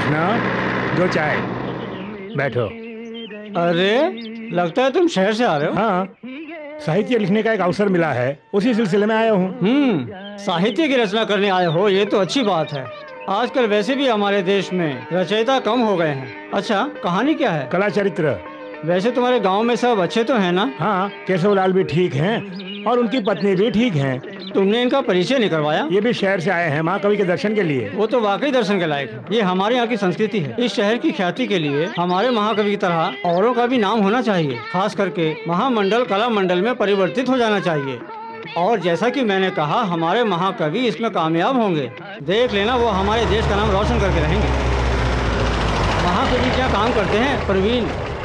कृष्णा, दो चाय। बैठो। अरे लगता है तुम शहर से आ रहे हो। हाँ, साहित्य लिखने का एक अवसर मिला है, उसी सिलसिले में आया हूँ। साहित्य की रचना करने आए हो, ये तो अच्छी बात है। आजकल वैसे भी हमारे देश में रचयिता कम हो गए हैं। अच्छा, कहानी क्या है? कला चरित्र। वैसे तुम्हारे गांव में सब अच्छे तो हैं ना? हाँ, केशवलाल भी ठीक हैं और उनकी पत्नी भी ठीक हैं। तुमने इनका परिचय नहीं करवाया? ये भी शहर से आए हैं महाकवि के दर्शन के लिए। वो तो वाकई दर्शन के लायक है। ये हमारे यहाँ की संस्कृति है। इस शहर की ख्याति के लिए हमारे महाकवि की तरह औरों का भी नाम होना चाहिए। खास करके महामंडल कला मंडल में परिवर्तित हो जाना चाहिए। और जैसा कि मैंने कहा, हमारे महाकवि इसमें कामयाब होंगे। देख लेना, वो हमारे देश का नाम रोशन करके रहेंगे। महाकवि क्या काम करते हैं प्रवीण?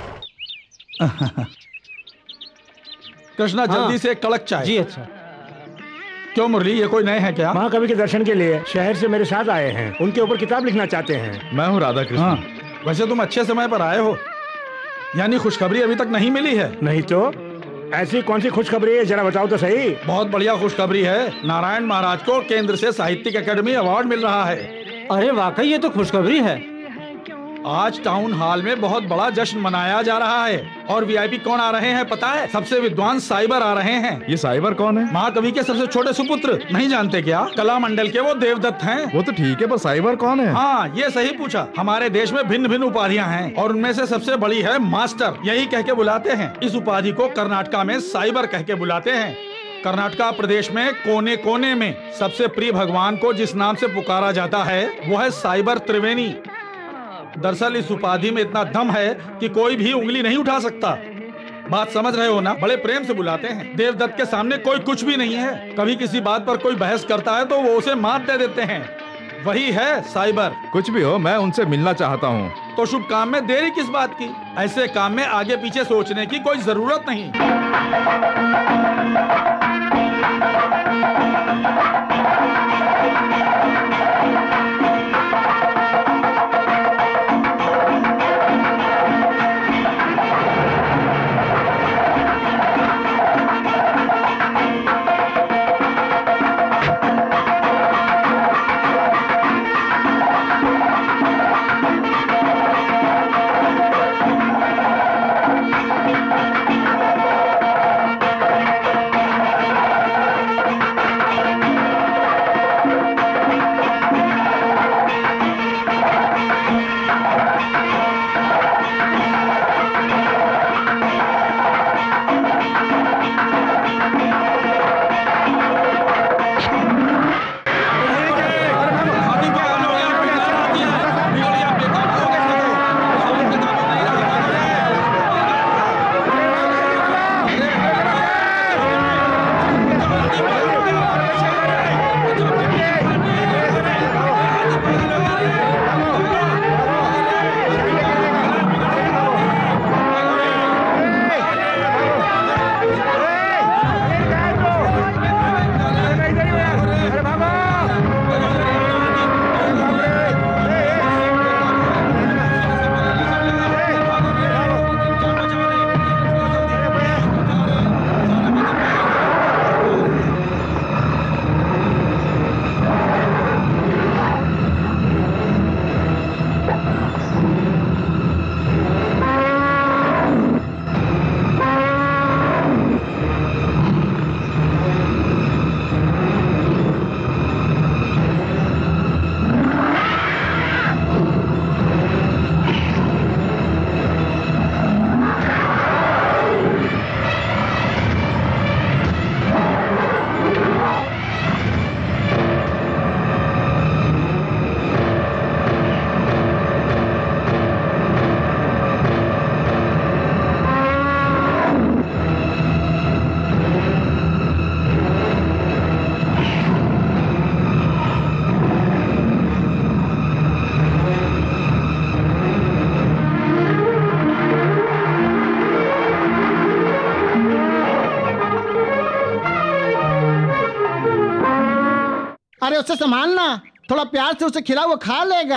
कृष्णा, जल्दी से एक कड़क चाय। जी अच्छा। क्यों मुरली, ये कोई नए हैं क्या? महाकवि के दर्शन के लिए शहर से मेरे साथ आए हैं। उनके ऊपर किताब लिखना चाहते हैं। मैं हूँ राधा कृष्ण। हाँ, वैसे तुम अच्छे समय पर आए हो। यानी खुशखबरी अभी तक नहीं मिली है? नहीं तो ऐसी कौन सी खुशखबरी है, जरा बताओ तो सही। बहुत बढ़िया खुशखबरी है। नारायण महाराज को केंद्र से साहित्यिक अकेडमी अवार्ड मिल रहा है। अरे वाकई ये तो खुशखबरी है। आज टाउन हॉल में बहुत बड़ा जश्न मनाया जा रहा है। और वीआईपी कौन आ रहे हैं पता है? सबसे विद्वान साइबर आ रहे हैं। ये साइबर कौन है? महाकवि के सबसे छोटे सुपुत्र, नहीं जानते क्या? कला मंडल के वो देवदत्त हैं। वो तो ठीक है, पर साइबर कौन है? हाँ, ये सही पूछा। हमारे देश में भिन्न भिन्न उपाधियां हैं और उनमें से सबसे बड़ी है मास्टर। यही कह के बुलाते हैं। इस उपाधि को कर्नाटका में साइबर कह के बुलाते हैं। कर्नाटका प्रदेश में कोने कोने में सबसे प्रिय भगवान को जिस नाम से पुकारा जाता है वो है साइबर त्रिवेणी। दरअसल इस उपाधि में इतना दम है कि कोई भी उंगली नहीं उठा सकता। बात समझ रहे हो ना? बड़े प्रेम से बुलाते हैं। देवदत्त के सामने कोई कुछ भी नहीं है। कभी किसी बात पर कोई बहस करता है तो वो उसे मात दे देते हैं। वही है साइबर। कुछ भी हो, मैं उनसे मिलना चाहता हूँ। तो शुभ काम में देरी किस बात की? ऐसे काम में आगे पीछे सोचने की कोई जरूरत नहीं। अरे उससे संभालना, थोड़ा प्यार से उसे खिला, वो खा लेगा।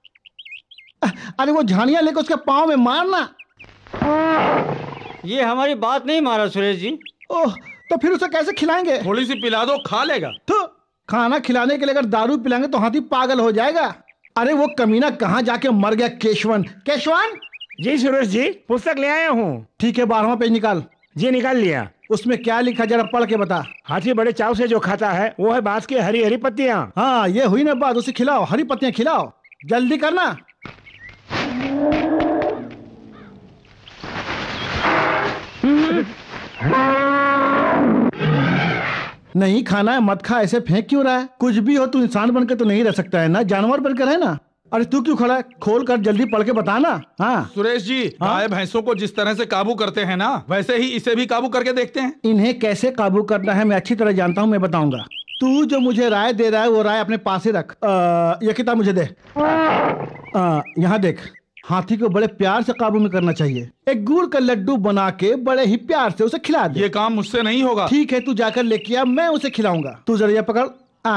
अरे वो झाड़ियां लेकर उसके पाँव में मारना। ये हमारी बात नहीं मारा सुरेश जी। ओह, तो फिर उसे कैसे खिलाएंगे? थोड़ी सी पिला दो, खा लेगा। तो खाना खिलाने के लिए अगर दारू पिलाएंगे तो हाथी पागल हो जाएगा। अरे वो कमीना कहाँ जाके मर गया? केशवन, केशवन। जी सुरेश जी, पुस्तक ले आया हूँ। ठीक है, 12वां पेज निकाल। जी निकाल लिया। उसमें क्या लिखा जरा पढ़ के बता। हाथी बड़े चाव से जो खाता है वो है बांस की हरी हरी पत्तियाँ। हाँ ये हुई ना बात, उसे खिलाओ, हरी पत्तियां खिलाओ, जल्दी करना। नहीं खाना है मत खा, ऐसे फेंक क्यों रहा है? कुछ भी हो तू इंसान बनकर तो नहीं रह सकता है ना, जानवर बनकर है ना। अरे तू क्यों खड़ा है? खोल कर जल्दी पढ़ के बता ना। हाँ सुरेश जी, गाय भैंसों को जिस तरह से काबू करते हैं ना, वैसे ही इसे भी काबू करके देखते हैं। इन्हें कैसे काबू करना है मैं अच्छी तरह जानता हूँ, मैं बताऊंगा। तू जो मुझे राय दे रहा है वो राय अपने पास ही रख। ये किताब मुझे दे। यहाँ देख, हाथी को बड़े प्यार से काबू में करना चाहिए। एक गुड़ का लड्डू बना के बड़े ही प्यार से उसे खिला दे। ये काम मुझसे नहीं होगा। ठीक है, तू जाकर लेके आ, मैं उसे खिलाऊंगा। तू जरा ये पकड़।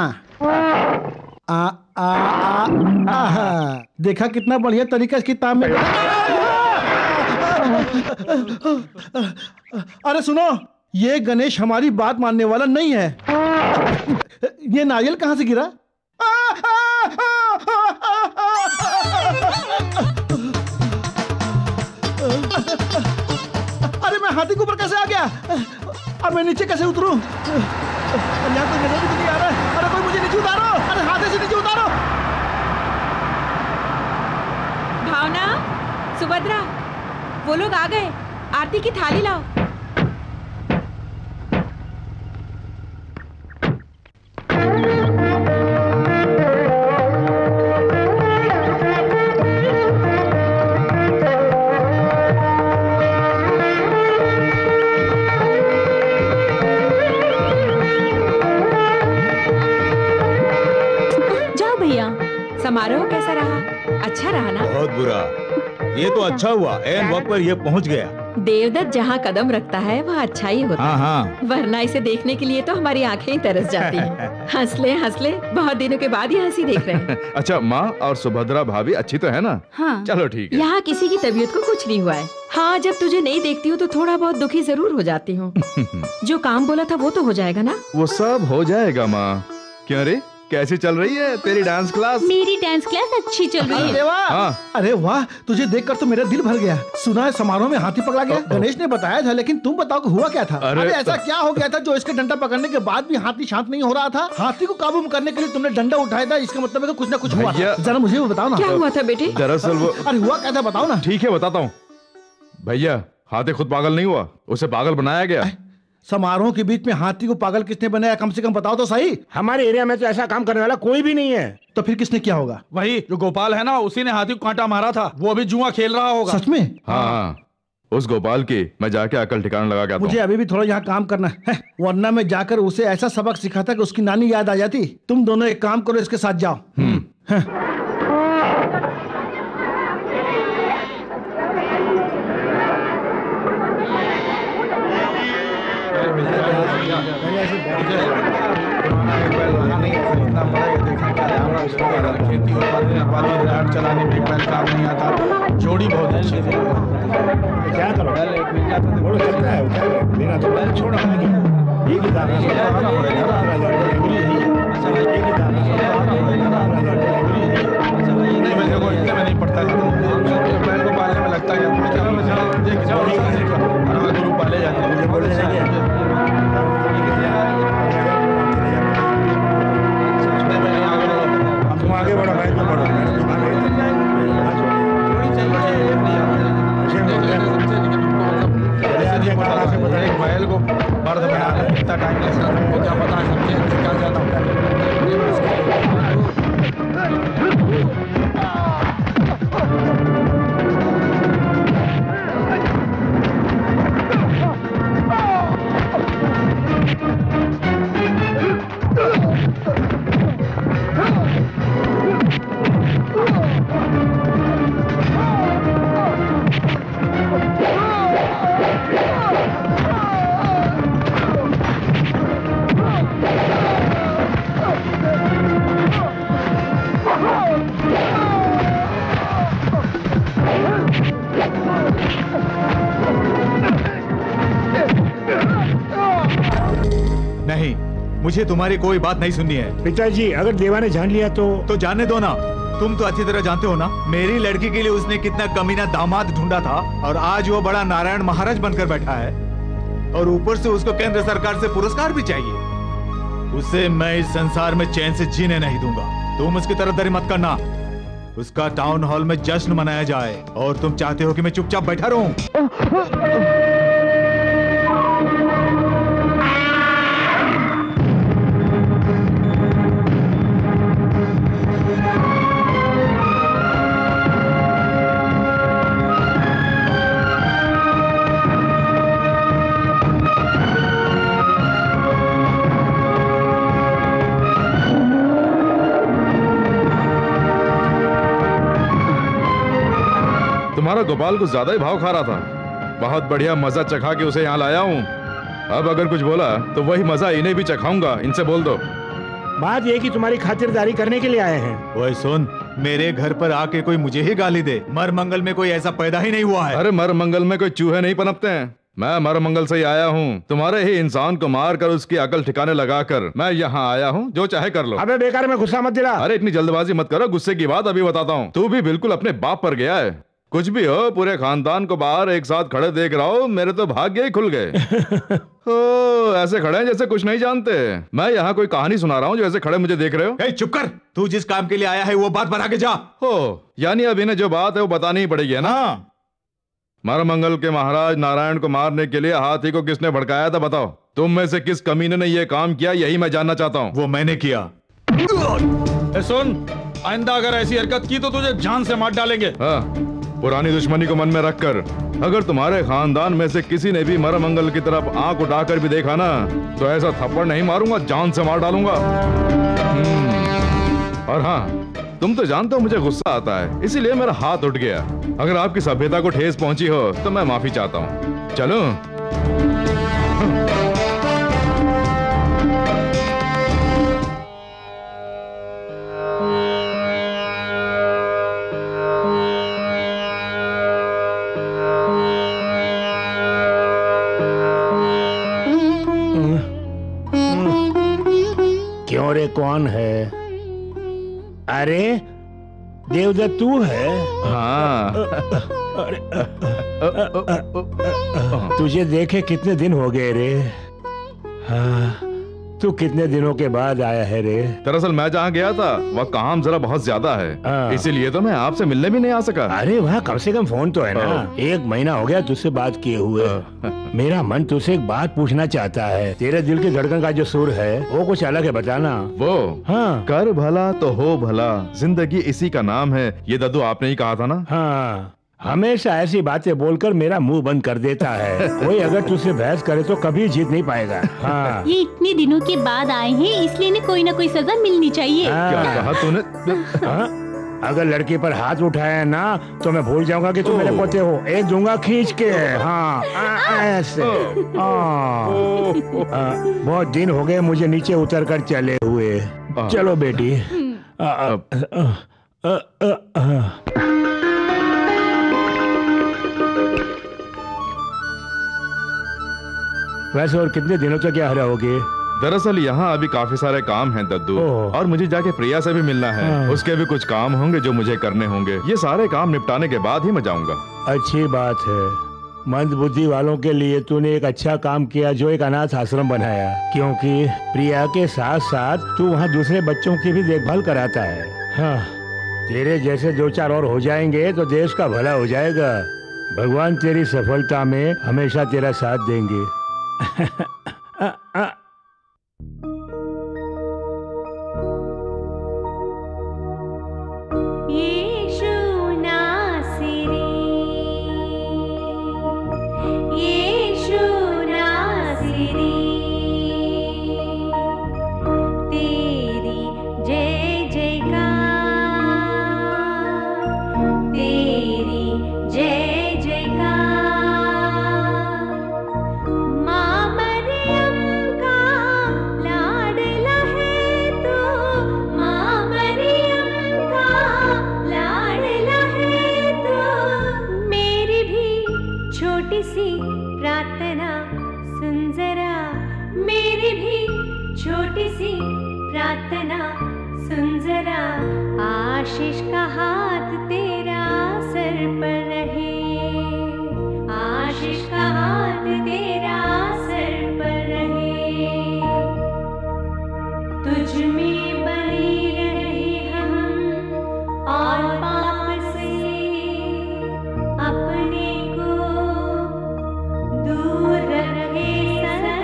देखा कितना बढ़िया तरीका इस किताब में। अरे सुनो, ये गणेश हमारी बात मानने वाला नहीं है। ये नारियल कहाँ से गिरा? अरे मैं हाथी के ऊपर कैसे आ गया? अब मैं नीचे कैसे उतरूं? यहाँ कोई नजर भी नहीं आ रहा है। अरे कोई मुझे नीचे उतारो, अरे हाथे से नीचे उतारो। भावना, सुभद्रा, वो लोग आ गए। आरती की थाली लाओ। समारोह कैसा रहा? अच्छा रहा ना? बहुत बुरा। ये तो अच्छा हुआ, ऐन वक्त पर ये पहुंच गया। देवदत्त जहाँ कदम रखता है वहाँ अच्छा ही होता है। हाँ। वरना इसे देखने के लिए तो हमारी आंखें ही तरस जाती हैं। हंस ले, बहुत दिनों के बाद ये हंसी देख रहे हैं। अच्छा माँ और सुभद्रा भाभी अच्छी तो है ना? हाँ। चलो ठीक है। यहाँ किसी की तबीयत को कुछ नहीं हुआ है। हाँ, जब तुझे नहीं देखती हूँ तो थोड़ा बहुत दुखी जरूर हो जाती हूँ। जो काम बोला था वो तो हो जाएगा ना? वो सब हो जाएगा माँ। क्यों रे, कैसी चल रही है तेरी डांस क्लास? मेरी डांस क्लास अच्छी चल रही है। हाँ। अरे वाह, तुझे देखकर तो मेरा दिल भर गया। सुना है समारोह में हाथी पकड़ा गया? गणेश ने बताया था, लेकिन तुम बताओ कि हुआ क्या था? अरे ऐसा क्या हो गया था जो इसके डंडा पकड़ने के बाद भी हाथी शांत नहीं हो रहा था? हाथी को काबू करने के लिए तुमने डंडा उठाया था, इसका मतलब है कि कुछ ना कुछ हुआ। जरा मुझे भी बताओ ना, क्या हुआ था बेटे? दरअसल वो, अरे हुआ क्या था बताओ ना। ठीक है बताता हूँ भैया। हाथी खुद पागल नहीं हुआ, उसे पागल बनाया गया। समारोह के बीच में हाथी को पागल किसने बनाया? कम से कम बताओ तो सही। हमारे एरिया में तो ऐसा काम करने वाला कोई भी नहीं है। तो फिर किसने किया होगा? वही जो गोपाल है ना, उसी ने हाथी को कांटा मारा था। वो अभी जुआ खेल रहा होगा। सच में? हाँ, उस गोपाल की मैं जाके अकल ठिकाना लगा के आता हूं। मुझे अभी भी थोड़ा यहाँ काम करना है, वरना मैं जाकर उसे ऐसा सबक सिखाता कि उसकी नानी याद आ जाती। तुम दोनों एक काम करो, इसके साथ जाओ। चलाने में काम नहीं आता। जोड़ी बहुत अच्छी है। क्या करो? वो चलता है, लेना तो छोड़ा ये किताब नहीं पड़ता पैर को पालने में लगता है। गुरु पाले जाते हैं। तुम आगे बढ़ो, मैं तो बढ़ो। बैल को मर्द बनाना इतना टाइम नहीं, क्या पता समझे क्या ज्यादा होता है। मुझे तुम्हारी कोई बात नहीं सुननी है। पिताजी अगर देवा ने जान लिया तो जाने दो ना। तुम तो अच्छी तरह जानते हो ना मेरी लड़की के लिए उसने कितना कमीना दामाद ढूंढा था, और आज वो बड़ा नारायण महाराज बनकर बैठा है, और ऊपर से उसको केंद्र सरकार से पुरस्कार भी चाहिए। उसे मैं इस संसार में चैन से जीने नहीं दूंगा। तुम उसकी तरफदारी मत करना। उसका टाउन हॉल में जश्न मनाया जाए, और तुम चाहते हो कि मैं चुपचाप बैठा रहूं। तुम्हारा गोपाल कुछ ज्यादा ही भाव खा रहा था। बहुत बढ़िया मजा चखा के उसे यहाँ लाया हूँ। अब अगर कुछ बोला तो वही मजा इन्हें भी चखाऊंगा। इनसे बोल दो। बात ये कि तुम्हारी खातिरदारी करने के लिए आए हैं। ओए सुन, मेरे घर पर आके कोई मुझे ही गाली दे। मरमंगल में कोई ऐसा पैदा ही नहीं हुआ है। अरे मरमंगल में कोई चूहे नहीं पनपते हैं। मैं मरमंगल से ही आया हूँ। तुम्हारे ही इंसान को मार कर उसकी अकल ठिकाने लगाकर मैं यहाँ आया हूँ। जो चाहे कर लो। अबे बेकार में गुस्सा मत दिला। अरे इतनी जल्दबाजी मत करो। गुस्से की बात अभी बताता हूँ। तू भी बिल्कुल अपने बाप पर गया है। कुछ भी हो, पूरे खानदान को बाहर एक साथ खड़े देख रहा हो। मेरे तो भाग्य ही खुल गए। ओ, ऐसे खड़े हैं जैसे कुछ नहीं जानते। मैं यहाँ कोई कहानी सुना रहा हूँ जो ऐसे खड़े मुझे देख रहे हो। चुप कर। तू जिस काम के लिए आया है वो बात बता के जा। हो, यानी अब इन्हें जो बात है वो बतानी ही पड़ेगी, है ना? मरमंगल के महाराज नारायण को मारने के लिए हाथी को किसने भड़काया था, बताओ। तुम में से किस कमीने ने ये काम किया, यही मैं जानना चाहता हूँ। वो मैंने किया। सुन, आइंदा अगर ऐसी हरकत की तो तुझे जान से मार डालेंगे। हाँ, पुरानी दुश्मनी को मन में रखकर अगर तुम्हारे खानदान में से किसी ने भी मरमंगल की तरफ आंख उठाकर भी देखा ना, तो ऐसा थप्पड़ नहीं मारूंगा, जान से मार डालूंगा। और हाँ, तुम तो जानते हो मुझे गुस्सा आता है, इसीलिए मेरा हाथ उठ गया। अगर आपकी सभ्यता को ठेस पहुंची हो तो मैं माफी चाहता हूँ। चलो। क्यों रे, कौन है? अरे देवदत्त तू है? हाँ। तुझे देखे कितने दिन हो गए रे। हाँ, तू कितने दिनों के बाद आया है रे? दरअसल मैं जहाँ गया था वह काम जरा बहुत ज्यादा है, इसीलिए तो मैं आपसे मिलने भी नहीं आ सका। अरे वहाँ कम से कम फोन तो है ना। 1 महीना हो गया तुझसे बात किए हुए। मेरा मन तुझसे एक बात पूछना चाहता है। तेरे दिल की धड़कन का जो सुर है वो कुछ अलग है, बताना। वो हाँ, कर भला तो हो भला, जिंदगी इसी का नाम है, ये दद्दू आपने ही कहा था ना। हाँ, हमेशा ऐसी बातें बोलकर मेरा मुंह बंद कर देता है। कोई अगर तुझसे बहस करे तो कभी जीत नहीं पाएगा। हाँ। ये इतने दिनों के बाद आए हैं, इसलिए इन्हें कोई ना कोई सजा मिलनी चाहिए। क्या कहा तूने? हाँ? अगर लड़की पर हाथ उठाया ना तो मैं भूल जाऊंगा कि तुम मेरे पोते हो। एक दूंगा खींच के। हाँ, ऐसे। बहुत दिन हो गए मुझे नीचे उतर कर चले हुए। चलो बेटी। वैसे और कितने दिनों तक क्या रहोगे? दरअसल यहाँ अभी काफी सारे काम हैं दद्दू, और मुझे जाके प्रिया से भी मिलना है। उसके भी कुछ काम होंगे जो मुझे करने होंगे। ये सारे काम निपटाने के बाद ही मैं जाऊंगा। अच्छी बात है। मंद बुद्धि वालों के लिए तूने एक अच्छा काम किया जो एक अनाथ आश्रम बनाया, क्योंकि प्रिया के साथ साथ तू वहाँ दूसरे बच्चों की भी देखभाल कराता है। हाँ, तेरे जैसे 2-4 और हो जाएंगे तो देश का भला हो जाएगा। भगवान तेरी सफलता में हमेशा तेरा साथ देंगे। जय जयकार माँ मरे आशीष का हाथ तेरा सर पर रहे, आशीष का हाथ तेरा सर पर रहे, तुझ में बनी रहे हम और पाप से अपने को दूर रखे सदा।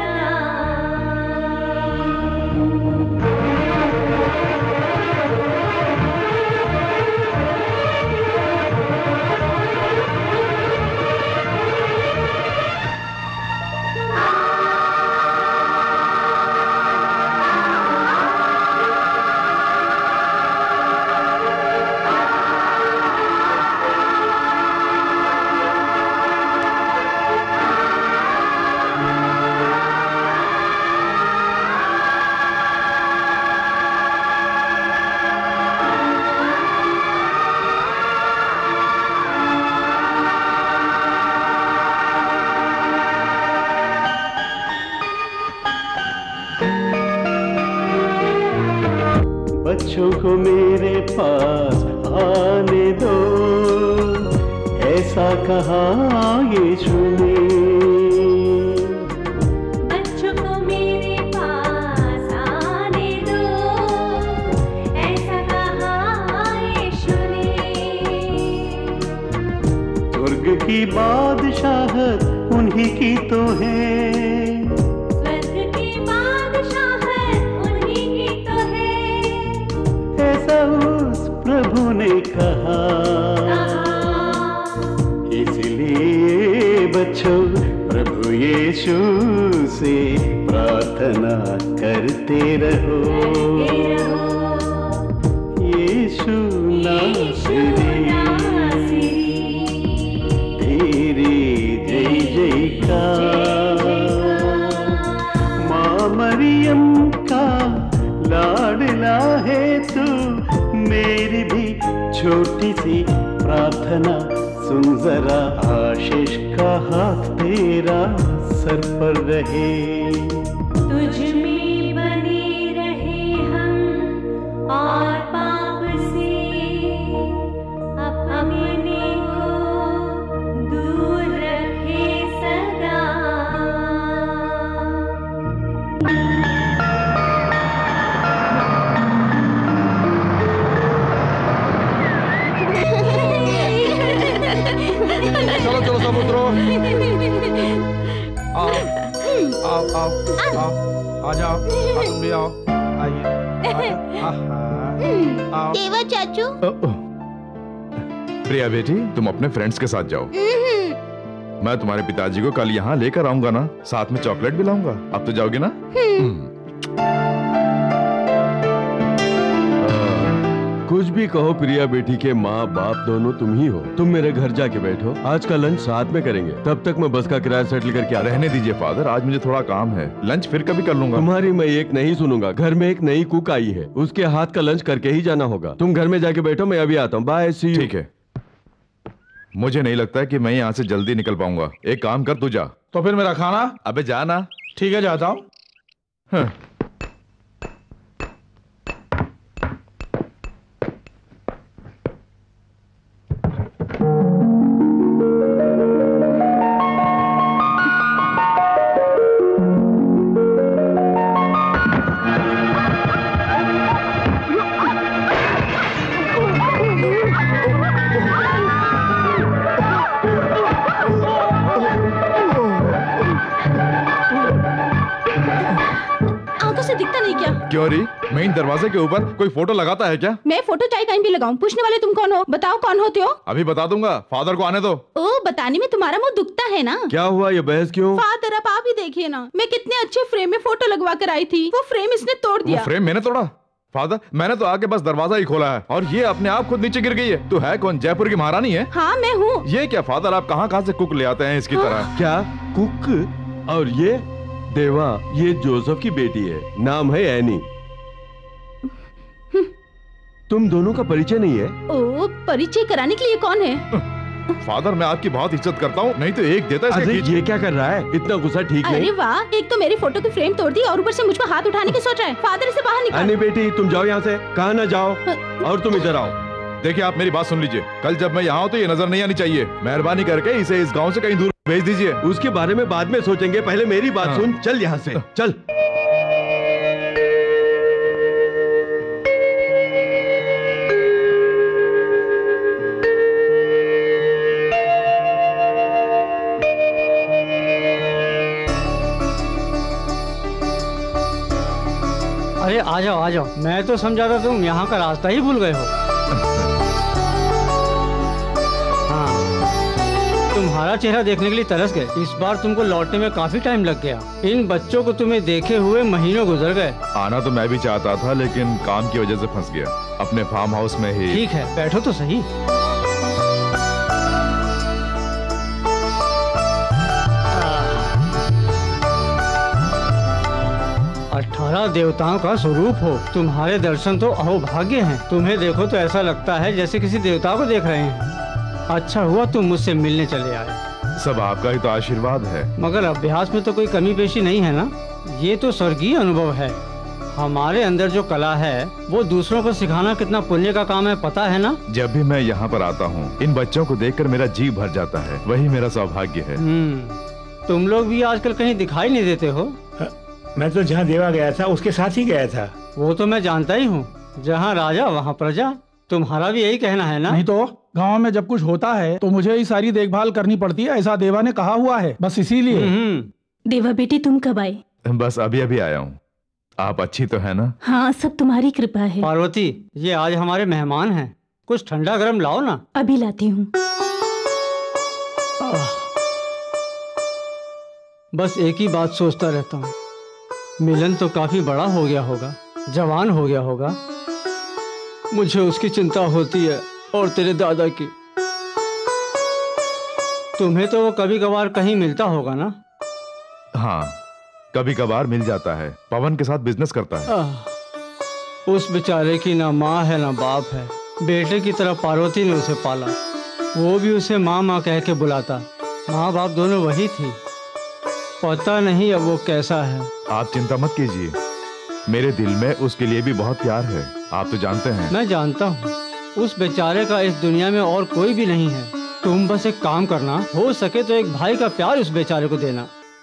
बच्चों को मेरे पास आने दो, ऐसा कहा यीशु ने। बच्चों को मेरे पास आने दो, ऐसा कहा यीशु ने। स्वर्ग की बादशाहत उन्हीं की तो है, स्वर्ग की बादशाहत उन्हीं की तो है, ऐसा उस प्रभु ने कहा। इसलिए बच्चों प्रभु यीशु से प्रार्थना करते रहो, यीशु नासरी तेरी जय जयकार। माँ मरियम का लाडला है तू, मेरी भी छोटी सी प्रार्थना सुन जरा। आशीष का हाथ तेरा सर पर रहे, तुझ में बने रहे हम और पाप से अपने को दूर रखे सदा। चलो चलो सब उतरो, आओ आओ आओ आओ, आ जाओ, तुम भी आओ, आइए, आओ। देवा चाचू। प्रिया बेटी, तुम अपने फ्रेंड्स के साथ जाओ। मैं तुम्हारे पिताजी को कल यहाँ लेकर आऊंगा ना, साथ में चॉकलेट भी लाऊंगा। अब तो जाओगे ना? कुछ भी कहो प्रिया बेटी के माँ बाप दोनों तुम ही हो। तुम मेरे घर जाके बैठो, आज का लंच साथ में करेंगे। तब तक मैं बस का किराया सेटल करके आता हूं। रहने दीजिए फादर, आज मुझे थोड़ा काम है, लंच फिर कभी कर लूंगा। तुम्हारी मैं एक नहीं सुनूंगा। घर में एक नई कुक आई है, उसके हाथ का लंच करके ही जाना होगा। तुम घर में जाके बैठो, मैं अभी आता हूँ। Bye, see you. ठीक है। मुझे नहीं लगता है कि मैं यहाँ से जल्दी निकल पाऊंगा। एक काम कर, तू जा। तो फिर मेरा खाना? अबे जाना। ठीक है, जाता हूँ। हाँ। क्यों री, मेन दरवाजे के ऊपर कोई फोटो लगाता है क्या? मैं फोटो चाहे कहीं भी लगाऊं, पूछने वाले तुम कौन हो? बताओ कौन होते हो? अभी बता दूंगा, फादर को आने दो। ओ, बताने में तुम्हारा मुंह दुखता है ना? क्या हुआ, ये बहस क्यों? फादर अब आप ही देखिए ना, मैं कितने अच्छे फ्रेम में फोटो लगवा कर आई थी, वो फ्रेम इसने तोड़ दिया। वो फ्रेम मैंने तोड़ा? फादर, मैंने तो आके बस दरवाजा ही खोला है और ये अपने आप खुद नीचे गिर गई है। तू है कौन, जयपुर की महारानी है? हाँ मैं हूँ। ये क्या फादर, आप कहाँ से कुक ले आते हैं इसकी तरह? क्या कुक? और ये देवा, ये जोसेफ की बेटी है, नाम है एनी। तुम दोनों का परिचय नहीं है? ओ, परिचय कराने के लिए कौन है? फादर, मैं आपकी बहुत इज्जत करता हूँ, नहीं तो एक देता है। अरे ये क्या कर रहा है, इतना गुस्सा ठीक नहीं। अरे वाह, एक तो मेरी फोटो की फ्रेम तोड़ दी और ऊपर से मुझ पर हाथ उठाने की सोच रहा है। फादर इसे बाहर निकाल। एनी बेटी, तुम जाओ यहाँ से। कहाँ ना जाओ, और तुम इधर आओ। देखिए आप मेरी बात सुन लीजिए, कल जब मैं यहाँ हूँ तो ये नजर नहीं आनी चाहिए। मेहरबानी करके इसे इस गांव से कहीं दूर भेज दीजिए। उसके बारे में बाद में सोचेंगे, पहले मेरी बात सुन। चल यहाँ से, चल। अरे आ जाओ आ जाओ, मैं तो समझा था तुम यहाँ का रास्ता ही भूल गए हो। हाँ, तुम्हारा चेहरा देखने के लिए तरस गए। इस बार तुमको लौटने में काफी टाइम लग गया। इन बच्चों को तुम्हें देखे हुए महीनों गुजर गए। आना तो मैं भी चाहता था, लेकिन काम की वजह से फंस गया अपने फार्म हाउस में ही। ठीक है, बैठो तो सही। 18 देवताओं का स्वरूप हो। तुम्हारे दर्शन तो अहोभाग्य हैं। तुम्हें देखो तो ऐसा लगता है जैसे किसी देवता को देख रहे हैं। अच्छा हुआ तुम मुझसे मिलने चले आए। सब आपका ही तो आशीर्वाद है। मगर अभ्यास में तो कोई कमी पेशी नहीं है ना? ये तो स्वर्गीय अनुभव है। हमारे अंदर जो कला है वो दूसरों को सिखाना कितना पुण्य का काम है, पता है ना? जब भी मैं यहाँ पर आता हूँ इन बच्चों को देखकर मेरा जी भर जाता है। वही मेरा सौभाग्य है। तुम लोग भी आजकल कहीं दिखाई नहीं देते हो। मैं तो जहाँ देवा गया था उसके साथ ही गया था। वो तो मैं जानता ही हूँ, जहाँ राजा वहाँ प्रजा। तुम्हारा भी यही कहना है ना? नहीं तो गांव में जब कुछ होता है तो मुझे ही सारी देखभाल करनी पड़ती है, ऐसा देवा ने कहा हुआ है, बस इसीलिए। देवा बेटी तुम कब आए? बस अभी अभी आया हूँ। आप अच्छी तो है ना? हाँ, सब तुम्हारी कृपा है। पार्वती, ये आज हमारे मेहमान हैं, कुछ ठंडा गरम लाओ ना। अभी लाती हूँ। बस एक ही बात सोचता रहता हूँ, मिलन तो काफी बड़ा हो गया होगा, जवान हो गया होगा। मुझे उसकी चिंता होती है और तेरे दादा की। तुम्हें तो वो कभी कभार कहीं मिलता होगा ना? हाँ, कभी कभार मिल जाता है। पवन के साथ बिजनेस करता है। उस बेचारे की ना माँ है ना बाप है। बेटे की तरह पार्वती ने उसे पाला, वो भी उसे माँ माँ कह के बुलाता। माँ बाप दोनों वही थी। पता नहीं अब वो कैसा है। आप चिंता मत कीजिए, मेरे दिल में उसके लिए भी बहुत प्यार है, आप तो जानते हैं। मैं जानता हूँ, उस बेचारे का इस दुनिया में और कोई भी नहीं है। तुम बस एक काम करना, हो सके तो एक भाई का प्यार उस बेचारे को देना।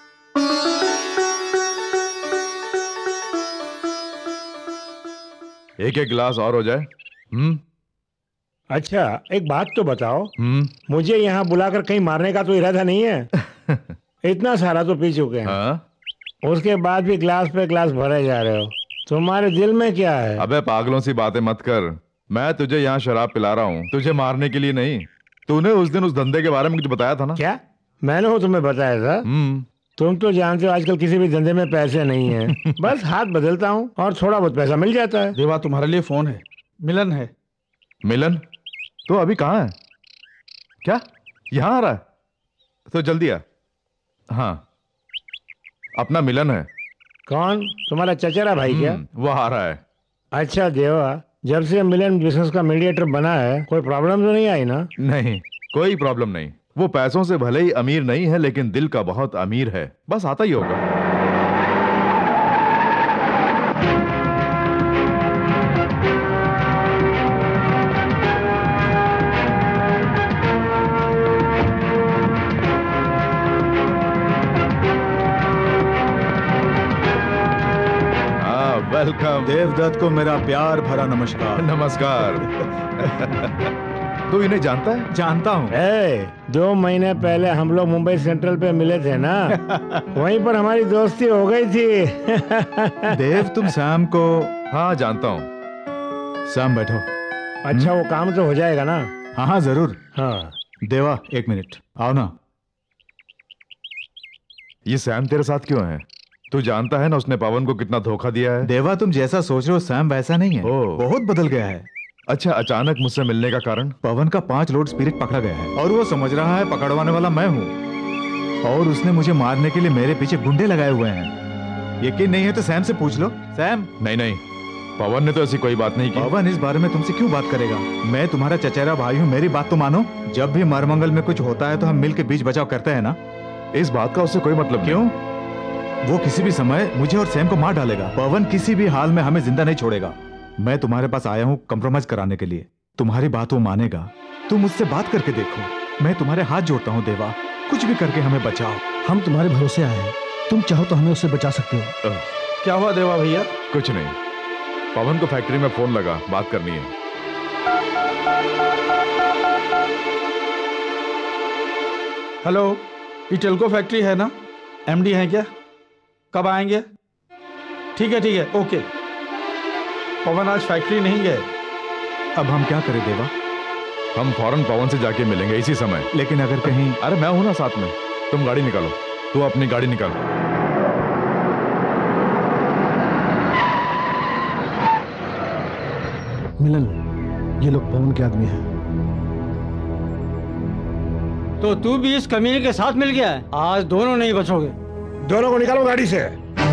एक एक गिलास और हो जाए। अच्छा, एक बात तो बताओ, मुझे यहाँ बुलाकर कहीं मारने का तो इरादा नहीं है? इतना सारा तो पी चुके हैं। हाँ? उसके बाद भी ग्लास पे ग्लास भरे जा रहे हो। तुम्हारे दिल में क्या है? अबे पागलों सी बातें मत कर। मैं तुझे यहाँ शराब पिला रहा हूँ, तुझे मारने के लिए नहीं। तूने उस दिन उस धंधे के बारे में कुछ बताया था ना? क्या मैंने वो तुम्हें बताया था? तुम तो जानते हो आजकल किसी भी धंधे में पैसे नहीं है। बस हाथ बदलता हूँ और थोड़ा बहुत पैसा मिल जाता है। देवा, तुम्हारे लिए फोन है, मिलन है। मिलन? तो अभी कहाँ है? क्या यहाँ आ रहा है? तो जल्दी आ। हाँ, अपना मिलन है। कौन? तुम्हारा चचेरा भाई क्या? वो आ रहा है। अच्छा देवा, जब से मिलन बिजनेस का मीडिएटर बना है कोई प्रॉब्लम तो नहीं आई ना? नहीं, कोई प्रॉब्लम नहीं। वो पैसों से भले ही अमीर नहीं है लेकिन दिल का बहुत अमीर है, बस आता ही होगा। वेलकम। देवदत्त को मेरा प्यार भरा नमस्कार। नमस्कार। तू इन्हें जानता है? जानता हूँ। 2 महीने पहले हम लोग मुंबई सेंट्रल पे मिले थे ना, वहीं पर हमारी दोस्ती हो गई थी। देव, तुम सैम को? हाँ, जानता हूँ। सैम बैठो। अच्छा, वो काम तो हो जाएगा ना? हाँ हाँ जरूर। हाँ देवा, 1 मिनट आओ ना। ये सैम तेरे साथ क्यों है? तू जानता है ना उसने पवन को कितना धोखा दिया है। देवा, तुम जैसा सोच रहे हो सैम वैसा नहीं है। बहुत बदल गया है। अच्छा, अचानक मुझसे मिलने का कारण? पवन का 5 लोड स्पिरिट पकड़ा गया है और वो समझ रहा है पकड़वाने वाला मैं हूँ, और उसने मुझे मारने के लिए मेरे पीछे गुंडे लगाए हुए हैं। यकीन नहीं है तो सैम से पूछ लो। सैम? नहीं, पवन ने तो ऐसी कोई बात नहीं की। पवन इस बारे में तुमसे क्यों बात करेगा? मैं तुम्हारा चचेरा भाई हूँ, मेरी बात तो मानो। जब भी मरमंगल में कुछ होता है तो हम मिल के बीच बचाव करते हैं ना। इस बात का उससे कोई मतलब क्यों? वो किसी भी समय मुझे और सैम को मार डालेगा। पवन किसी भी हाल में हमें जिंदा नहीं छोड़ेगा। मैं तुम्हारे पास आया हूँ कंप्रोमाइज कराने के लिए। तुम्हारी बात वो मानेगा। तुम मुझसे बात करके देखो। मैं तुम्हारे हाथ जोड़ता हूँ देवा, कुछ भी करके हमें बचाओ। हम तुम्हारे भरोसे आए हैं, तुम चाहो तो हमें उससे बचा सकते हो। क्या हुआ देवा भैया? कुछ नहीं, पवन को फैक्ट्री में फोन लगा, बात करनी है। हेलो, ये टेल्को फैक्ट्री है ना? एमडी हैं क्या? कब आएंगे? ठीक है, ओके। पवन आज फैक्ट्री नहीं गए। अब हम क्या करें देवा? हम फौरन पवन से जाके मिलेंगे इसी समय। लेकिन अगर कहीं... अरे मैं हूं ना साथ में, तुम गाड़ी निकालो। तू अपनी गाड़ी निकाल। मिलन, ये लोग पवन के आदमी हैं। तो तू भी इस कमीने के साथ मिल गया है? आज दोनों नहीं बचोगे। दोनों को निकालो गाड़ी से।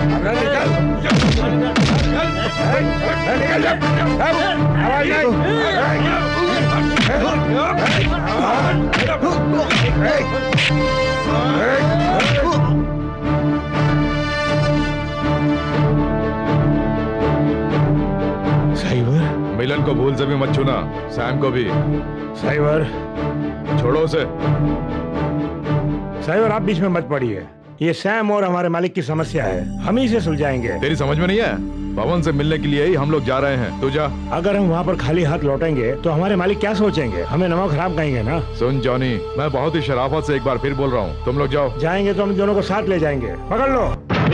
साइबर, मिलन को भूल से भी मत छूना, सैम को भी। साइबर, छोड़ो उसे। साइबर, आप बीच में मत पड़िए। ये सैम और हमारे मालिक की समस्या है, हम ही से सुलझाएंगे। तेरी समझ में नहीं है? पवन से मिलने के लिए ही हम लोग जा रहे हैं, तू जा। अगर हम वहाँ पर खाली हाथ लौटेंगे तो हमारे मालिक क्या सोचेंगे? हमें नमक खराब कहेंगे ना। सुन जॉनी, मैं बहुत ही शराफत से एक बार फिर बोल रहा हूँ, तुम लोग जाओ। जाएंगे तो हम दोनों को साथ ले जाएंगे। पकड़ लो।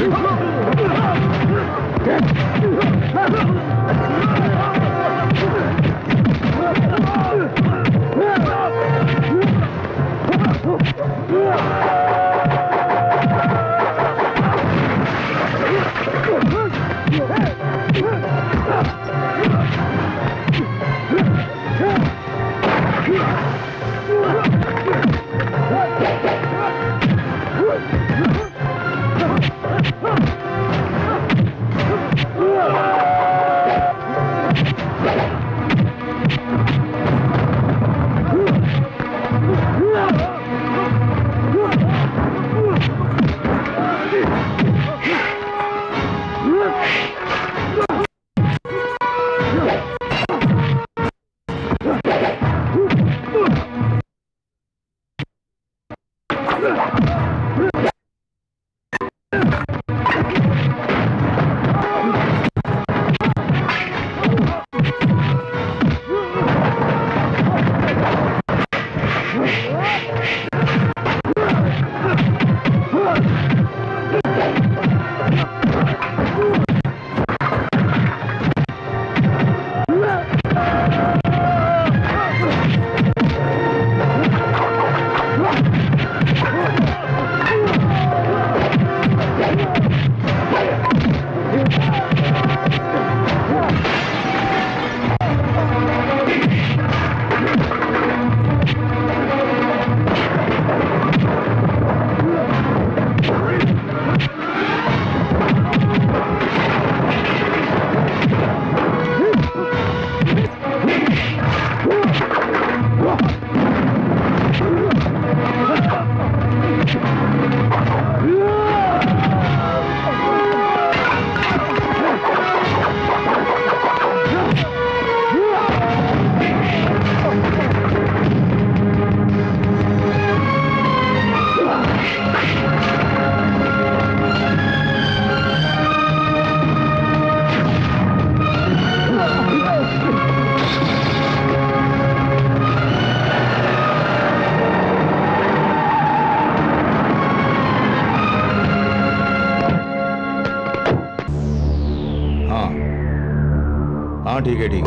हाँ ठीक है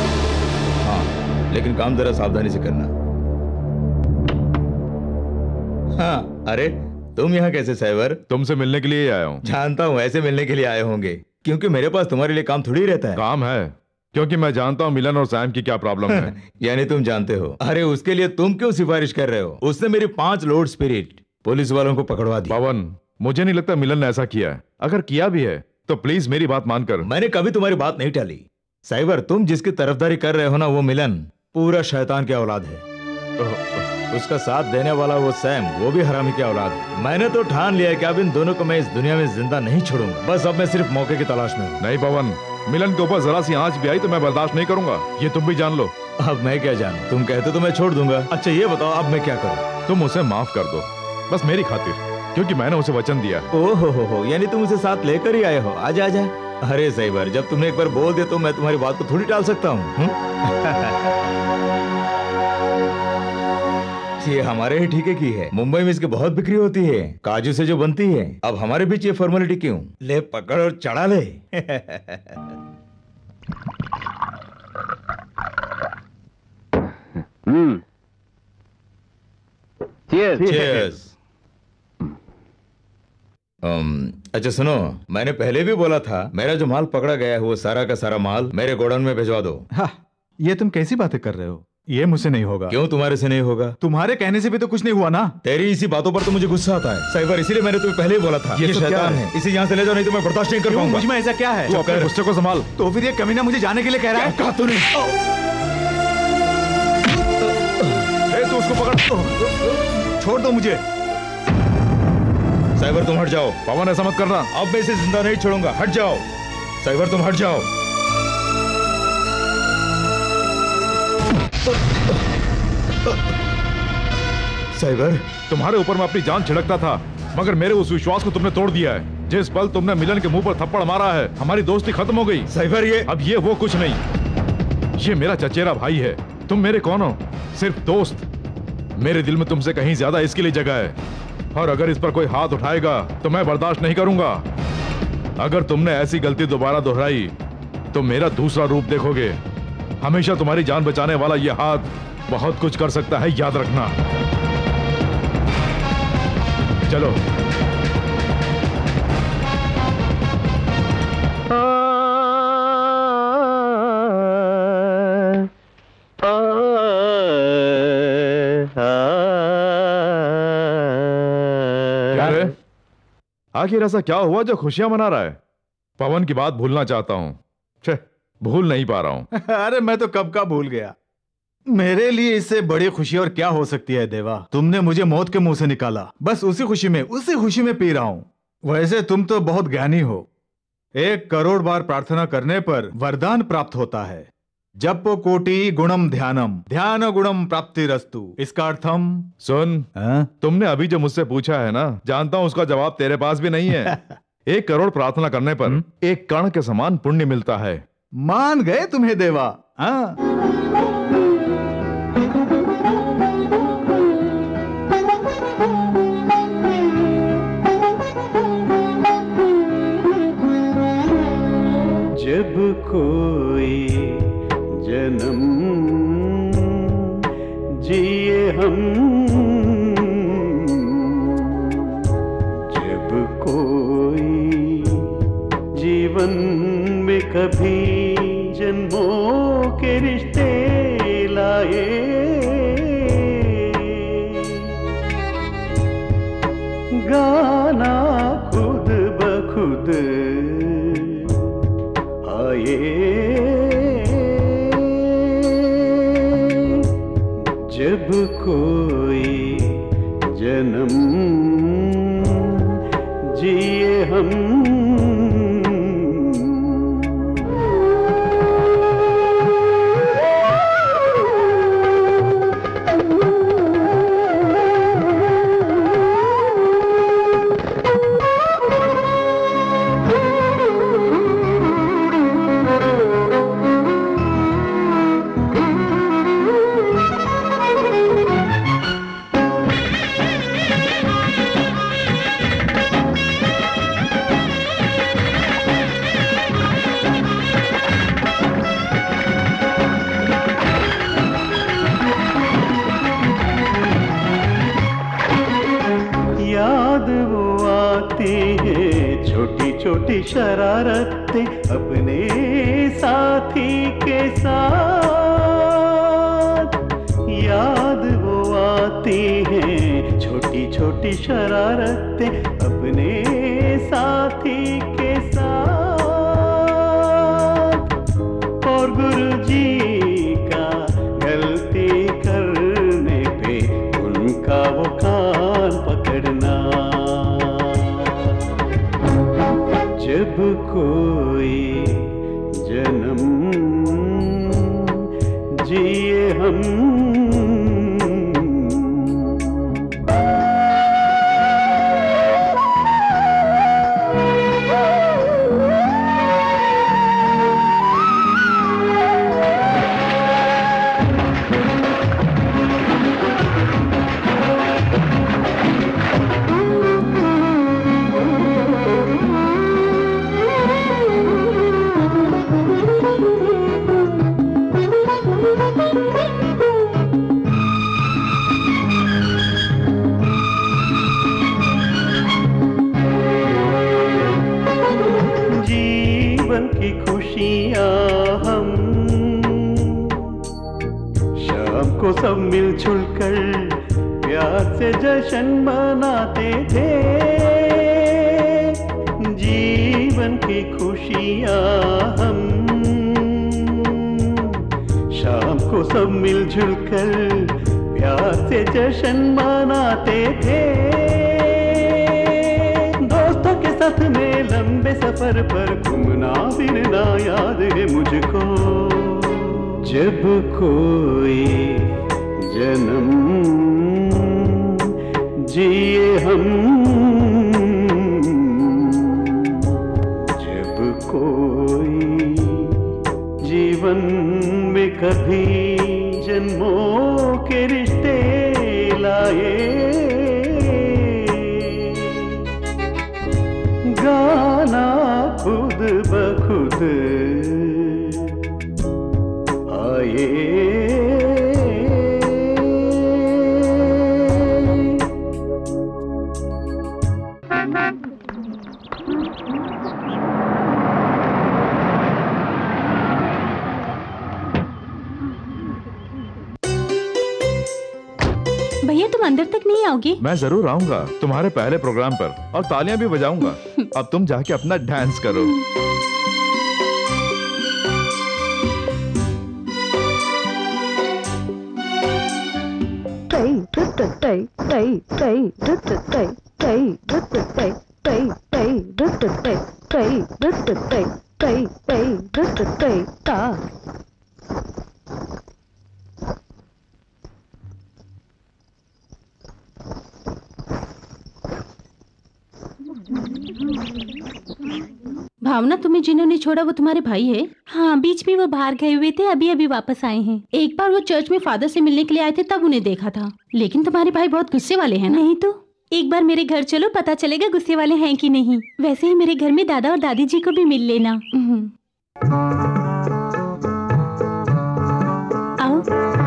हाँ, लेकिन काम जरा सावधानी से करना। हाँ, अरे तुम यहाँ कैसे साइबर? तुमसे मिलने के लिए आया हूँ। जानता हूँ ऐसे मिलने के लिए आए होंगे, क्योंकि मेरे पास तुम्हारे लिए काम थोड़ी रहता है। काम है, क्योंकि मैं जानता हूँ मिलन और सैम की क्या प्रॉब्लम है। यानी तुम जानते हो? अरे उसके लिए तुम क्यों सिफारिश कर रहे हो? उसने मेरी 5 लोड स्पिरिट पुलिस वालों को पकड़वा दी। पवन, मुझे नहीं लगता मिलन ने ऐसा किया है। अगर किया भी है तो प्लीज मेरी बात मानकर। मैंने कभी तुम्हारी बात नहीं टाली। साइबर, तुम जिसकी तरफदारी कर रहे हो ना, वो मिलन पूरा शैतान की औलाद है। उसका साथ देने वाला वो सैम, वो भी हरामी की औलाद है। मैंने तो ठान लिया है कि अब इन दोनों को मैं इस दुनिया में जिंदा नहीं छोड़ूंगा। बस अब मैं सिर्फ मौके की तलाश में हूँ। नहीं पवन, मिलन के ऊपर जरा सी आंच भी आई तो मैं बर्दाश्त नहीं करूंगा, ये तुम भी जान लो। अब मैं क्या जानूं? तुम कहते तो मैं छोड़ दूंगा। अच्छा ये बताओ अब मैं क्या करूं? तुम उसे माफ कर दो, बस मेरी खातिर, क्योंकि मैंने उसे वचन दिया। ओहो हो, यानी तुम उसे साथ लेकर ही आए हो। आजा आजा। अरे साइबर, जब तुमने एक बार बोल दिया तो मैं तुम्हारी बात को थोड़ी टाल सकता हूँ। ये हमारे ही ठीके की है। मुंबई में इसकी बहुत बिक्री होती है, काजू से जो बनती है। अब हमारे बीच ये फॉर्मेलिटी क्यों? ले पकड़ और चढ़ा ले। Cheers. अच्छा सुनो, मैंने पहले भी बोला था मेरा जो माल पकड़ा गया है वो सारा का सारा माल मेरे गोडाउन में भिजवा दो। हाँ, ये तुम कैसी बातें कर रहे हो? ये मुझसे नहीं होगा। क्यों तुम्हारे से नहीं होगा? तुम्हारे कहने से भी तो कुछ नहीं हुआ ना। तेरी इसी बातों पर तो मुझे गुस्सा आता है साइबर, इसीलिए मैंने तुम्हें पहले ही बोला था ये शैतान है। इसे यहाँ से ले जाओ, नहीं तो मैं बर्दाश्त नहीं कर पाऊंगा। मुझ में ऐसा क्या है? तू अपने गुस्से को संभाल। तो फिर ये कमीना मुझे जाने के लिए कह रहा है? कहा तूने? तू उसको पकड़, छोड़ दो मुझे। साइबर तुम हट जाओ। पवन ऐसा मत करना। अब मैं इसे जिंदा नहीं छोड़ूंगा, हट जाओ। साइबर तुम हट जाओ। साइबर, तुम्हारे ऊपर मैं अपनी जान छिड़कता था, मगर मेरे उस विश्वास को तुमने तोड़ दिया है। जिस पल तुमने मिलन के मुंह पर थप्पड़ मारा है, हमारी दोस्ती खत्म हो गई। साइबर अब ये वो कुछ नहीं, ये मेरा चचेरा भाई है। तुम मेरे कौन हो? सिर्फ दोस्त। मेरे दिल में तुमसे कहीं ज्यादा इसके लिए जगह है, और अगर इस पर कोई हाथ उठाएगा तो मैं बर्दाश्त नहीं करूंगा। अगर तुमने ऐसी गलती दोबारा दोहराई तो मेरा दूसरा रूप देखोगे। हमेशा तुम्हारी जान बचाने वाला यह हाथ बहुत कुछ कर सकता है, याद रखना। चलो। आखिर ऐसा क्या हुआ जो खुशियां मना रहा है? पवन की बात भूलना चाहता हूं, भूल नहीं पा रहा हूं। अरे मैं तो कब का भूल गया। मेरे लिए इससे बड़ी खुशी और क्या हो सकती है देवा? तुमने मुझे मौत के मुंह से निकाला, बस उसी खुशी में पी रहा हूं। वैसे तुम तो बहुत ज्ञानी हो। 1 करोड़ बार प्रार्थना करने पर वरदान प्राप्त होता है। जप कोटि गुणम ध्यानम, ध्यान गुणम प्राप्ति रस्तु। इसका अर्थ हम सुन, तुमने अभी जो मुझसे पूछा है ना, जानता हूं उसका जवाब तेरे पास भी नहीं है। 1 करोड़ प्रार्थना करने पर 1 कण के समान पुण्य मिलता है। मान गए तुम्हें देवा। जब कोई जन्म जिए हम, जब कोई जीवन में कभी जन्मों के रिश्ते लाए, गाना खुद ब खुद आए। जब कोई जन्म जिए हम, छोटी शरारतें अपने साथी के साथ, याद वो आती हैं। छोटी छोटी शरारतें अपने साथी के साथ, और गुरुजी का गलती करने पे उनका वो कान पकड़ना। जब कोई जन्म जिए हम। जीवन की खुशियाँ हम शाम को सब मिलजुल कर प्यार से जश्न मनाते थे। जीवन की खुशियाँ हम शाम को सब मिलजुल कर प्यार से जश्न मनाते थे। दोस्तों के साथ में लंबे सफर पर घूमना फिरना याद है मुझको। जब कोई जन्म जिए हम, जब कोई जीवन में कभी जन्मों के रिश्ते लाए, गाना खुद बखुद आए। भैया तुम अंदर तक नहीं आओगे? मैं जरूर आऊंगा तुम्हारे पहले प्रोग्राम पर और तालियां भी बजाऊंगा। अब तुम जाके अपना डांस करो। भावना, तुम्हें जिन्होंने छोड़ा वो तुम्हारे भाई है? हाँ, बीच में वो बाहर गए हुए थे, अभी अभी वापस आए हैं। एक बार वो चर्च में फादर से मिलने के लिए आए थे, तब उन्हें देखा था। लेकिन तुम्हारे भाई बहुत गुस्से वाले हैं ना? नहीं तो एक बार मेरे घर चलो, पता चलेगा गुस्से वाले हैं कि नहीं। वैसे ही मेरे घर में दादा और दादी जी को भी मिल लेना। आओ।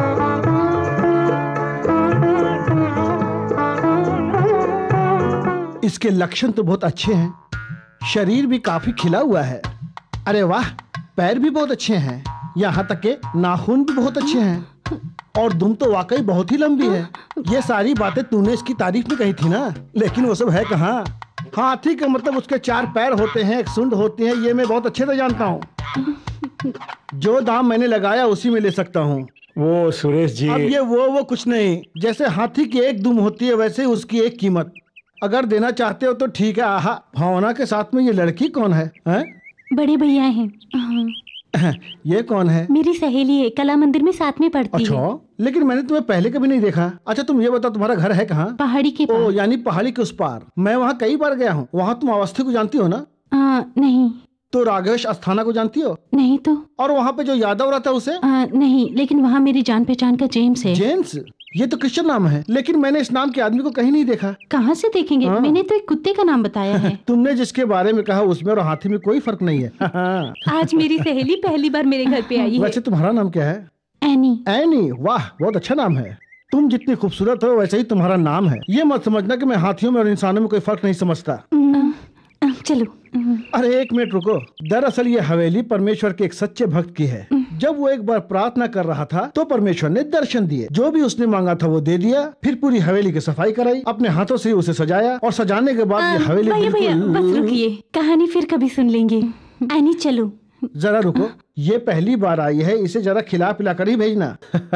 इसके लक्षण तो बहुत अच्छे हैं, शरीर भी काफी खिला हुआ है। अरे वाह, पैर भी बहुत अच्छे हैं, यहाँ तक के नाखून भी बहुत अच्छे हैं और दुम तो वाकई बहुत ही लंबी है। ये सारी बातें तूने इसकी तारीफ में कही थी ना, लेकिन वो सब है कहाँ। हाथी का मतलब उसके 4 पैर होते हैं, एक सूंड होती है, ये मैं बहुत अच्छे से जानता हूँ। जो दाम मैंने लगाया उसी में ले सकता हूँ। वो सुरेश जी, अब ये वो कुछ नहीं, जैसे हाथी की एक दुम होती है वैसे उसकी एक कीमत। अगर देना चाहते हो तो ठीक है। आहा, भावना के साथ में ये लड़की कौन है? बड़े भैया हैं। ये कौन है? मेरी सहेली है, कला मंदिर में साथ में पढ़ती है। अच्छा, लेकिन मैंने तुम्हें पहले कभी नहीं देखा। अच्छा तुम ये बताओ, तुम्हारा घर है कहाँ? पहाड़ी के पार। ओ, यानी पहाड़ी के उस पार। मैं वहाँ कई बार गया हूँ। वहाँ तुम अवस्थी को जानती हो ना? नहीं। तो राघवेश अस्थाना को जानती हो? नहीं। तो और वहाँ पे जो यादव रहता है उसे? नहीं, लेकिन वहाँ मेरी जान पहचान का जेम्स है। जेम्स? ये तो क्रिश्चियन नाम है, लेकिन मैंने इस नाम के आदमी को कहीं नहीं देखा। कहाँ से देखेंगे? मैंने तो एक कुत्ते का नाम बताया है। तुमने जिसके बारे में कहा उसमें और हाथी में कोई फर्क नहीं है। आज मेरी सहेली पहली बार मेरे घर पे आई है। वैसे तुम्हारा नाम क्या है? एनी। एनी? वाह, बहुत अच्छा नाम है। तुम जितनी खूबसूरत हो वैसे ही तुम्हारा नाम है। ये मत समझना कि मैं हाथियों में और इंसानों में कोई फर्क नहीं समझता। चलो। अरे एक मिनट रुको। दरअसल ये हवेली परमेश्वर के एक सच्चे भक्त की है। जब वो एक बार प्रार्थना कर रहा था तो परमेश्वर ने दर्शन दिए। जो भी उसने मांगा था वो दे दिया। फिर पूरी हवेली की सफाई कराई, अपने हाथों से उसे सजाया और सजाने के बाद ये हवेली भैया बस रुकिए, कहानी फिर कभी सुन लेंगे। एनी चलो। जरा रुको, ये पहली बार आई है, इसे जरा खिला पिला कर ही भेजना।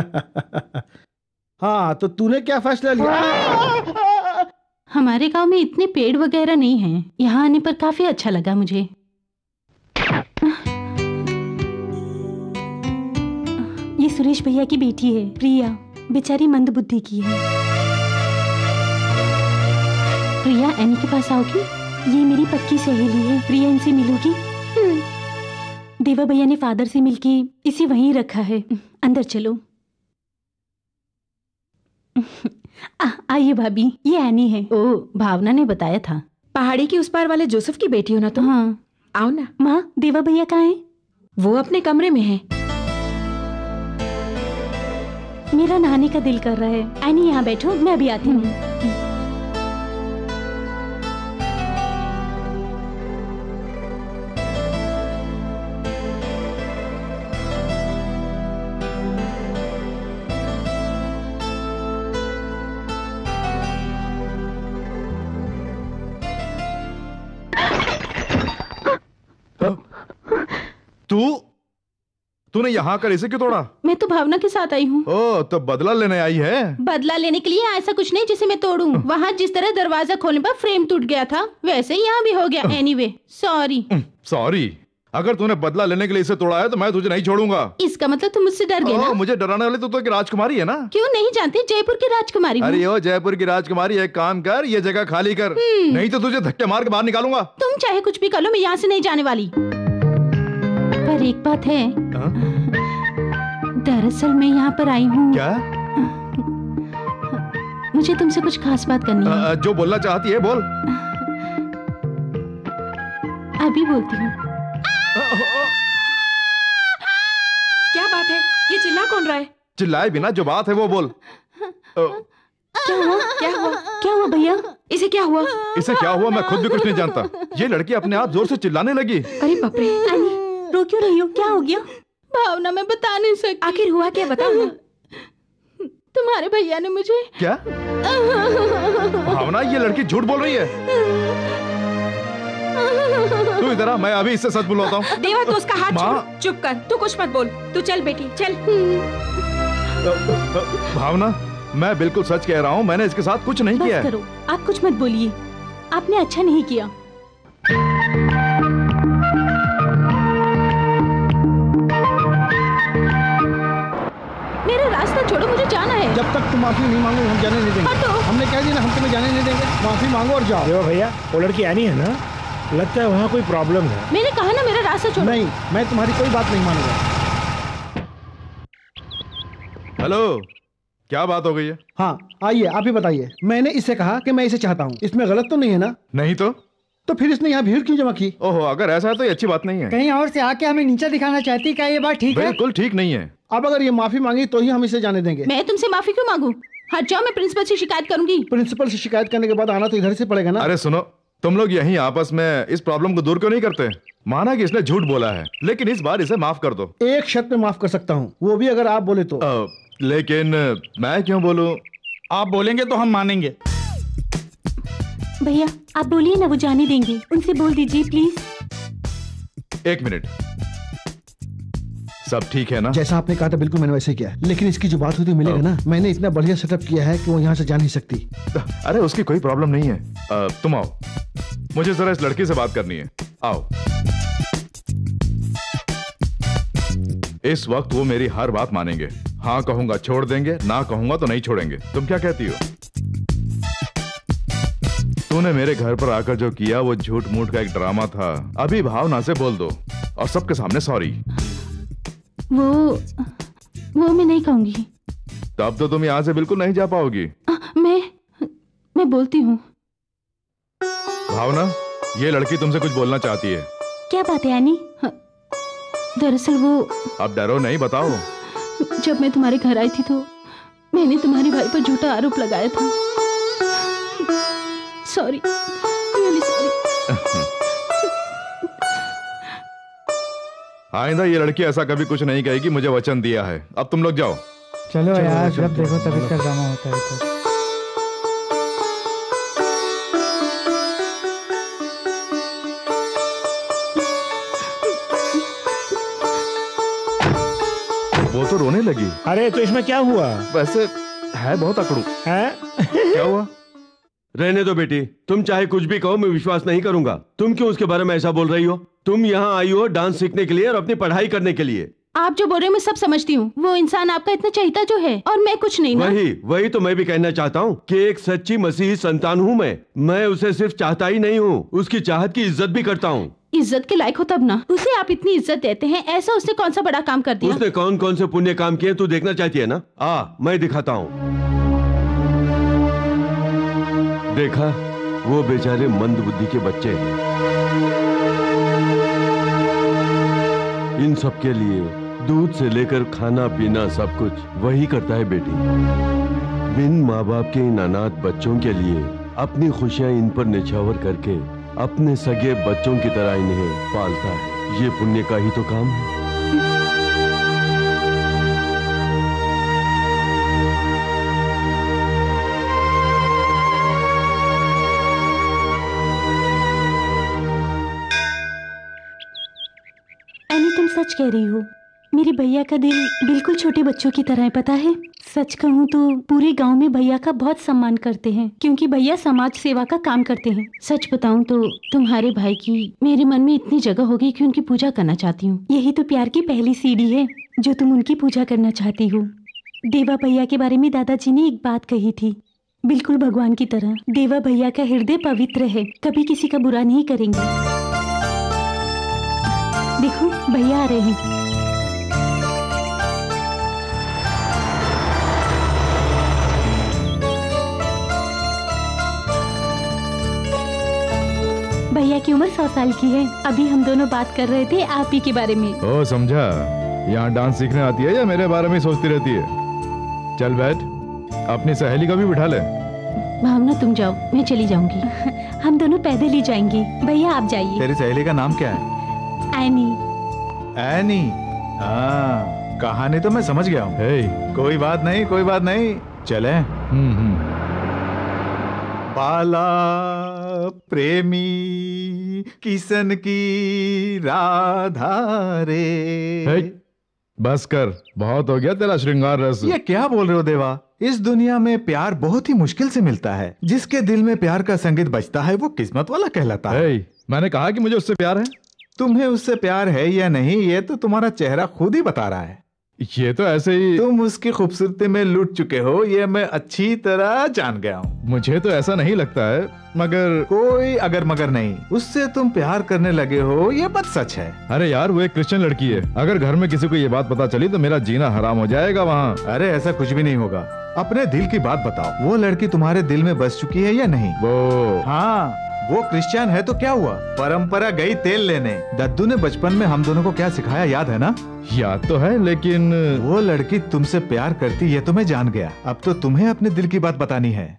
हाँ, तो तूने क्या फैसला लिया? हमारे गांव में इतने पेड़ वगैरह नहीं हैं। यहाँ आने पर काफी अच्छा लगा मुझे। ये सुरेश भैया की बेटी है प्रिया, बेचारी मंद बुद्धि की है। प्रिया एनी के पास आओगी? ये मेरी पक्की सहेली है, प्रिया इनसे मिलोगी? देवा भैया ने फादर से मिलके इसे वहीं रखा है, अंदर चलो। आइए भाभी, ये एनी है। ओ, भावना ने बताया था। पहाड़ी की उस पार वाले जोसेफ की बेटी हो ना तुम? हाँ। आओ ना। माँ, देवा भैया कहाँ हैं? वो अपने कमरे में है। मेरा नहाने का दिल कर रहा है। एनी यहाँ बैठो, मैं अभी आती हूँ। तूने यहाँ कर इसे क्यों तोड़ा? मैं तो भावना के साथ आई हूँ। ओ, तो बदला लेने आई है? बदला लेने के लिए ऐसा कुछ नहीं जिसे मैं तोड़ूं। वहाँ जिस तरह दरवाजा खोलने पर फ्रेम टूट गया था, वैसे ही यहाँ भी हो गया। Anyway, sorry. सॉरी? अगर तूने बदला लेने के लिए इसे तोड़ा है तो मैं तुझे नहीं छोड़ूंगा। इसका मतलब तुम मुझसे डर गए ना? मुझे डराने वाली तो राजकुमारी है ना? क्यों नहीं जानते, जयपुर की राजकुमारी हूँ। अरे ओ जयपुर की राजकुमारी, एक काम कर, ये जगह खाली कर, नहीं तो तुझे धक्के मार के बाहर निकालूंगा। तुम चाहे कुछ भी कर लो, मैं यहाँ से नहीं जाने वाली। पर एक बात है, दरअसल मैं यहाँ पर आई हूँ। क्या? मुझे तुमसे कुछ खास बात करनी है। जो बोलना चाहती है बोल। अभी बोलती हूँ। क्या बात है? ये चिल्ला कौन रहा है? चिल्लाए बिना जो बात है वो बोल। क्या हुआ? क्या हुआ? क्या हुआ भैया? इसे क्या हुआ? इसे क्या हुआ मैं खुद भी कुछ नहीं जानता। ये लड़की अपने आप जोर से चिल्लाने लगी। अरे बाप रे। रो क्यों रही हो? क्या हो गया? भावना, मैं बता नहीं सकती। आखिर हुआ क्या? बताओ ना। तुम्हारे भैया ने मुझे। क्या? भावना, ये लड़की झूठ बोल रही है। तू इधर आ, मैं अभी इससे सच बुलवाता हूँ। देवा, तू उसका हाथ छोड़। चुप कर, तू कुछ मत बोल। तू चल बेटी, चल। भावना, मैं बिल्कुल सच कह रहा हूँ, मैंने इसके साथ कुछ नहीं किया है। करो, आप कुछ मत बोलिए। आपने अच्छा नहीं किया। मेरा रास्ता छोड़ो, मुझे जाना है। जब तक तुम माफी नहीं मांगो हम जाने नहीं देंगे। हमने कह दिया ना, हम तुम्हें जाने नहीं देंगे। माफी मांगो और जाओ। देवा भैया, वो लड़की आनी है ना? लगता है वहाँ कोई प्रॉब्लम है। मैंने कहा ना, मेरा रास्ता छोड़ो। नहीं, मैं तुम्हारी कोई बात नहीं मानूंगा। हेलो, क्या बात हो गई है? हाँ, आइए आप ही बताइए। मैंने इससे कहा कि मैं इसे चाहता हूँ, इसमें गलत तो नहीं है ना? नहीं तो फिर इसने यहाँ भीड़ क्यों जमा की? ओहो, अगर ऐसा है तो ये अच्छी बात नहीं है। कहीं और से आके हमें नीचा दिखाना चाहती, क्या ये बात ठीक है? बिल्कुल ठीक नहीं है। अब अगर ये माफी मांगी तो ही हम इसे जाने देंगे। मैं तुमसे माफी क्यों मांगू? हट जाओ, मैं प्रिंसिपल से शिकायत करूंगी। प्रिंसिपल से शिकायत करने के बाद आना तो इधर से पड़ेगा ना? अरे सुनो, तुम लोग यहीं आपस में इस प्रॉब्लम को दूर क्यों नहीं करते? माना कि इसने झूठ बोला है, लेकिन इस बार इसे माफ कर दो। एक शर्त पे माफ कर सकता हूँ, वो भी अगर आप बोले तो। लेकिन मैं क्यों बोलूं? आप बोलेंगे तो हम मानेंगे। भैया आप बोलिए ना, वो जाने देंगे। उनसे बोल दीजिए प्लीज। एक मिनट, सब ठीक है ना? जैसा आपने कहा था बिल्कुल मैंने वैसे किया, लेकिन इसकी जो बात होती मिलेगा ना, मैंने इतना बढ़िया सेटअप किया है कि वो यहाँ से जा नहीं सकती। अरे उसकी कोई प्रॉब्लम नहीं है। तुम आओ, मुझे जरा इस लड़की से बात करनी है। आओ। इस वक्त वो मेरी हर बात मानेंगे। हाँ कहूंगा छोड़ देंगे, ना कहूंगा तो नहीं छोड़ेंगे। तुम क्या कहती हो? तूने मेरे घर पर आकर जो किया वो झूठ मूठ का एक ड्रामा था। अभी भावना से बोल दो और सबके सामने सॉरी। वो मैं नहीं कहूंगी। तब तो तुम यहाँ से बिल्कुल नहीं जा पाओगी। मैं बोलती हूँ। भावना, ये लड़की तुमसे कुछ बोलना चाहती है। क्या बात है एनी? दरअसल वो। अब डरो नहीं, बताओ। जब मैं तुम्हारे घर आई थी तो मैंने तुम्हारे भाई पर झूठा आरोप लगाया था। Sorry, really sorry. आइंदा ये लड़की ऐसा कभी कुछ नहीं कहेगी, मुझे वचन दिया है। अब तुम लोग जाओ। चलो यार, जब देखो तभी का ड्रामा होता है तो। वो तो रोने लगी। अरे तो इसमें क्या हुआ? वैसे है बहुत अकड़ू है। क्या हुआ? रहने दो बेटी, तुम चाहे कुछ भी कहो मैं विश्वास नहीं करूंगा। तुम क्यों उसके बारे में ऐसा बोल रही हो? तुम यहाँ आई हो डांस सीखने के लिए और अपनी पढ़ाई करने के लिए। आप जो बोल रहे हो मैं सब समझती हूँ। वो इंसान आपका इतना चहीता जो है और मैं कुछ नहीं ना। वही तो मैं भी कहना चाहता हूँ कि एक सच्ची मसीही संतान हूँ मैं उसे सिर्फ चाहता ही नहीं हूँ, उसकी चाहत की इज्जत भी करता हूँ। इज्जत के लायक हो तब ना, उसे आप इतनी इज्जत देते हैं। ऐसा उसने कौन सा बड़ा काम कर दिया? उसने कौन कौन से पुण्य काम किए तू देखना चाहती है ना? मैं दिखाता हूँ। देखा, वो बेचारे मंद बुद्धि के बच्चे हैं। इन सब के लिए दूध से लेकर खाना पीना सब कुछ वही करता है बेटी। बिन माँ बाप के इन अनाथ बच्चों के लिए अपनी खुशियां इन पर निछावर करके अपने सगे बच्चों की तरह इन्हें पालता है। ये पुण्य का ही तो काम है। तुम सच कह रही हो। मेरे भैया का दिल बिल्कुल छोटे बच्चों की तरह है, पता है। सच कहूँ तो पूरे गांव में भैया का बहुत सम्मान करते हैं, क्योंकि भैया समाज सेवा का काम करते हैं। सच बताऊँ तो तुम्हारे भाई की मेरे मन में इतनी जगह हो गई कि उनकी पूजा करना चाहती हूँ। यही तो प्यार की पहली सीढ़ी है, जो तुम उनकी पूजा करना चाहती हो। देवा भैया के बारे में दादाजी ने एक बात कही थी, बिल्कुल भगवान की तरह। देवा भैया का हृदय पवित्र है, कभी किसी का बुरा नहीं करेंगे। देखो भैया आ रहे हैं। भैया की उम्र 100 साल की है। अभी हम दोनों बात कर रहे थे आप ही के बारे में। ओ समझा, यहाँ डांस सीखने आती है या मेरे बारे में सोचती रहती है? चल बैठ, अपनी सहेली को भी बिठा ले। भावना तुम जाओ, मैं चली जाऊंगी। हम दोनों पैदल ही जाएंगे। भैया आप जाइए। तेरी सहेली का नाम क्या है? एनी। एनी? हाँ, कहानी तो मैं समझ गया हूँ। कोई बात नहीं, कोई बात नहीं, चले। बाला प्रेमी किशन की राधा रे। बस कर, बहुत हो गया तेरा श्रृंगार रस। ये क्या बोल रहे हो देवा? इस दुनिया में प्यार बहुत ही मुश्किल से मिलता है। जिसके दिल में प्यार का संगीत बजता है वो किस्मत वाला कहलाता है। मैंने कहा कि मुझे उससे प्यार है। तुम्हें उससे प्यार है या नहीं, ये तो तुम्हारा चेहरा खुद ही बता रहा है। ये तो ऐसे ही। तुम उसकी खूबसूरती में लुट चुके हो, ये मैं अच्छी तरह जान गया हूँ। मुझे तो ऐसा नहीं लगता है, मगर कोई अगर मगर नहीं। उससे तुम प्यार करने लगे हो, ये बात सच है। अरे यार, वो एक क्रिश्चियन लड़की है। अगर घर में किसी को ये बात पता चली तो मेरा जीना हराम हो जाएगा वहाँ। अरे ऐसा कुछ भी नहीं होगा। अपने दिल की बात बताओ, वो लड़की तुम्हारे दिल में बस चुकी है या नहीं? हाँ, वो क्रिश्चियन है तो क्या हुआ? परंपरा गई तेल लेने। दद्दू ने बचपन में हम दोनों को क्या सिखाया याद है ना? याद तो है, लेकिन वो लड़की तुमसे प्यार करती, ये तो मैं जान गया। अब तो तुम्हें अपने दिल की बात बतानी है।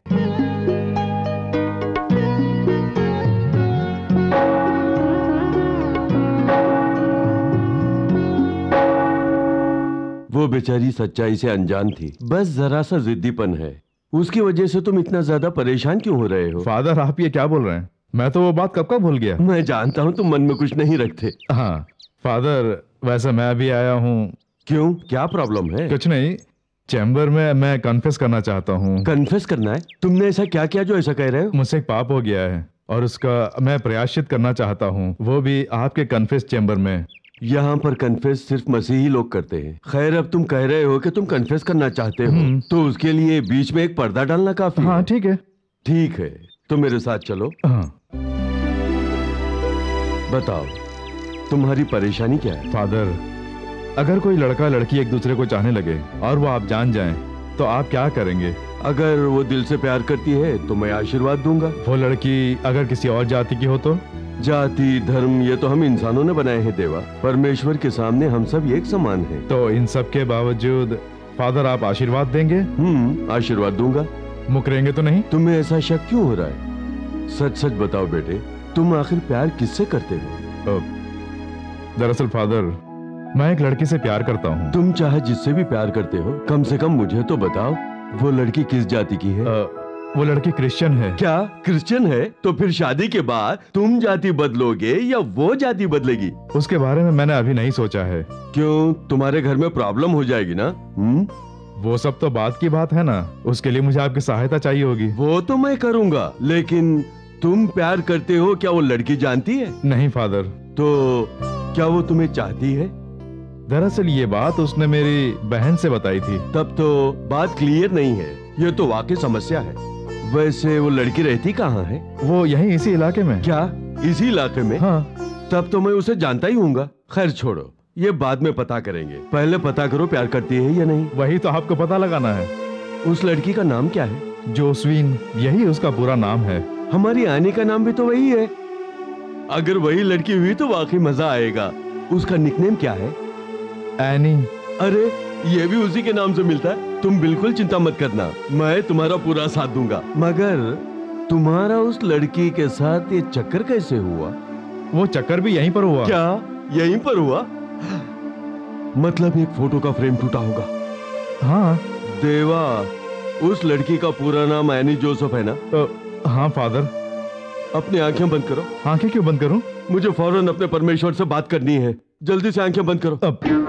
वो बेचारी सच्चाई से अनजान थी, बस जरा सा जिद्दीपन है। उसकी वजह से तुम इतना ज्यादा परेशान क्यों हो रहे हो? फादर, आप ये क्या बोल रहे हैं? मैं तो वो बात कब का भूल गया। मैं जानता हूँ तुम मन में कुछ नहीं रखते। हाँ फादर, वैसे मैं अभी आया हूँ। क्यों, क्या प्रॉब्लम है? कुछ नहीं, चैम्बर में मैं कन्फेस करना चाहता हूँ। कन्फेस करना है? तुमने ऐसा क्या किया जो ऐसा कह रहे हो? मुझसे एक पाप हो गया है और उसका मैं प्रायश्चित करना चाहता हूँ, वो भी आपके कन्फेस चैम्बर में। यहाँ पर कन्फेस सिर्फ मसीही लोग करते हैं। खैर, अब तुम कह रहे हो कि तुम कन्फेस करना चाहते हो, तो उसके लिए बीच में एक पर्दा डालना काफी है। हाँ ठीक है। ठीक है, तो मेरे साथ चलो। हाँ। बताओ, तुम्हारी परेशानी क्या है? फादर, अगर कोई लड़का लड़की एक दूसरे को चाहने लगे और वो आप जान जाएं, तो आप क्या करेंगे? अगर वो दिल से प्यार करती है तो मैं आशीर्वाद दूंगा। वो लड़की अगर किसी और जाति की हो तो? जाति धर्म ये तो हम इंसानों ने बनाए हैं देवा। परमेश्वर के सामने हम सब एक समान हैं। तो इन सब के बावजूद फादर आप आशीर्वाद देंगे? आशीर्वाद दूंगा। मुकरेंगे तो नहीं? तुम्हें ऐसा शक क्यों हो रहा है? सच सच बताओ बेटे, तुम आखिर प्यार किससे करते हो? दरअसल फादर, मैं एक लड़की से प्यार करता हूँ। तुम चाहे जिससे भी प्यार करते हो, कम से कम मुझे तो बताओ, वो लड़की किस जाति की है? वो लड़की क्रिश्चियन है। क्या क्रिश्चियन है? तो फिर शादी के बाद तुम जाति बदलोगे या वो जाति बदलेगी? उसके बारे में मैंने अभी नहीं सोचा है। क्यों, तुम्हारे घर में प्रॉब्लम हो जाएगी ना? वो सब तो बात की बात है ना, उसके लिए मुझे आपकी सहायता चाहिए होगी। वो तो मैं करूंगा, लेकिन तुम प्यार करते हो क्या वो लड़की जानती है? नहीं फादर। तो क्या वो तुम्हें चाहती है? दरअसल ये बात उसने मेरी बहन से बताई थी। तब तो बात क्लियर नहीं है, ये तो वाकई समस्या है। वैसे वो लड़की रहती कहाँ है? वो यहीं इसी इलाके में। क्या इसी इलाके में? हाँ। तब तो मैं उसे जानता ही हूँगा। खैर छोड़ो, ये बाद में पता करेंगे। पहले पता करो प्यार करती है या नहीं। वही तो आपको पता लगाना है। उस लड़की का नाम क्या है? जोस्वीन, यही उसका पूरा नाम है। हमारी आनी का नाम भी तो वही है। अगर वही लड़की हुई तो वाकई मजा आएगा। उसका निकनेम क्या है? एनी। अरे ये भी उसी के नाम से मिलता है। तुम बिल्कुल चिंता मत करना, मैं तुम्हारा पूरा साथ दूंगा। मगर तुम्हारा उस लड़की के साथ ये चक्कर कैसे हुआ? वो चक्कर भी यहीं पर हुआ। क्या यहीं पर हुआ? मतलब एक फोटो का फ्रेम टूटा होगा। हाँ। देवा, उस लड़की का पूरा नाम एनी जोसेफ है ना? हाँ फादर। अपनी आंखें बंद करो। आंखें क्यों बंद करूं? मुझे फौरन अपने परमेश्वर से बात करनी है। जल्दी से आंखें बंद करो।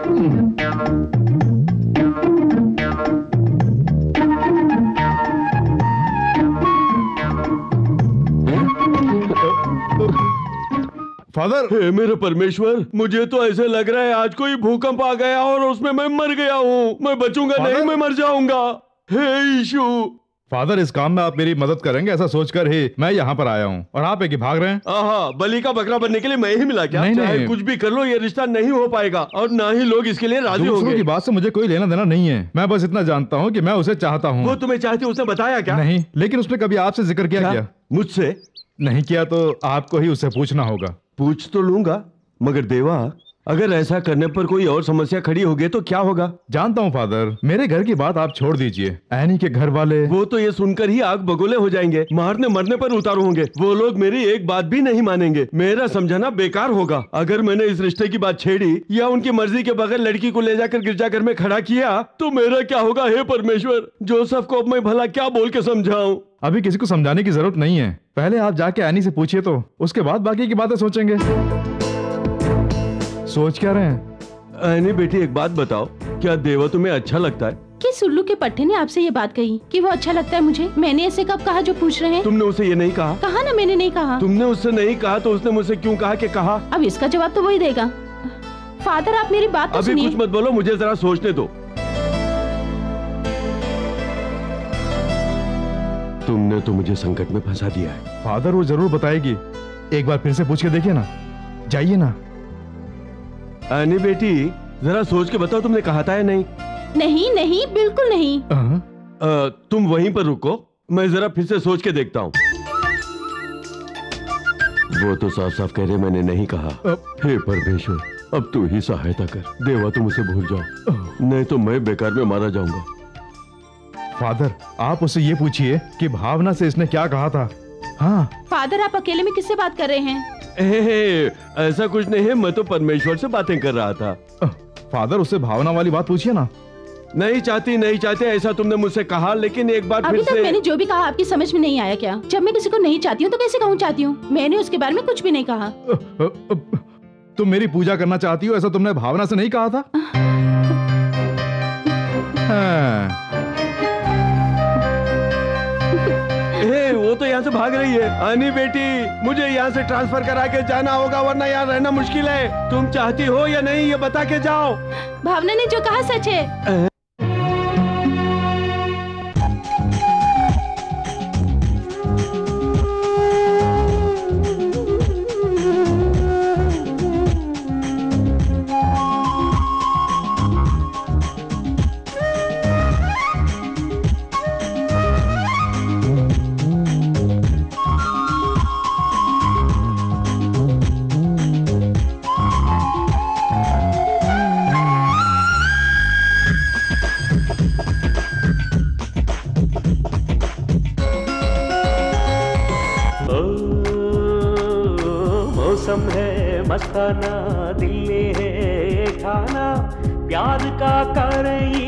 फादर। हे मेरे परमेश्वर, मुझे तो ऐसे लग रहा है आज कोई भूकंप आ गया और उसमें मैं मर गया हूँ। मैं बचूंगा नहीं, मैं मर जाऊंगा। हे यीशु। फादर, इस काम में आप मेरी मदद करेंगे ऐसा सोचकर ही मैं यहाँ पर आया हूँ। और आप एक ही भाग रहे हैं। आहा, बलि का बकरा बनने के लिए मैं ही मिला क्या? नहीं, चाहे नहीं। कुछ भी कर लो, ये रिश्ता नहीं हो पाएगा और ना ही लोग इसके लिए राजी दूसरों होंगे। की बात से मुझे कोई लेना देना नहीं है। मैं बस इतना जानता हूँ कि मैं उसे चाहता हूँ। वो तुम्हें चाहती, उसने बताया क्या? नहीं, लेकिन उसने कभी आपसे जिक्र किया क्या? मुझसे नहीं किया तो आपको ही उससे पूछना होगा। पूछ तो लूंगा, मगर देवा अगर ऐसा करने पर कोई और समस्या खड़ी होगी तो क्या होगा? जानता हूँ फादर, मेरे घर की बात आप छोड़ दीजिए। एनी के घर वाले वो तो ये सुनकर ही आग बगोले हो जाएंगे, मारने मरने पर उतारू होंगे। वो लोग मेरी एक बात भी नहीं मानेंगे। मेरा समझाना बेकार होगा। अगर मैंने इस रिश्ते की बात छेड़ी या उनकी मर्जी के बगैर लड़की को ले जाकर गिरजाघर में खड़ा किया तो मेरा क्या होगा? हे परमेश्वर, जोसेफ को अब मैं भला क्या बोल के समझाऊं? अभी किसी को समझाने की जरूरत नहीं है। पहले आप जाके एनी से पूछिए तो उसके बाद बाकी की बातें सोचेंगे। सोच क्या रहे हैं? एनी बेटी, एक बात बताओ, क्या देवा तुम्हें अच्छा लगता है? कि सुल्लू के पट्टे ने आपसे ये बात कही कि वो अच्छा लगता है मुझे? मैंने ऐसे कब कहा जो पूछ रहे हैं? तुमने उसे ये नहीं कहा? कहा ना, मैंने नहीं कहा। तुमने उससे नहीं कहा तो उसने मुझसे क्यों कहा कि कहा? अब इसका जवाब तो वही देगा। फादर, आप मेरी बात तो अभी सुनिए। कुछ मत बोलो, मुझे जरा सोचने दो। तुमने तो मुझे संकट में फंसा दिया है। फादर, वो जरूर बताएगी। एक बार फिर से पूछ के देखिए ना। जाइए ना। एनी बेटी, जरा सोच के बताओ, तुमने कहा था या नहीं? नहीं नहीं, बिल्कुल नहीं। तुम वहीं पर रुको, मैं जरा फिर से सोच के देखता हूँ। वो तो साफ साफ कह रहे मैंने नहीं कहा। हे परमेश्वर, अब तू ही सहायता कर। देवा, तुम उसे भूल जाओ, नहीं तो मैं बेकार में मारा जाऊंगा। फादर, आप उससे ये पूछिए कि भावना से इसने क्या कहा था। हाँ। फादर, आप अकेले में किससे बात कर रहे हैं? ऐसा कुछ नहीं है, मैं तो परमेश्वर से बातें कर रहा था। फादर, उससे भावना वाली बात पूछिए ना। नहीं चाहते ऐसा तुमने मुझसे कहा, लेकिन एक बार अभी फिर तक से मैंने जो भी कहा आपकी समझ में नहीं आया क्या? जब मैं किसी को नहीं चाहती हूँ तो कैसे कहूँ चाहती हूँ? मैंने उसके बारे में कुछ भी नहीं कहा। तुम मेरी पूजा करना चाहती हो, ऐसा तुमने भावना से नहीं कहा था? वो तो यहाँ से भाग रही है। आनी बेटी, मुझे यहाँ से ट्रांसफर करा के जाना होगा, वरना यहाँ रहना मुश्किल है। तुम चाहती हो या नहीं, ये बता के जाओ। भावना ने जो कहा सच है। मौसम है मस्ताना, दिल है ठाना, प्यार का कर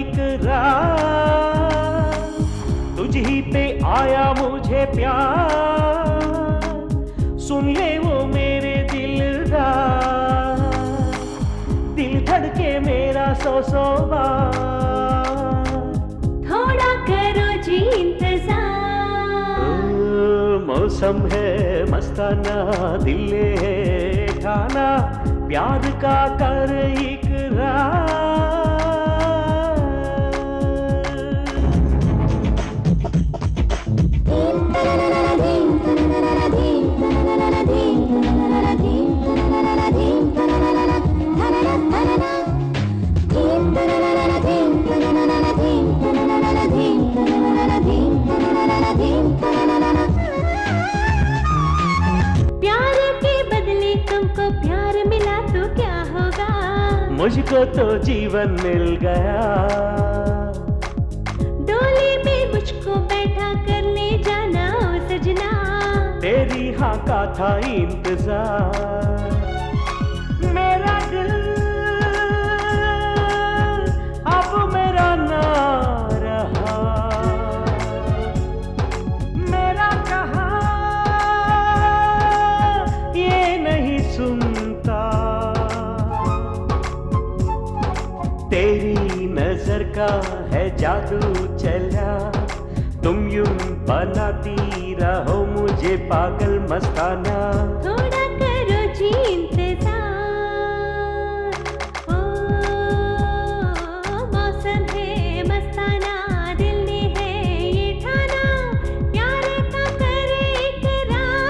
इकरार, तुझ ही पे आया मुझे प्यार, सुन ले वो मेरे दिलदार, दिल धड़के मेरा सौ सौ बार, थोड़ा करो जी इंतजार। मौसम है मस्ताना, दिल है ठाना, प्यार का कर इकरार, मुझको तो जीवन मिल गया, डोली में मुझको बैठा कर ले जाना ओ सजना, तेरी हाँ का था इंतजार। मेरा दिल अब मेरा ना रहा, मेरा कहा ये नहीं सुनता। तेरी नजर का है जादू चला, तुम यूं बनाती रहो मुझे पागल मस्ताना। थोड़ा करो जी इंतजार, ओ मौसम है मस्ताना, दिल ने है ये ठाना, प्यार का करे इकरार।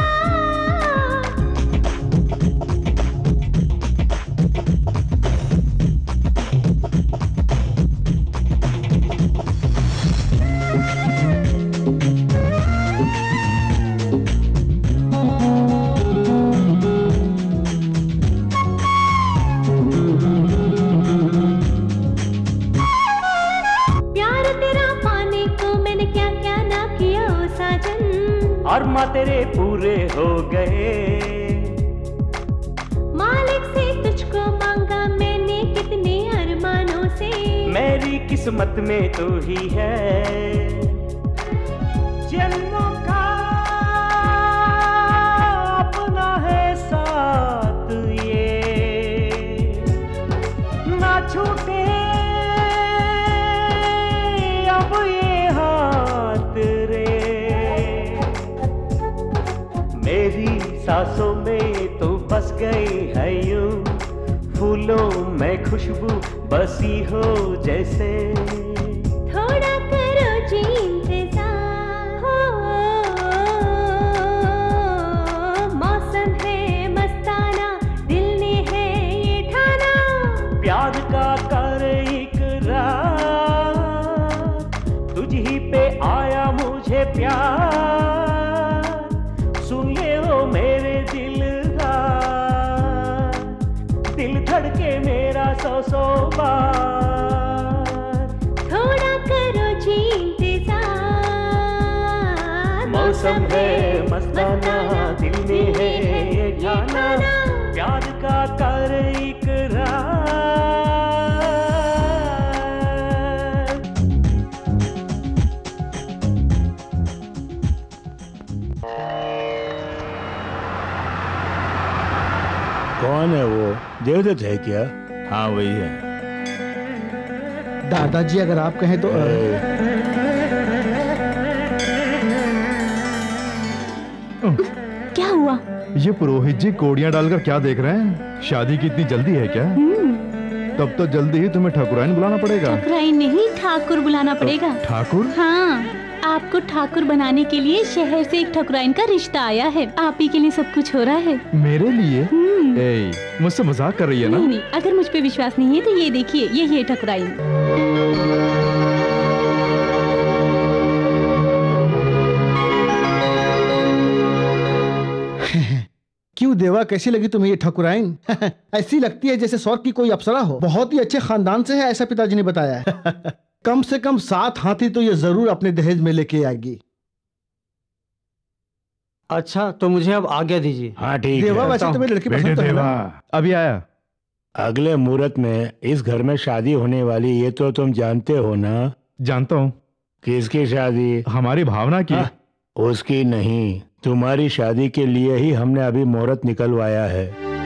और माँ तेरे पूरे हो गए, मालिक से तुझको मांगा मैंने कितने अरमानों से, मेरी किस्मत में तू ही है। जन्मों का अपना है साथ ये, ना छूटे अब ये हाथ रे। मेरी सांसों में तो बस गई है यूं, फूलों में खुशबू बसी हो जैसे। थोड़ा करो जी इंतजार, मौसम है मस्ताना, दिल ने है ये ठाना, प्यार का कर इकरार, तुझ ही पे आया मुझे प्यार। सुन ले हो मेरे दिल धड़के मेरा सौ बार। थोड़ा करो जी इंतजार, मौसम है मस्ताना, दिल में है ये ठाना, प्यार का कर इकरार। कौन है वो? देवदत्त है क्या? हाँ वही है। दादाजी अगर आप कहें तो क्या हुआ? ये पुरोहित जी कोड़ियां डालकर क्या देख रहे हैं? शादी की इतनी जल्दी है क्या? तब तो जल्दी ही तुम्हें ठाकुराइन बुलाना पड़ेगा। ठाकुराइन नहीं, ठाकुर बुलाना पड़ेगा। ठाकुर? हाँ, आपको ठाकुर बनाने के लिए शहर से एक ठाकुराइन का रिश्ता आया है। आप ही के लिए सब कुछ हो रहा है। मेरे लिए? मुझसे मजाक कर रही है ना? नहीं, अगर मुझ पे विश्वास नहीं है तो ये देखिए, यही है ठाकुराइन। क्यों देवा, कैसी लगी तुम्हें ये ठाकुराइन? ऐसी लगती है जैसे स्वर्ग की कोई अप्सरा हो। बहुत ही अच्छे खानदान से है, ऐसा पिताजी ने बताया है। कम से कम 7 हाथी तो ये जरूर अपने दहेज में लेके आएगी। अच्छा, तो मुझे अब आज्ञा दीजिए। हाँ ठीक है। देवा, वैसे तुम्हें लड़की पसंद तो है ना? अभी आया। अगले मुहूर्त में इस घर में शादी होने वाली, ये तो तुम जानते हो ना? जानता हूँ। किसकी शादी? हमारी भावना की। उसकी नहीं, तुम्हारी शादी के लिए ही हमने अभी मुहूर्त निकलवाया है।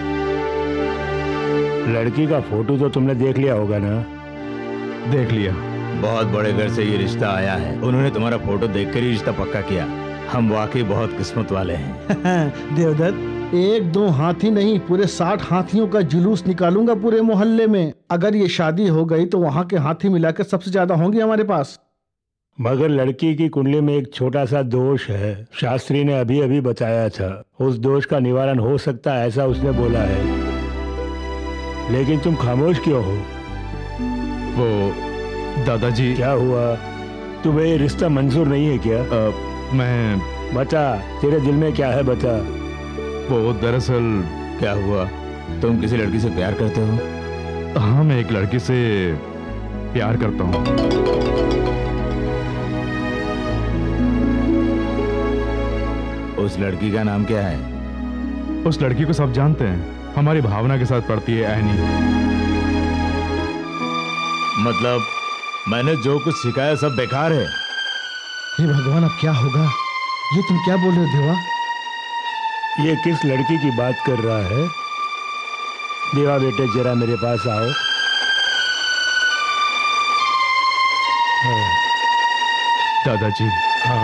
लड़की का फोटो तो तुमने देख लिया होगा ना? देख लिया। बहुत बड़े घर से ये रिश्ता आया है, उन्होंने तुम्हारा फोटो देखकर ही रिश्ता पक्का किया। हम वाकई बहुत किस्मत वाले हैं। देवदत्त, एक दो हाथी नहीं, पूरे 60 हाथियों का जुलूस निकालूंगा पूरे मोहल्ले में। अगर ये शादी हो गई तो वहाँ के हाथी मिलाकर सबसे ज्यादा होंगे हमारे पास। मगर लड़की की कुंडली में एक छोटा सा दोष है, शास्त्री ने अभी अभी बताया था। उस दोष का निवारण हो सकता है ऐसा उसने बोला है। लेकिन तुम खामोश क्यों हो? वो दादाजी। क्या हुआ? तुम्हें ये रिश्ता मंजूर नहीं है क्या? मैं बता, तेरे दिल में क्या है बता। वो दरअसल क्या हुआ? तुम किसी लड़की से प्यार करते हो? हाँ, मैं एक लड़की से प्यार करता हूँ। उस लड़की का नाम क्या है? उस लड़की को सब जानते हैं, हमारी भावना के साथ पढ़ती है एनी। मतलब मैंने जो कुछ सिखाया सब बेकार है? हे भगवान, अब क्या होगा? ये तुम क्या बोल रहे हो देवा? ये किस लड़की की बात कर रहा है? देवा बेटे जरा मेरे पास आओ। दादाजी। हाँ,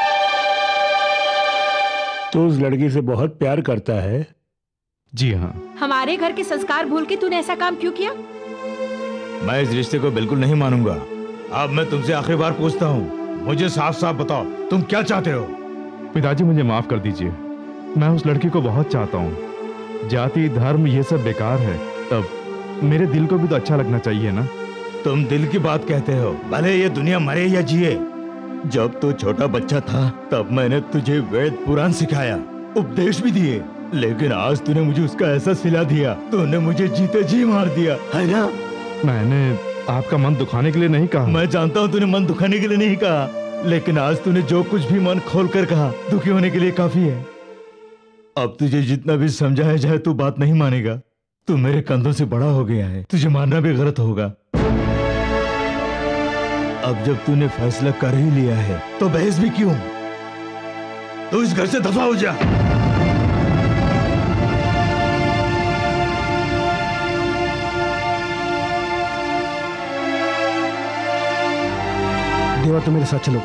तो उस लड़की से बहुत प्यार करता है? जी हाँ। हमारे घर के संस्कार भूल के तूने ऐसा काम क्यों किया? मैं इस रिश्ते को बिल्कुल नहीं मानूंगा। अब मैं तुमसे आखिरी बार पूछता हूँ, मुझे साफ साफ बताओ तुम क्या चाहते हो? पिताजी मुझे माफ कर दीजिए, मैं उस लड़की को बहुत चाहता हूँ। जाति धर्म ये सब बेकार है, तब मेरे दिल को भी तो अच्छा लगना चाहिए ना। तुम दिल की बात कहते हो, भले ये दुनिया मरे या जिए। जब तू छोटा बच्चा था तब मैंने तुझे वेद पुराण सिखाया, उपदेश भी दिए, लेकिन आज तूने मुझे उसका एहसास सिला दिया। तूने मुझे जीते जी मार दिया, है ना? मैंने आपका मन दुखाने के लिए नहीं कहा। मैं जानता हूँ तूने मन दुखाने के लिए नहीं कहा, लेकिन आज तूने जो कुछ भी मन खोल कर कहा दुखी होने के लिए काफी है। अब तुझे जितना भी समझाया जाए तू बात नहीं मानेगा। तू मेरे कंधों से बड़ा हो गया है, तुझे मानना भी गलत होगा। अब जब तूने फैसला कर ही लिया है तो बहस भी क्यों? तू इस घर से दफा हो जा। देवा, तुम मेरे साथ चलो।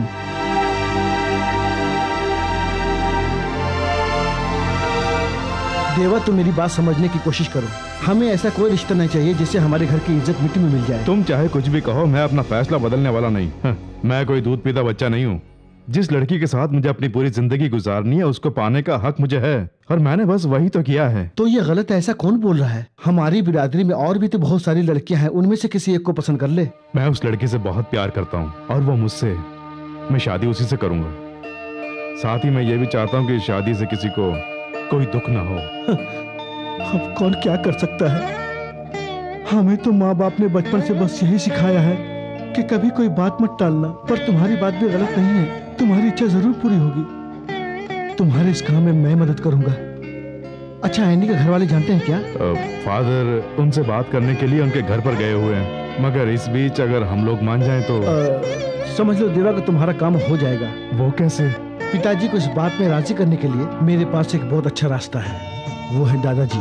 देवा, तुम मेरी बात समझने की कोशिश करो। हमें ऐसा कोई रिश्ता नहीं चाहिए जिससे हमारे घर की इज्जत मिट्टी में मिल जाए। तुम चाहे कुछ भी कहो, मैं अपना फैसला बदलने वाला नहीं। मैं कोई दूध पीता बच्चा नहीं हूँ। जिस लड़की के साथ मुझे अपनी पूरी जिंदगी गुजारनी है उसको पाने का हक मुझे है, और मैंने बस वही तो किया है। तो ये गलत है, ऐसा कौन बोल रहा है? हमारी बिरादरी में और भी तो बहुत सारी लड़कियां हैं, उनमें से किसी एक को पसंद कर ले। मैं उस लड़की से बहुत प्यार करता हूँ और वो मुझसे। मैं शादी उसी से करूंगा। साथ ही मैं ये भी चाहता हूँ कि शादी से किसी को कोई दुख ना हो। अब कौन क्या कर सकता है? हमें तो माँ बाप ने बचपन से बस यही सिखाया है कि कभी कोई बात मत टालना। पर तुम्हारी बात भी गलत नहीं है, तुम्हारी इच्छा जरूर पूरी होगी। तुम्हारे इस काम में मैं मदद करूंगा। अच्छा, एनी के घर वाले जानते हैं क्या? फादर उनसे बात करने के लिए उनके घर पर गए हुए हैं, मगर इस बीच अगर हम लोग मान जाएं तो समझ लो देवा कि तुम्हारा काम हो जाएगा। वो कैसे? पिताजी को इस बात में राजी करने के लिए मेरे पास एक बहुत अच्छा रास्ता है, वो है दादाजी।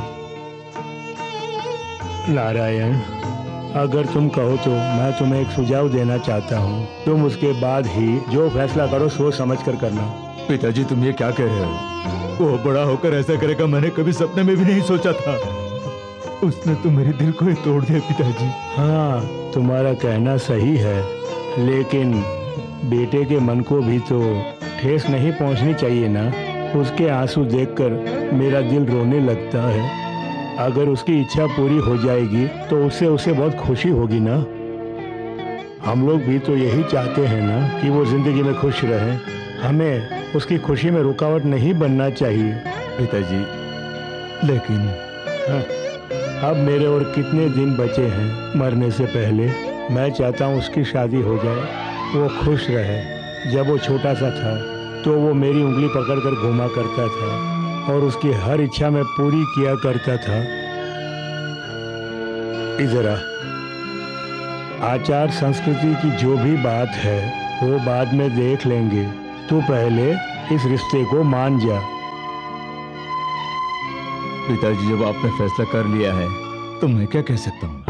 नारायण, अगर तुम कहो तो मैं तुम्हें एक सुझाव देना चाहता हूँ। तुम उसके बाद ही जो फैसला करो सोच समझ कर करना। पिताजी, तुम ये क्या कह रहे हो? वो बड़ा होकर ऐसा करेगा मैंने कभी सपने में भी नहीं सोचा था। उसने तो मेरे दिल को ही तोड़ दिया पिताजी। हाँ, तुम्हारा कहना सही है, लेकिन बेटे के मन को भी तो ठेस नहीं पहुंचनी चाहिए ना। उसके आंसू देखकर मेरा दिल रोने लगता है। अगर उसकी इच्छा पूरी हो जाएगी तो उससे उसे बहुत खुशी होगी ना। हम लोग भी तो यही चाहते हैं ना कि वो जिंदगी में खुश रहे। हमें उसकी खुशी में रुकावट नहीं बनना चाहिए। पिताजी, लेकिन हाँ, अब मेरे और कितने दिन बचे हैं मरने से पहले। मैं चाहता हूँ उसकी शादी हो जाए, वो खुश रहे। जब वो छोटा सा था तो वो मेरी उंगली पकड़कर घुमा करता था और उसकी हर इच्छा मैं पूरी किया करता था। इधर आ, आचार संस्कृति की जो भी बात है वो बाद में देख लेंगे। तू पहले इस रिश्ते को मान जा। पिताजी, जब आपने फैसला कर लिया है तो मैं क्या कह सकता हूँ?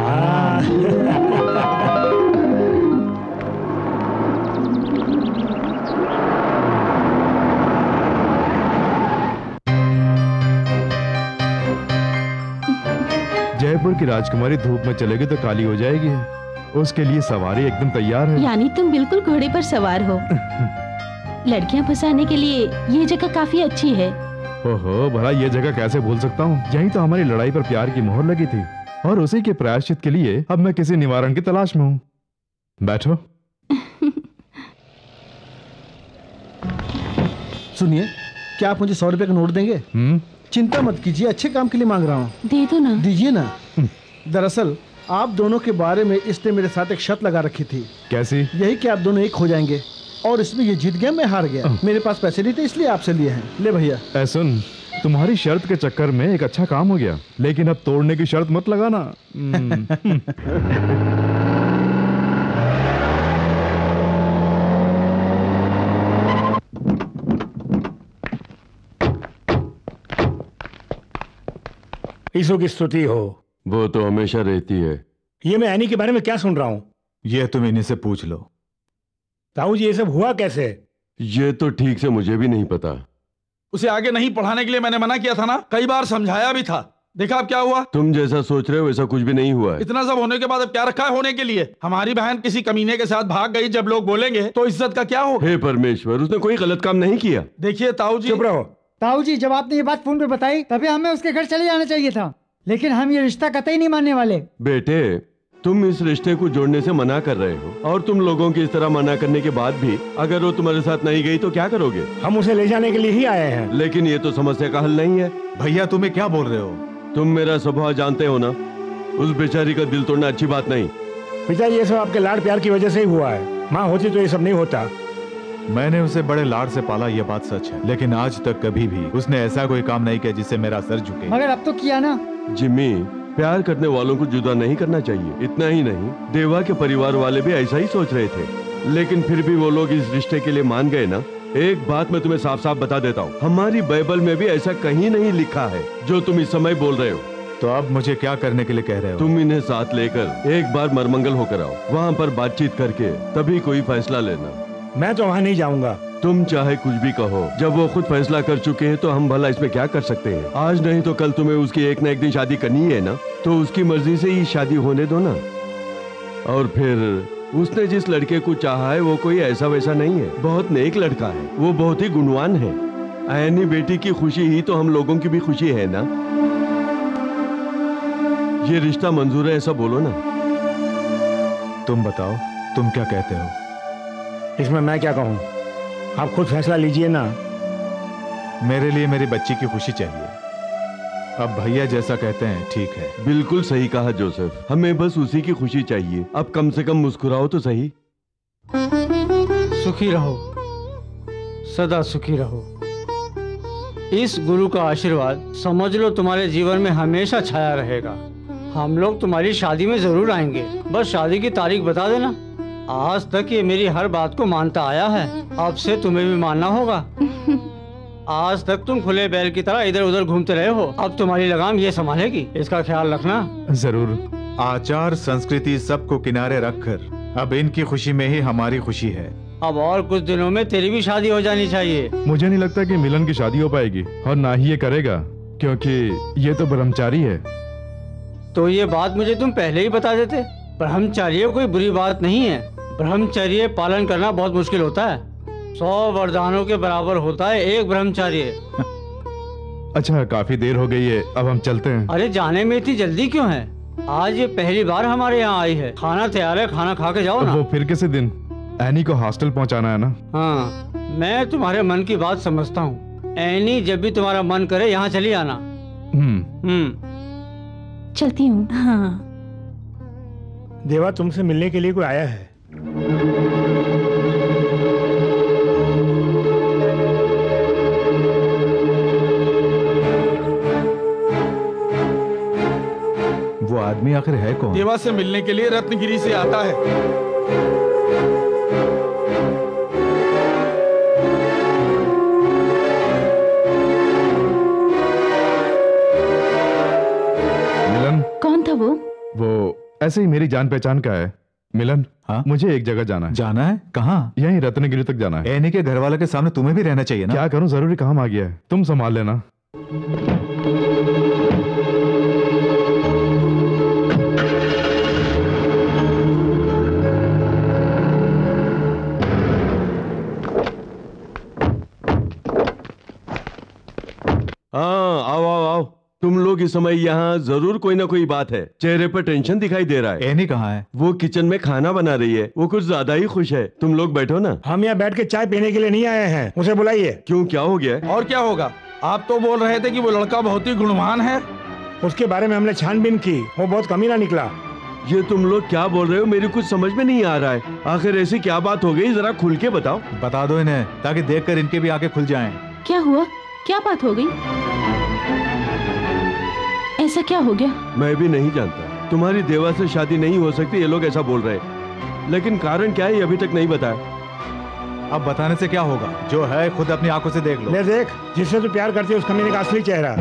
क्योंकि राजकुमारी धूप में चलेगी तो काली हो जाएगी। उसके लिए सवारी एकदम तैयार है। यानी तुम बिल्कुल घोड़े पर सवार हो। लड़कियां फंसाने के लिए ये जगह काफी अच्छी है। ओहो, भला ये जगह कैसे भूल सकता हूँ। यही तो हमारी लड़ाई पर प्यार की मोहर लगी थी और उसी के प्रायश्चित के लिए अब मैं किसी निवारण की तलाश में हूँ। बैठो। सुनिए, क्या आप मुझे 100 रुपए का नोट देंगे? चिंता मत कीजिए, अच्छे काम के लिए मांग रहा हूँ। दे दो ना। दीजिए ना। दरअसल आप दोनों के बारे में इसने मेरे साथ एक शर्त लगा रखी थी। कैसी? यही कि आप दोनों एक हो जाएंगे, और इसमें ये जीत गया, मैं हार गया। मेरे पास पैसे नहीं थे इसलिए आपसे लिए हैं। ले भैया। सुन, तुम्हारी शर्त के चक्कर में एक अच्छा काम हो गया, लेकिन अब तोड़ने की शर्त मत लगाना। ईशु की स्तुति हो। वो तो हमेशा रहती है। ये मैं एनी के बारे में क्या सुन रहा हूँ? ये तुम इन्हीं से पूछ लो। ताऊ जी, ये सब हुआ कैसे? ये तो ठीक से मुझे भी नहीं पता। उसे आगे नहीं पढ़ाने के लिए मैंने मना किया था ना, कई बार समझाया भी था। देखा अब क्या हुआ। तुम जैसा सोच रहे हो वैसा कुछ भी नहीं हुआ है। इतना सब होने के बाद अब क्या रखा है होने के लिए? हमारी बहन किसी कमीने के साथ भाग गई, जब लोग बोलेंगे तो इज्जत का क्या होगा? हे परमेश्वर, उसने कोई गलत काम नहीं किया। देखिए ताऊ जी, चुप रहो। ताऊ जी, जब आपने ये बात फोन पे बताई तभी हमें उसके घर चले जाना चाहिए था, लेकिन हम ये रिश्ता कतई नहीं मानने वाले। बेटे, तुम इस रिश्ते को जोड़ने से मना कर रहे हो, और तुम लोगों की इस तरह मना करने के बाद भी अगर वो तुम्हारे साथ नहीं गई तो क्या करोगे? हम उसे ले जाने के लिए ही आए हैं। लेकिन ये तो समस्या का हल नहीं है। भैया, तुम्हें क्या बोल रहे हो? तुम मेरा स्वभाव जानते हो ना। उस बेचारी का दिल तोड़ना अच्छी बात नहीं। पिता, ये सब आपके लाड प्यार की वजह से ही हुआ है। माँ होती तो ये सब नहीं होता। मैंने उसे बड़े लाड से पाला, ये बात सच है, लेकिन आज तक कभी भी उसने ऐसा कोई काम नहीं किया जिससे मेरा सर झुके। मगर अब तो किया ना। जिम्मी, प्यार करने वालों को जुदा नहीं करना चाहिए। इतना ही नहीं, देवा के परिवार वाले भी ऐसा ही सोच रहे थे, लेकिन फिर भी वो लोग इस रिश्ते के लिए मान गए ना। एक बात मैं तुम्हें साफ साफ बता देता हूँ, हमारी बाइबल में भी ऐसा कहीं नहीं लिखा है जो तुम इस समय बोल रहे हो। तो अब मुझे क्या करने के लिए कह रहे हो? तुम इन्हें साथ लेकर एक बार मरमंगल होकर आओ, वहाँ पर बातचीत करके तभी कोई फैसला लेना। मैं तो वहाँ नहीं जाऊँगा। तुम चाहे कुछ भी कहो, जब वो खुद फैसला कर चुके हैं तो हम भला इसमें क्या कर सकते हैं? आज नहीं तो कल तुम्हें उसकी एक न एक दिन शादी करनी है ना, तो उसकी मर्जी से ही शादी होने दो ना। और फिर उसने जिस लड़के को चाहा है वो कोई ऐसा वैसा नहीं है, बहुत नेक लड़का है, वो बहुत ही गुणवान है। ऐनी बेटी की खुशी ही तो हम लोगों की भी खुशी है ना। ये रिश्ता मंजूर है, ऐसा बोलो ना। तुम बताओ, तुम क्या कहते हो? इसमें मैं क्या कहूँ? आप खुद फैसला लीजिए ना। मेरे लिए मेरी बच्ची की खुशी चाहिए। अब भैया जैसा कहते हैं ठीक है। बिल्कुल सही कहा जोसेफ, हमें बस उसी की खुशी चाहिए। अब कम से कम मुस्कुराओ तो सही। सुखी रहो, सदा सुखी रहो। इस गुरु का आशीर्वाद समझ लो तुम्हारे जीवन में हमेशा छाया रहेगा। हम लोग तुम्हारी शादी में जरूर आएंगे, बस शादी की तारीख बता देना। आज तक ये मेरी हर बात को मानता आया है, अब से तुम्हें भी मानना होगा। आज तक तुम खुले बैल की तरह इधर उधर घूमते रहे हो, अब तुम्हारी लगाम ये संभालेगी, इसका ख्याल रखना। जरूर। आचार संस्कृति सबको किनारे रखकर अब इनकी खुशी में ही हमारी खुशी है। अब और कुछ दिनों में तेरी भी शादी हो जानी चाहिए। मुझे नहीं लगता कि मिलन की शादी हो पाएगी, और ना ही ये करेगा, क्योंकि ये तो ब्रह्मचारी है। तो ये बात मुझे तुम पहले ही बता देते। ब्रह्मचर्य कोई बुरी बात नहीं है, ब्रह्मचर्य पालन करना बहुत मुश्किल होता है। 100 वरदानों के बराबर होता है एक ब्रह्मचर्य। अच्छा, काफी देर हो गई है, अब हम चलते हैं। अरे जाने में इतनी जल्दी क्यों है? आज ये पहली बार हमारे यहाँ आई है। खाना तैयार है, खाना खा के जाओ ना। वो फिर किसी दिन। एनी को हॉस्टल पहुँचाना है ना। हाँ, मैं तुम्हारे मन की बात समझता हूँ। एनी, जब भी तुम्हारा मन करे यहाँ चली आना। चलती हूँ। हाँ। देवा, तुमसे मिलने के लिए कोई आया है? वो आदमी आखिर है कौन? देवा से मिलने के लिए रत्नगिरी से आता है। मिलन? कौन था वो? वो ऐसे ही मेरी जान पहचान का है। मिलन, हाँ? मुझे एक जगह जाना है। जाना है? कहाँ? यहीं रत्नगिरी तक जाना है। एनी के घर वाले के सामने तुम्हें भी रहना चाहिए ना। क्या करूं, जरूरी काम आ गया है, तुम संभाल लेना। हाँ, आओ आओ आओ। तुम लोग इस समय यहाँ जरूर कोई ना कोई बात है। चेहरे पर टेंशन दिखाई दे रहा है। एनी कहाँ है? वो किचन में खाना बना रही है। वो कुछ ज्यादा ही खुश है। तुम लोग बैठो ना। हम यहाँ बैठ के चाय पीने के लिए नहीं आए हैं, उसे बुलाइए। क्यों, क्या हो गया? और क्या होगा? आप तो बोल रहे थे कि वो लड़का बहुत ही गुणवान है। उसके बारे में हमने छानबीन की, वो बहुत कमीना निकला। ये तुम लोग क्या बोल रहे हो? मेरी कुछ समझ में नहीं आ रहा है। आखिर ऐसी क्या बात हो गई, जरा खुल के बताओ। बता दो इन्हें, ताकि देखकर इनके भी आंखें खुल जाएं। क्या हुआ? क्या बात हो गई? ऐसा क्या हो गया? मैं भी नहीं जानता। तुम्हारी देवा से शादी नहीं हो सकती, ये लोग ऐसा बोल रहे हैं। लेकिन कारण क्या है ये अभी तक नहीं बताया। अब बताने से क्या होगा? जो है खुद अपनी आंखों से देख लो। ले देख, जिससे तू प्यार करती है उस कमीने का असली चेहरा।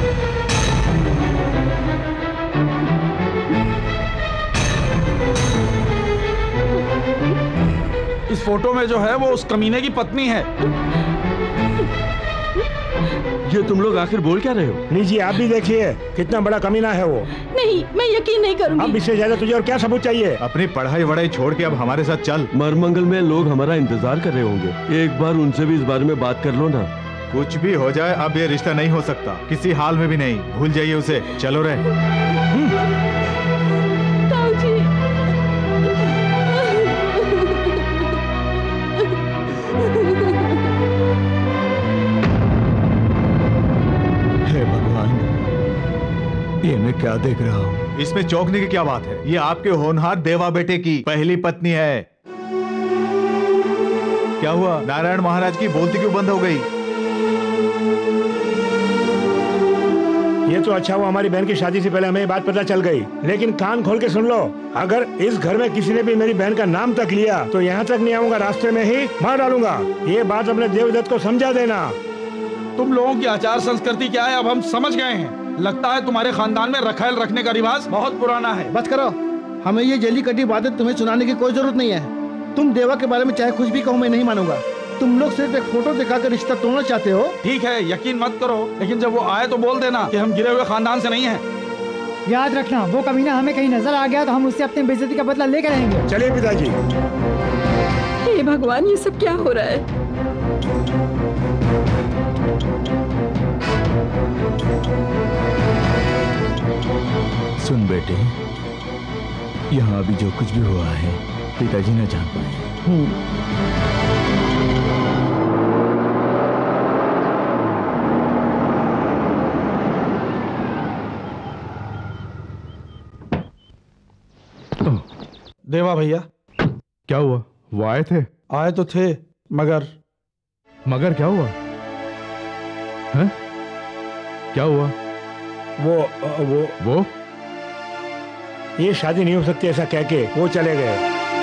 इस फोटो में जो है वो उस कमीने की पत्नी है। ये तुम लोग आखिर बोल क्या रहे हो? लीजिए आप भी देखिए, कितना बड़ा कमीना है वो। नहीं, मैं यकीन नहीं करूंगी। अब इससे ज्यादा तुझे और क्या सबूत चाहिए? अपनी पढ़ाई वढ़ाई छोड़ के अब हमारे साथ चल। मरमंगल में लोग हमारा इंतजार कर रहे होंगे। एक बार उनसे भी इस बारे में बात कर लो ना। कुछ भी हो जाए, अब ये रिश्ता नहीं हो सकता, किसी हाल में भी नहीं। भूल जाइए उसे। चलो रे। ये मैं क्या देख रहा हूँ? इसमें चौंकने की क्या बात है? ये आपके होनहार देवा बेटे की पहली पत्नी है। क्या हुआ? नारायण महाराज की बोलती क्यों बंद हो गई? ये तो अच्छा हुआ हमारी बहन की शादी से पहले हमें ये बात पता चल गई। लेकिन कान खोल के सुन लो, अगर इस घर में किसी ने भी मेरी बहन का नाम तक लिया तो यहाँ तक नहीं आऊंगा, रास्ते में ही मार डालूंगा। ये बात अपने देवदत्त को समझा देना। तुम लोगों की आचार संस्कृति क्या है अब हम समझ गए हैं। लगता है तुम्हारे खानदान में रखेल रखने का रिवाज बहुत पुराना है। बस करो, हमें ये जली कटी बातें तुम्हें सुनाने की कोई जरूरत नहीं है। तुम देवा के बारे में चाहे कुछ भी कहो, मैं नहीं मानूंगा। तुम लोग सिर्फ एक फोटो दिखाकर रिश्ता तोड़ना चाहते हो। ठीक है, यकीन मत करो, लेकिन जब वो आए तो बोल देना कि हम गिरे हुए खानदान से नहीं हैं। याद रखना, वो कमीना हमें कहीं नजर आ गया तो हम उससे अपनी बेइज्जती का बदला लेकर रहेंगे। चलिए पिताजी। हे भगवान, ये सब क्या हो रहा है? सुन बेटे, यहाँ अभी जो कुछ भी हुआ है पिताजी न जान पाए। देवा भैया। क्या हुआ? वो आए थे? आए तो थे, मगर क्या हुआ है? क्या हुआ? वो ये शादी नहीं हो सकती ऐसा कह के वो चले गए।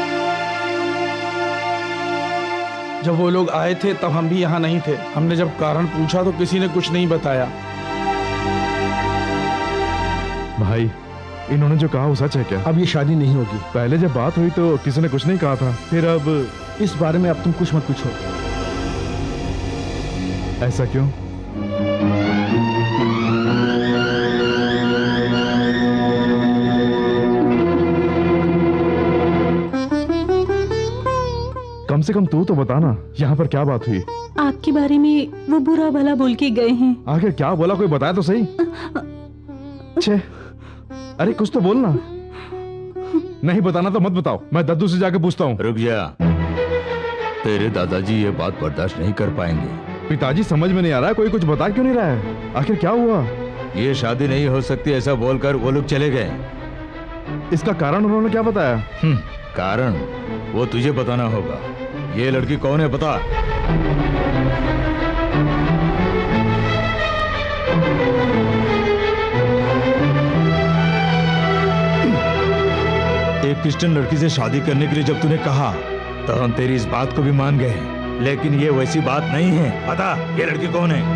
जब वो लोग आए थे तब हम भी यहाँ नहीं थे। हमने जब कारण पूछा तो किसी ने कुछ नहीं बताया। भाई, इन्होंने जो कहा वो सच है क्या? अब ये शादी नहीं होगी। पहले जब बात हुई तो किसी ने कुछ नहीं कहा था, फिर अब इस बारे में अब तुम कुछ मत पूछो। ऐसा क्यों? कम से कम तू तो बताना, यहाँ पर क्या बात हुई? आपके बारे में वो बुरा भला बोल के गए हैं। आखिर क्या बोला, कोई बताया तो सही। छे, अरे कुछ तो बोलना। नहीं बताना तो मत बताओ, मैं दद्दू से जाके पूछता हूँ। रुक जा, तेरे दादाजी ये बात बर्दाश्त नहीं कर पाएंगे। पिताजी समझ में नहीं आ रहा है, कोई कुछ बता क्यों नहीं रहा है? आखिर क्या हुआ? ये शादी नहीं हो सकती ऐसा बोलकर वो लोग चले गए। इसका कारण उन्होंने क्या बताया? कारण वो तुझे बताना होगा। ये लड़की कौन है बता। एक क्रिश्चियन लड़की से शादी करने के लिए जब तूने कहा तो हम तेरी इस बात को भी मान गए, लेकिन ये वैसी बात नहीं है। बता, ये लड़की कौन है?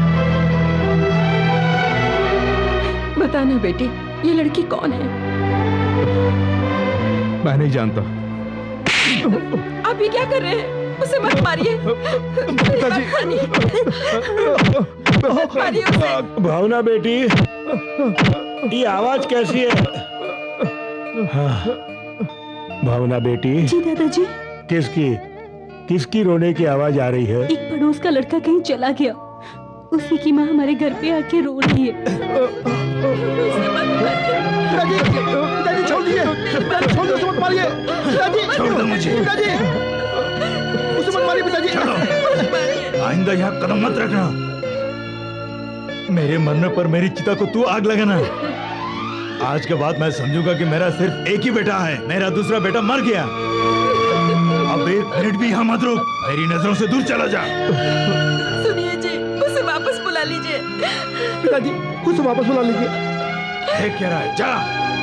बताना बेटी, ये लड़की कौन है? मैं नहीं जानता। आप ये क्या कर रहे हैं? उसे मत मारिए। भावना बेटी, ये आवाज कैसी है? हाँ। भावना बेटी। जी दादाजी। किसकी रोने की आवाज आ रही है? एक पड़ोस का लड़का कहीं चला गया, उसी की माँ हमारे घर पे आके रो रही है। पिताजी छोड़ दिए, पिताजी छोड़ दो, उसे मत मारिए। पिताजी छोड़ दो मुझे। पिताजी उसे मत मारिए पिताजी। आइंदा यहाँ कदम मत रखना। मेरे मरने पर मेरी चिता को तू आग लगाना। आज के बाद मैं समझूंगा कि मेरा सिर्फ एक ही बेटा है, मेरा दूसरा बेटा मर गया। अब एक मिनट भी यहाँ मत रुक, मेरी नजरों से दूर चला जा। सुनिए जी, उसे वापस बुला लीजिए। पिताजी उसे वापस बुला लीजिए। देख क्या रहा है, जा।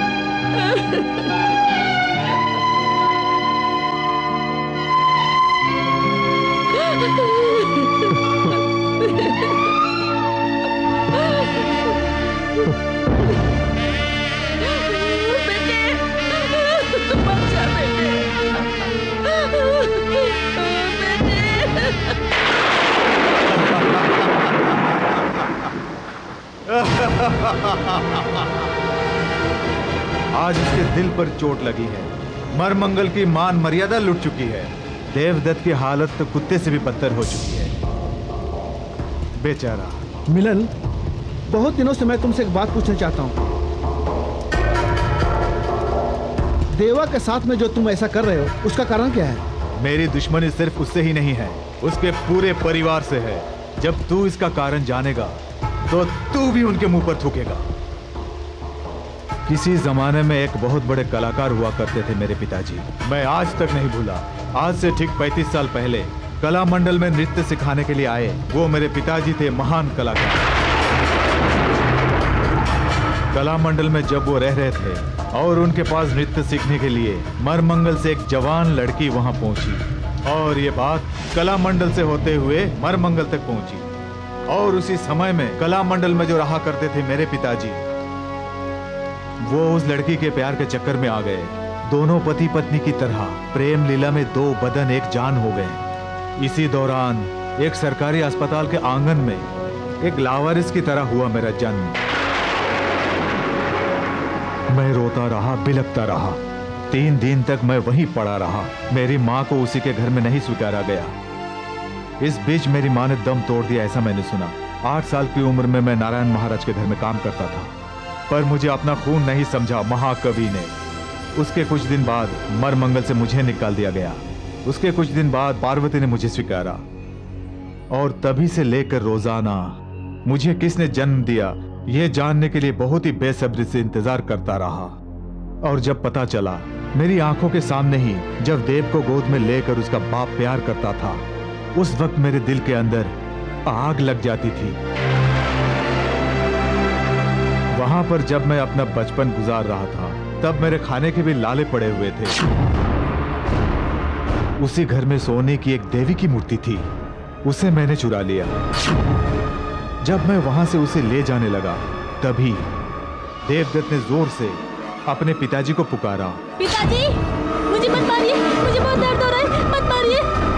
आज उसके दिल पर चोट लगी है, मरमंगल की मान मर्यादा लुट चुकी है। देवदत्त की हालत तो कुत्ते से भी बदतर हो चुकी है। बेचारा। मिलन, बहुत दिनों से मैं तुमसे एक बात पूछना चाहता हूँ। देवा के साथ में जो तुम ऐसा कर रहे हो, उसका कारण क्या है? मेरी दुश्मनी सिर्फ उससे ही नहीं है, उसके पूरे परिवार से है। जब तू इसका कारण जानेगा तो तू भी उनके मुंह पर थूकेगा। किसी जमाने में एक बहुत बड़े कलाकार हुआ करते थे मेरे पिताजी, मैं आज तक नहीं भूला। आज से ठीक 35 साल पहले कला मंडल में नृत्य सिखाने के लिए आए वो मेरे पिताजी थे, महान कलाकार। कला मंडल में जब वो रह रहे थे और उनके पास नृत्य सीखने के लिए मरमंगल से एक जवान लड़की वहां पहुंची, और ये बात कला मंडल से होते हुए मरमंगल तक पहुंची। और उसी समय में कला मंडल में जो रहा करते थे मेरे पिताजी, वो उस लड़की के प्यार के चक्कर में आ गए। दोनों पति पत्नी की तरह प्रेम लीला में दो बदन एक जान हो गए। इसी दौरान एक सरकारी अस्पताल के आंगन में एक लावारिस की तरह हुआ मेरा जन्म। मैं रोता रहा, बिलखता रहा। 3 दिन तक मैं वहीं पड़ा रहा। मेरी माँ को उसी के घर में नहीं स्वीकारा गया। इस बीच मेरी माँ ने दम तोड़ दिया, ऐसा मैंने सुना। 8 साल की उम्र में मैं नारायण महाराज के घर में काम करता था, पर मुझे अपना खून नहीं समझा महाकवि ने। उसके कुछ दिन बाद मरमंगल से मुझे निकाल दिया गया। उसके कुछ दिन बाद पार्वती ने मुझे स्वीकारा, और तभी से लेकर रोजाना मुझे किसने जन्म दिया यह जानने के लिए बहुत ही बेसब्री से इंतजार करता रहा। और जब पता चला मेरी आंखों के सामने ही जब देव को गोद में लेकर उसका बाप प्यार करता था, उस वक्त मेरे दिल के अंदर आग लग जाती थी। वहां पर जब मैं अपना बचपन गुजार रहा था, तब मेरे खाने के भी लाले पड़े हुए थे। उसी घर में सोने की एक देवी की मूर्ति थी, उसे मैंने चुरा लिया। जब मैं वहां से उसे ले जाने लगा, तभी देवदत्त ने जोर से अपने पिताजी को पुकारा। पिताजी, मुझे मत मारिए, मुझे बहुत दर्द हो रहा है, मत मारिए।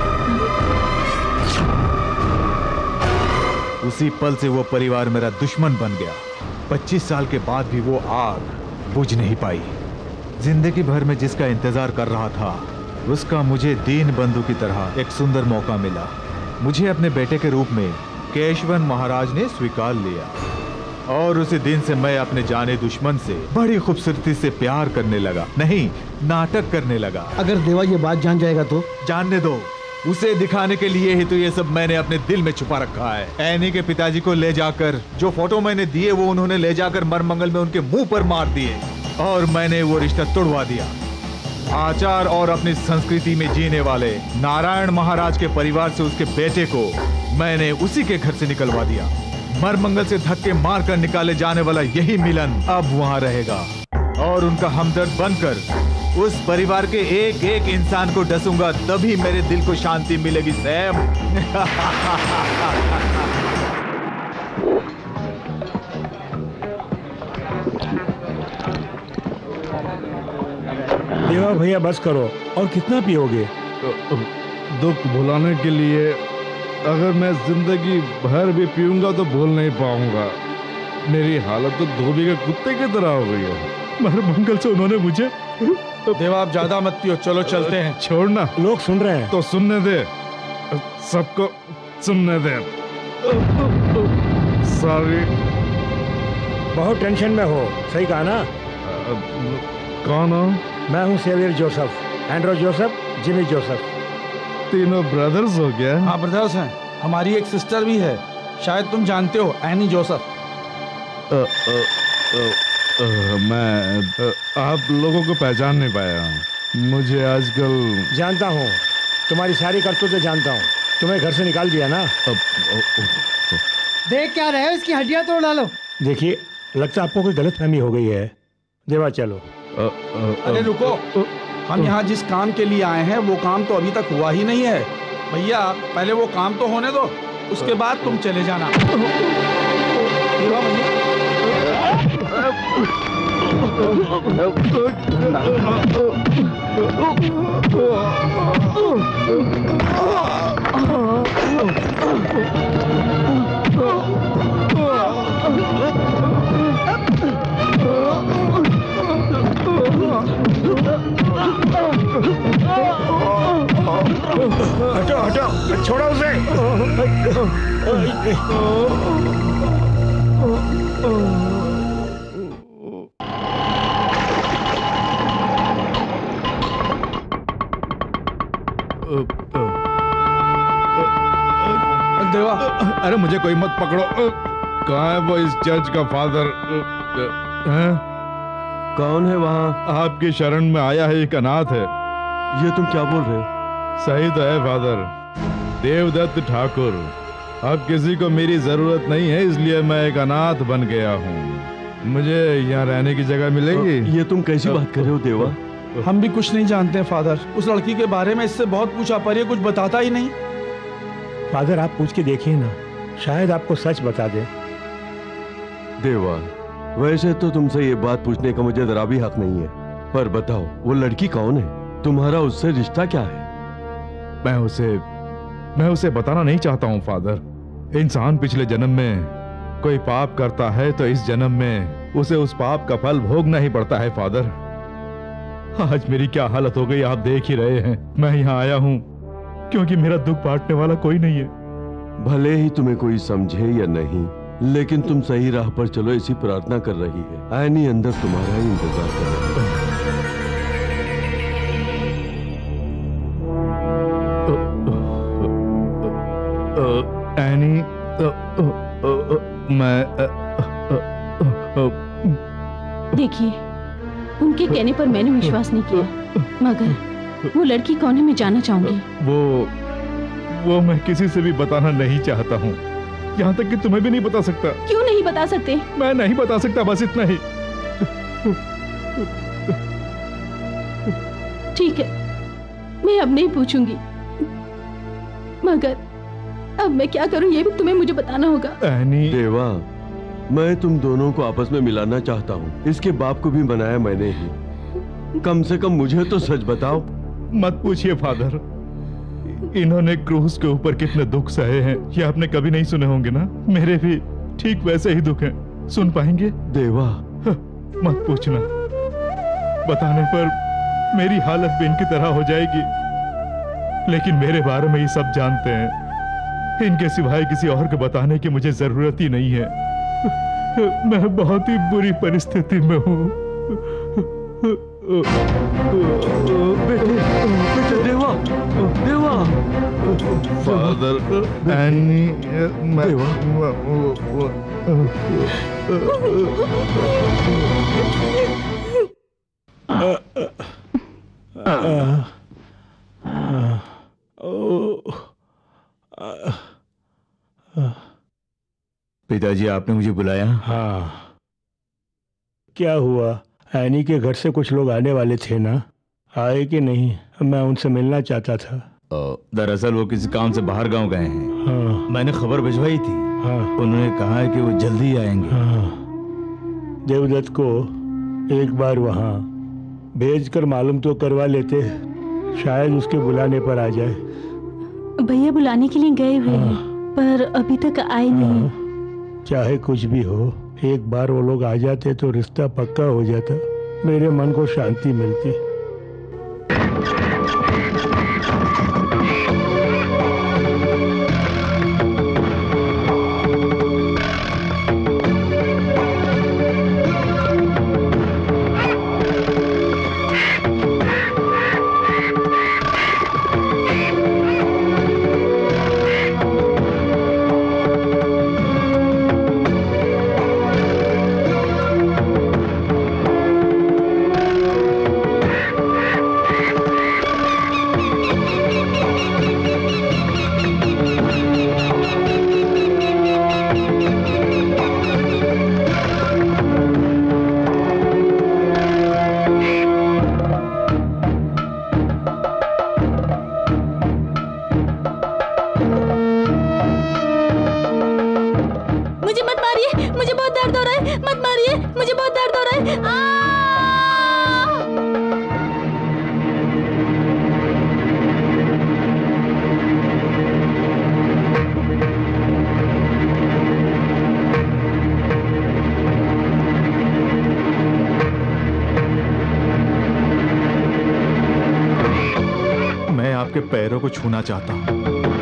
उसी पल से वो परिवार मेरा दुश्मन बन गया। 25 साल के बाद भी वो आग बुझ नहीं पाई। जिंदगी भर में जिसका इंतजार कर रहा था, उसका मुझे दीन बंधु की तरह एक सुंदर मौका मिला। मुझे अपने बेटे के रूप में केशवन महाराज ने स्वीकार लिया, और उसी दिन से मैं अपने जाने दुश्मन से बड़ी खूबसूरती से प्यार करने लगा, नहीं नाटक करने लगा। अगर देवा ये बात जान जाएगा तो? जानने दो, उसे दिखाने के लिए ही तो ये सब मैंने अपने दिल में छुपा रखा है। ऐनी के पिताजी को ले जाकर जो फोटो मैंने दिए वो उन्होंने ले जाकर मरमंगल में उनके मुंह पर मार दिए, और मैंने वो रिश्ता तोड़वा दिया। आचार और अपनी संस्कृति में जीने वाले नारायण महाराज के परिवार से उसके बेटे को मैंने उसी के घर से निकलवा दिया। मरमंगल से धक्के मारकर निकाले जाने वाला यही मिलन अब वहां रहेगा, और उनका हमदर्द बनकर उस परिवार के एक एक इंसान को डसूंगा, तभी मेरे दिल को शांति मिलेगी सैम। देवा भैया बस करो, और कितना पियोगे? दुख भुलाने के लिए अगर मैं जिंदगी भर भी पीऊंगा तो भूल नहीं पाऊंगा। मेरी हालत तो धोबी के कुत्ते की तरह हो गई है। मरमंगल से उन्होंने मुझे। देवा आप ज्यादा मत पियो, चलो चलते हैं। छोड़ना, लोग सुन रहे हैं। तो सुनने दे, सबको सुनने दे। सॉरी। बहुत टेंशन में हो, सही कहा ना? कौन हो? मैं हूँ Xavier Joseph, Andrew Joseph, Jimmy Joseph. तीनों ब्रदर्स हो क्या? हाँ ब्रदर्स हैं। हमारी एक सिस्टर भी है, शायद तुम जानते हो, एनी जोसेफ। मैं आप लोगों को पहचान नहीं पाया। मुझे आजकल जानता हूँ, तुम्हारी सारी करतूतें जानता हूँ। तुम्हें घर से निकाल दिया ना? देख क्या रहे हो, इसकी हड्डियां तोड़ डालो। देखिए, लगता है आपको कोई गलतफहमी हो गई है। देवा चलो। अरे रुको, हम यहाँ जिस काम के लिए आए हैं वो काम तो अभी तक हुआ ही नहीं है। भैया पहले वो काम तो होने दो, उसके बाद तुम चले जाना। देवा भैया। हटो हटो, छोड़ो उसे। देवा, अरे मुझे कोई मत पकड़ो। कहाँ है वो इस चर्च का फादर? हैं? कौन है वहाँ? आपकी शरण में आया है, एक अनाथ है। ये तुम क्या बोल रहे हो? सही तो है फादर, देवदत्त ठाकुर। अब किसी को मेरी जरूरत नहीं है, इसलिए मैं एक अनाथ बन गया हूँ। मुझे यहाँ रहने की जगह मिलेगी? ये तुम कैसी बात कर रहे हो देवा? हम भी कुछ नहीं जानते हैं फादर। उस लड़की के बारे में इससे बहुत पूछा पर ये कुछ बताता ही नहीं। फादर आप पूछ के देखिए ना, शायद आपको सच बता दे। देवा, वैसे तो तुमसे ये बात पूछने का मुझे जरा भी हक नहीं है, पर बताओ वो लड़की कौन है? तुम्हारा उससे रिश्ता क्या है? मैं उसे बताना नहीं चाहता हूँ फादर। इंसान पिछले जन्म में कोई पाप करता है तो इस जन्म में उसे उस पाप का फल भोगना ही पड़ता है फादर। आज मेरी क्या हालत हो गई आप देख ही रहे हैं। मैं यहाँ आया हूँ क्योंकि मेरा दुख बांटने वाला कोई नहीं है। भले ही तुम्हें कोई समझे या नहीं, लेकिन तुम सही राह पर चलो, ऐसी प्रार्थना कर रही है। एनी अंदर तुम्हारा ही इंतजार कर रही है। एनी, मैं देखिए, उनके कहने पर मैंने विश्वास नहीं किया, मगर वो लड़की कौन है मैं जानना चाहूंगी। वो मैं किसी से भी बताना नहीं चाहता हूँ, यहाँ तक कि तुम्हें भी नहीं बता सकता। क्यों नहीं बता सकते? मैं नहीं बता सकता, बस इतना ही। ठीक है, मैं अब नहीं पूछूंगी, मगर अब मैं क्या करूं ये भी तुम्हें मुझे बताना होगा। देवा, मैं तुम दोनों को आपस में मिलाना चाहता हूँ। इसके बाप को भी बनाया मैंने ही। कम से कम मुझे तो सच बताओ। मत पूछिए फादर, इन्होंने क्रूस के ऊपर कितने दुख सहे हैं ये आपने कभी नहीं सुने होंगे ना। मेरे भी ठीक वैसे ही दुख हैं। सुन पाएंगे? देवा, मत पूछना, बताने पर मेरी हालत भी इनकी तरह हो जाएगी। लेकिन मेरे बारे में ये सब जानते हैं, इनके सिवाय किसी और को बताने की मुझे जरूरत ही नहीं है। मैं बहुत ही बुरी परिस्थिति में हूँ। बेटे देवा, देवा, फादर, एनी, देवा, पिताजी, आपने मुझे बुलाया? हाँ, क्या हुआ? एनी के घर से कुछ लोग आने वाले थे ना, आए कि नहीं? मैं उनसे मिलना चाहता था। दरअसल वो किसी काम से बाहर गांव गए हैं। हाँ। मैंने खबर भिजवाई थी। हाँ। उन्होंने कहा है कि वो जल्दी ही आएंगे। हाँ। देवदत्त को एक बार वहाँ भेजकर मालूम तो करवा लेते, शायद उसके बुलाने पर आ जाए। भैया बुलाने के लिए गए हुए हैं, पर अभी तक आए नहीं। चाहे कुछ भी हो, एक बार वो लोग आ जाते तो रिश्ता पक्का हो जाता, मेरे मन को शांति मिलती। मारिए, मुझे बहुत दर्द हो रहा है। मत मारिए, मुझे बहुत दर्द हो रहा है। मैं आपके पैरों को छूना चाहता हूँ।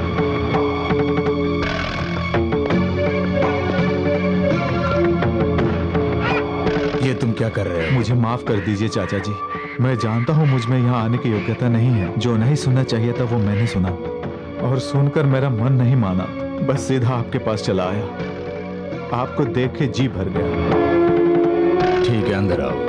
ये तुम क्या कर रहे हो? मुझे माफ कर दीजिए चाचा जी। मैं जानता हूँ मुझ में यहाँ आने की योग्यता नहीं है। जो नहीं सुनना चाहिए था वो मैंने सुना, और सुनकर मेरा मन नहीं माना। बस सीधा आपके पास चला आया। आपको देख के जी भर गया। ठीक है, अंदर आओ।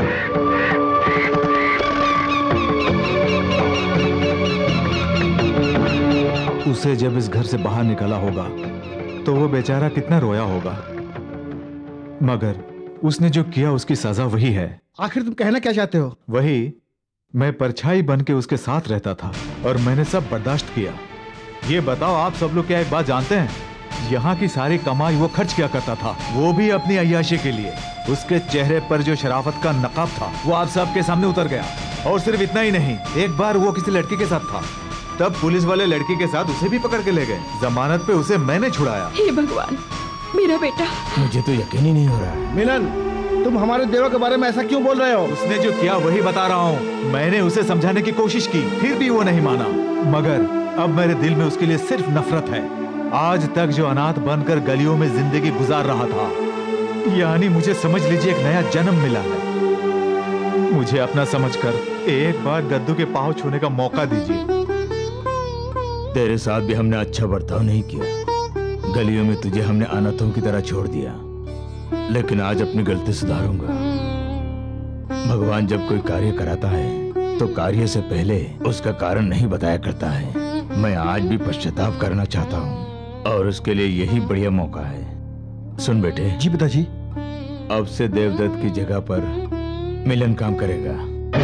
उसे जब इस घर से बाहर निकला होगा तो वो बेचारा कितना रोया होगा, मगर उसने जो किया उसकी सजा वही है। आखिर तुम कहना क्या चाहते हो? वही, मैं परछाई बन के उसके साथ रहता था और मैंने सब बर्दाश्त किया। ये बताओ आप सब लोग क्या एक बात जानते हैं? यहाँ की सारी कमाई वो खर्च किया करता था, वो भी अपनी अय्याशी के लिए। उसके चेहरे पर जो शराफत का नकाब था वो आप सबके सामने उतर गया। और सिर्फ इतना ही नहीं, एक बार वो किसी लड़की के साथ था, तब पुलिस वाले लड़की के साथ उसे भी पकड़ के ले गए। जमानत पे उसे मैंने छुड़ाया। हे भगवान, मेरा बेटा। मुझे तो यकीन ही नहीं हो रहा है। मिलन, तुम हमारे देवा के बारे में ऐसा क्यों बोल रहे हो? उसने जो किया वही बता रहा हूँ। मैंने उसे समझाने की कोशिश की, फिर भी वो नहीं माना। मगर अब मेरे दिल में उसके लिए सिर्फ नफरत है। आज तक जो अनाथ बनकर गलियों में जिंदगी गुजार रहा था, यानी मुझे समझ लीजिए एक नया जन्म मिला है। मुझे अपना समझकर एक बार दद्दू के पांव छूने का मौका दीजिए। तेरे साथ भी हमने अच्छा बर्ताव नहीं किया। गलियों में तुझे हमने अनाथों की तरह छोड़ दिया, लेकिन आज अपनी गलती सुधारूंगा। भगवान जब कोई कार्य कराता है तो कार्य से पहले उसका कारण नहीं बताया करता है। मैं आज भी पश्चाताप करना चाहता हूँ और उसके लिए यही बढ़िया मौका है। सुन बेटे। जी पिताजी। अब से देवदत्त की जगह पर मिलन काम करेगा।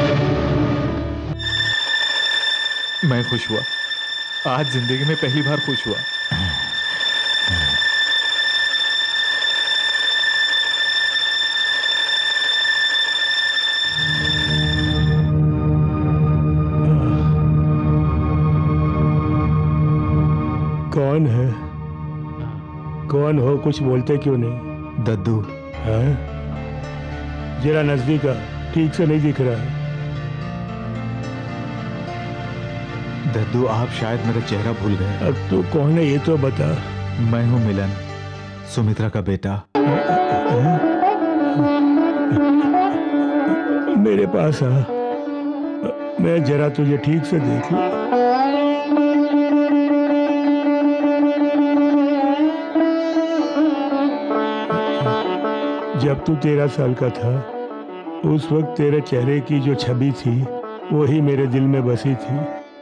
मैं खुश हुआ, आज जिंदगी में पहली बार खुश हुआ। कौन है? कौन हो? कुछ बोलते क्यों नहीं? दद्दू। हाँ? जरा नजदीक आ, ठीक से नहीं दिख रहा है। दद्दू, आप शायद मेरा चेहरा भूल गए। अब तो कौन है ये तो बता। मैं हूँ मिलन, सुमित्रा का बेटा। मेरे पास आ, मैं जरा तुझे ठीक से देख लूं। जब तू 13 साल का था, उस वक्त तेरे चेहरे की जो छवि थी वही मेरे दिल में बसी थी।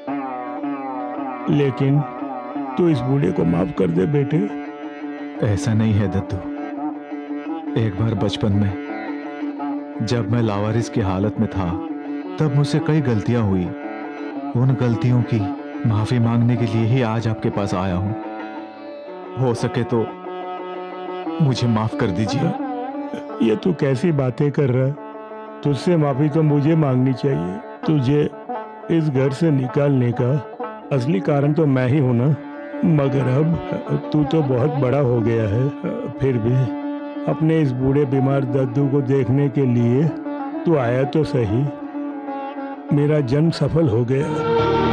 लेकिन तू इस बूढ़े को माफ कर दे बेटे। ऐसा नहीं है दद्दू। एक बार बचपन में जब मैं लावारिस की हालत में था, तब मुझसे कई गलतियां हुई। उन गलतियों की माफी मांगने के लिए ही आज आपके पास आया हूं। हो सके तो मुझे माफ कर दीजिए। ये तू कैसी बातें कर रहा है? तुझसे माफी तो मुझे मांगनी चाहिए। तुझे इस घर से निकालने का असली कारण तो मैं ही हूं ना। मगर अब तू तो बहुत बड़ा हो गया है, फिर भी अपने इस बूढ़े बीमार दद्दू को देखने के लिए तू आया तो सही। मेरा जन्म सफल हो गया।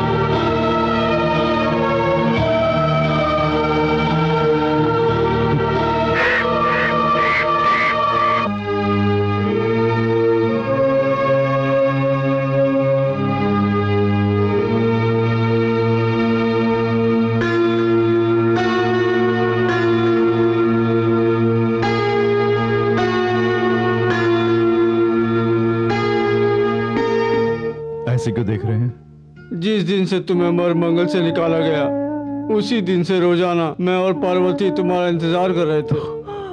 क्यों देख रहे हैं? जिस दिन से तुम्हें मर मंगल से निकाला गया, उसी दिन से रोजाना मैं और पार्वती तुम्हारा इंतजार कर रहे थे।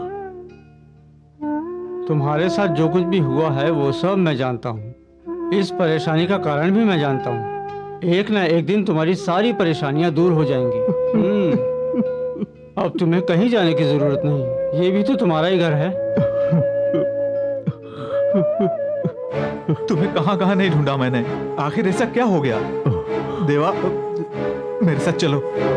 तुम्हारे साथ जो कुछ भी हुआ है वो सब मैं जानता हूँ। इस परेशानी का कारण भी मैं जानता हूँ। एक न एक दिन तुम्हारी सारी परेशानियां दूर हो जाएंगी। अब तुम्हें कहीं जाने की जरूरत नहीं। ये भी तो तुम्हारा ही घर है। तुम्हें कहां कहां नहीं ढूंढा मैंने, आखिर ऐसा क्या हो गया? देवा, मेरे साथ चलो।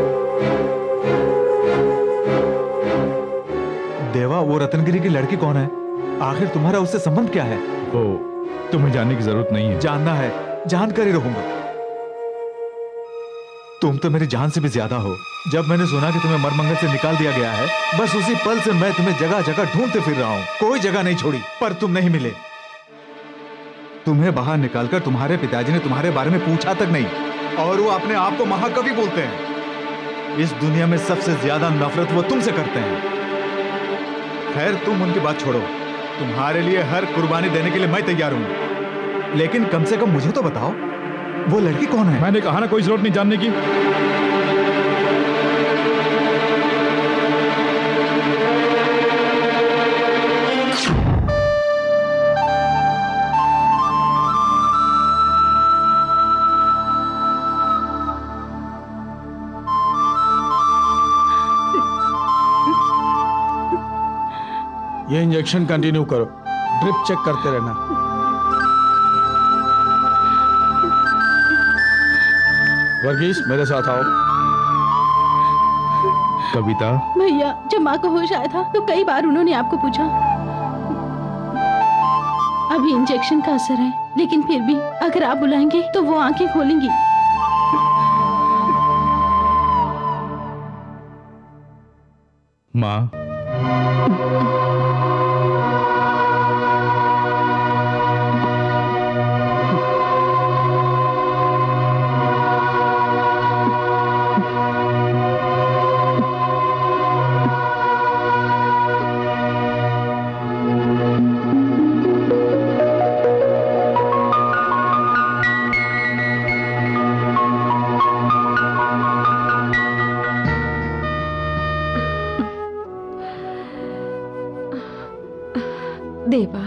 देवा, वो रत्नगिरी की लड़की कौन है? आखिर तुम्हारा उससे संबंध क्या है? ओ, तुम्हें जानने की जरूरत नहीं है। जानना है, जानकर ही रहूंगा। तुम तो मेरी जान से भी ज्यादा हो। जब मैंने सुना कि तुम्हें मरमंगल से निकाल दिया गया है, बस उसी पल से मैं तुम्हें जगह जगह ढूंढते फिर रहा हूं। कोई जगह नहीं छोड़ी, पर तुम नहीं मिले। तुम्हें बाहर निकालकर तुम्हारे पिताजी ने तुम्हारे बारे में पूछा तक नहीं, और वो अपने आप को महाकवि बोलते हैं। इस दुनिया में सबसे ज्यादा नफरत वो तुमसे करते हैं। खैर, तुम उनकी बात छोड़ो। तुम्हारे लिए हर कुर्बानी देने के लिए मैं तैयार हूं, लेकिन कम से कम मुझे तो बताओ, वो लड़की कौन है? मैंने कहा ना, कोई जरूरत नहीं जानने की। ये इंजेक्शन कंटिन्यू करो, ड्रिप चेक करते रहना। वर्गीस, मेरे साथ आओ। कविता, भैया, जब माँ को होश आया था तो कई बार उन्होंने आपको पूछा। अभी इंजेक्शन का असर है, लेकिन फिर भी अगर आप बुलाएंगे तो वो आंखें खोलेंगी। माँ, देवा,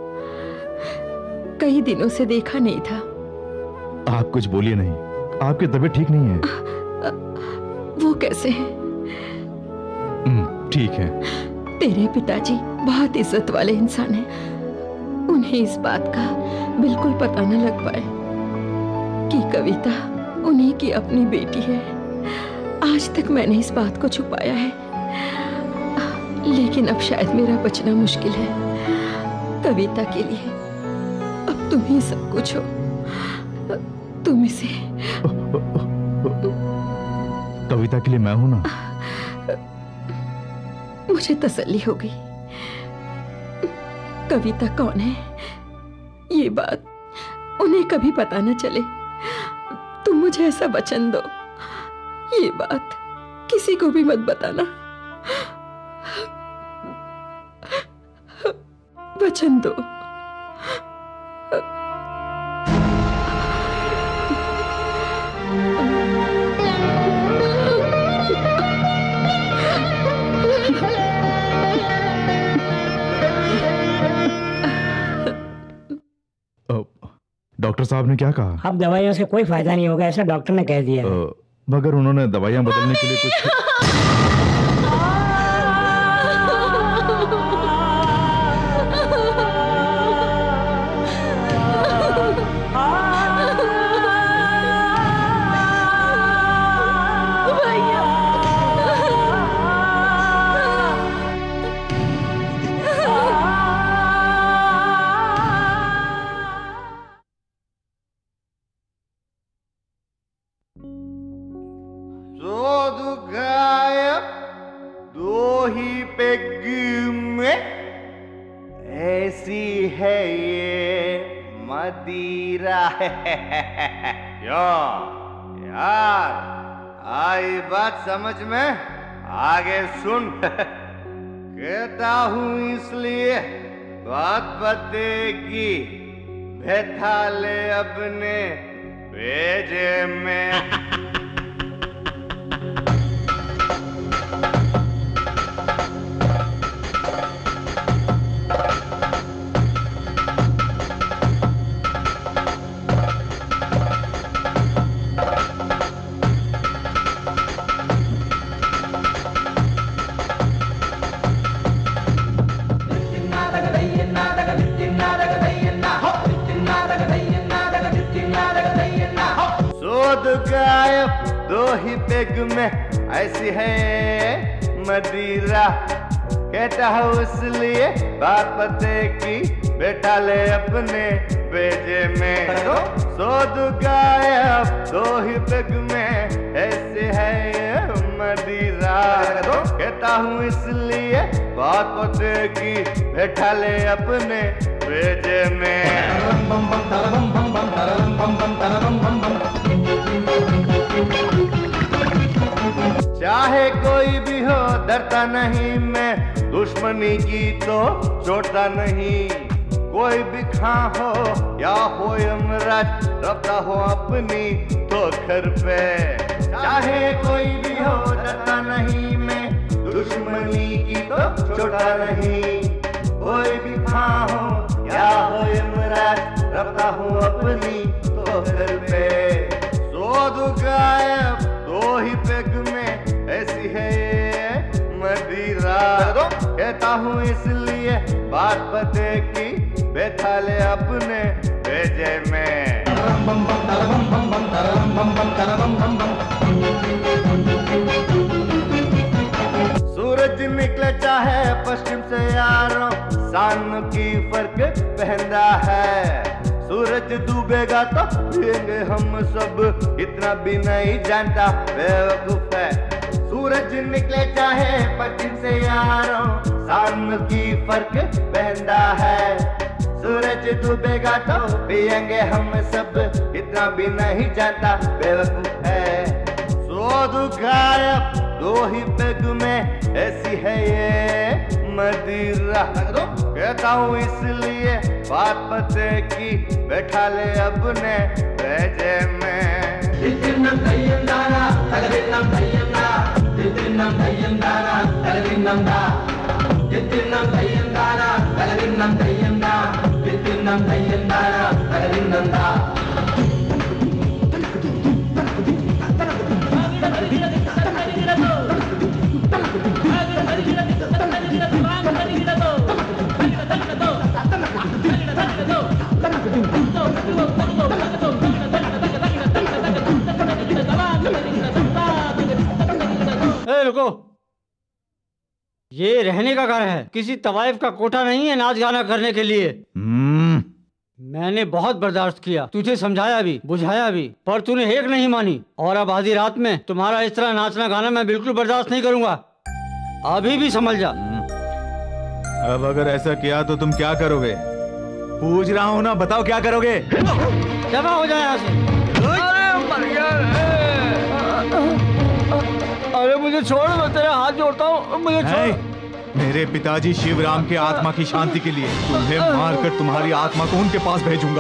कई दिनों से देखा नहीं था। आप कुछ बोलिए नहीं, आपकी तबीयत ठीक नहीं है। वो कैसे है? ठीक है। तेरे पिताजी बहुत इज्जत वाले इंसान हैं। उन्हें इस बात का बिल्कुल पता न लग पाए कि कविता उन्हीं की अपनी बेटी है। आज तक मैंने इस बात को छुपाया है, लेकिन अब शायद मेरा बचना मुश्किल है। कविता के लिए अब तुम ही सब कुछ हो। तुम इसे कविता के लिए मैं हूं ना। मुझे तसल्ली हो गई। कविता कौन है ये बात उन्हें कभी पता न चले। तुम मुझे ऐसा वचन दो, ये बात किसी को भी मत बताना। वचन दो। डॉक्टर साहब ने क्या कहा? अब दवाइयों से कोई फायदा नहीं होगा, ऐसा डॉक्टर ने कह दिया। मगर उन्होंने दवाइयां बदलने के लिए कुछ क्यों यार, आई बात समझ में? आगे सुन। कहता हूं इसलिए बात बतेगी, बैठा ले अपने भेजे में। गायब दो ही पेग में, ऐसी है मदिरा। कहता हूँ इसलिए बात पते की, बैठा ले अपने बेजे में। सोद गायब दो ही पेग में, ऐसी है मदिरा। कहता हूँ इसलिए बात पते की, बैठा ले अपने बेजे में। चाहे कोई भी हो डरता नहीं मैं, दुश्मनी की तो छोड़ता नहीं। कोई भी खां हो या हो यमराज, रखता हो अपनी तो घर पे। चाहे कोई भी हो डरता नहीं मैं, दुश्मनी की तो छोड़ता नहीं। कोई भी खां हो या हो यमराज, रखता हूँ अपनी तो घर पे। सोद गायब दो ही पेग में, ऐसी है मदिरा। कहता हूँ इसलिए बात पते की, बैठा ले अपने बेजे में। सूरज निकले चाहे पश्चिम से यारों, सान की फर्क पहनता है। सूरज डूबेगा तो पिएंगे हम सब, इतना भी नहीं जानता बेवकूफ है। सूरज निकले चाहे पश्चिम से यारों, सान की फर्क पहनता है। सूरज डूबेगा तो पिएंगे हम सब, इतना भी नहीं जानता बेवकूफ है। सोद गायब दो ही पेग में, ऐसी है ये मदिरा। कहता हूँ इसलिए बात पते की, बैठा ले अपने बेजे में। रुको, ये रहने का घर है, किसी तवाइफ का कोठा नहीं है नाच गाना करने के लिए। मैंने बहुत बर्दाश्त किया, तुझे समझाया भी बुझाया भी, पर तूने एक नहीं मानी। और अब आधी रात में तुम्हारा इस तरह नाचना गाना मैं बिल्कुल बर्दाश्त नहीं करूंगा। अभी भी समझ जा। अब अगर ऐसा किया तो तुम क्या करोगे? पूछ रहा हूँ ना, बताओ क्या करोगे? दफा हो जाए यहाँ से। अरे मुझे छोड़, मैं तेरे हाथ जोड़ता हूँ, मुझे छोड़। मेरे पिताजी शिवराम के आत्मा की शांति के लिए तुम्हें मारकर तुम्हारी आत्मा को उनके पास भेजूंगा।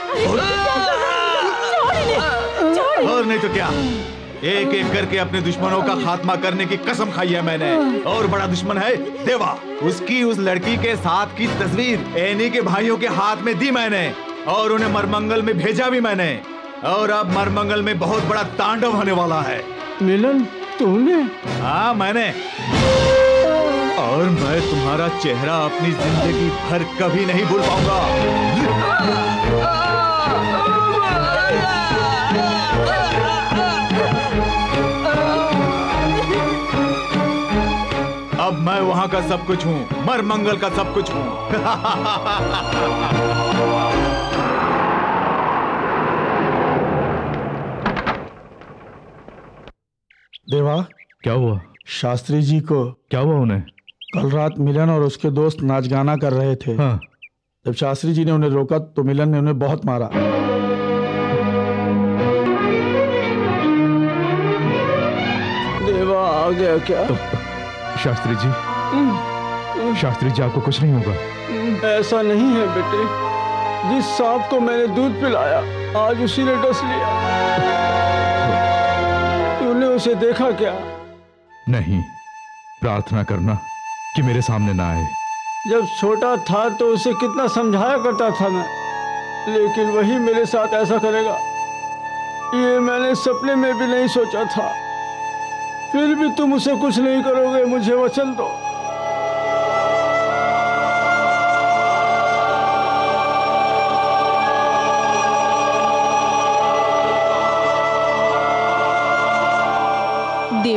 और नहीं तो क्या, एक एक करके अपने दुश्मनों का खात्मा करने की कसम खाई है मैंने। और बड़ा दुश्मन है देवा, उसकी उस लड़की के साथ की तस्वीर एनी के भाइयों के हाथ में दी मैंने, और उन्हें मरमंगल में भेजा भी मैंने। और अब मरमंगल में बहुत बड़ा तांडव होने वाला है। मिलन तूने? हाँ मैंने। और मैं तुम्हारा चेहरा अपनी जिंदगी भर कभी नहीं भूल पाऊंगा। अब मैं वहां का सब कुछ हूँ, मरमंगल का सब कुछ हूँ। देवा, क्या हुआ? शास्त्री जी को क्या हुआ उन्हें? कल रात मिलन और उसके दोस्त नाच गाना कर रहे थे। हाँ। जब शास्त्री जी ने उन्हें रोका तो मिलन ने उन्हें बहुत मारा। देवा आ गया क्या? शास्त्री जी आपको कुछ नहीं होगा? ऐसा नहीं है बेटे, जिस सांप को मैंने दूध पिलाया आज उसी ने डस लिया। तूने उसे देखा क्या? नहीं, प्रार्थना करना कि मेरे सामने ना आए। जब छोटा था तो उसे कितना समझाया करता था मैं, लेकिन वही मेरे साथ ऐसा करेगा ये मैंने सपने में भी नहीं सोचा था। फिर भी तुम उसे कुछ नहीं करोगे, मुझे वचन दो।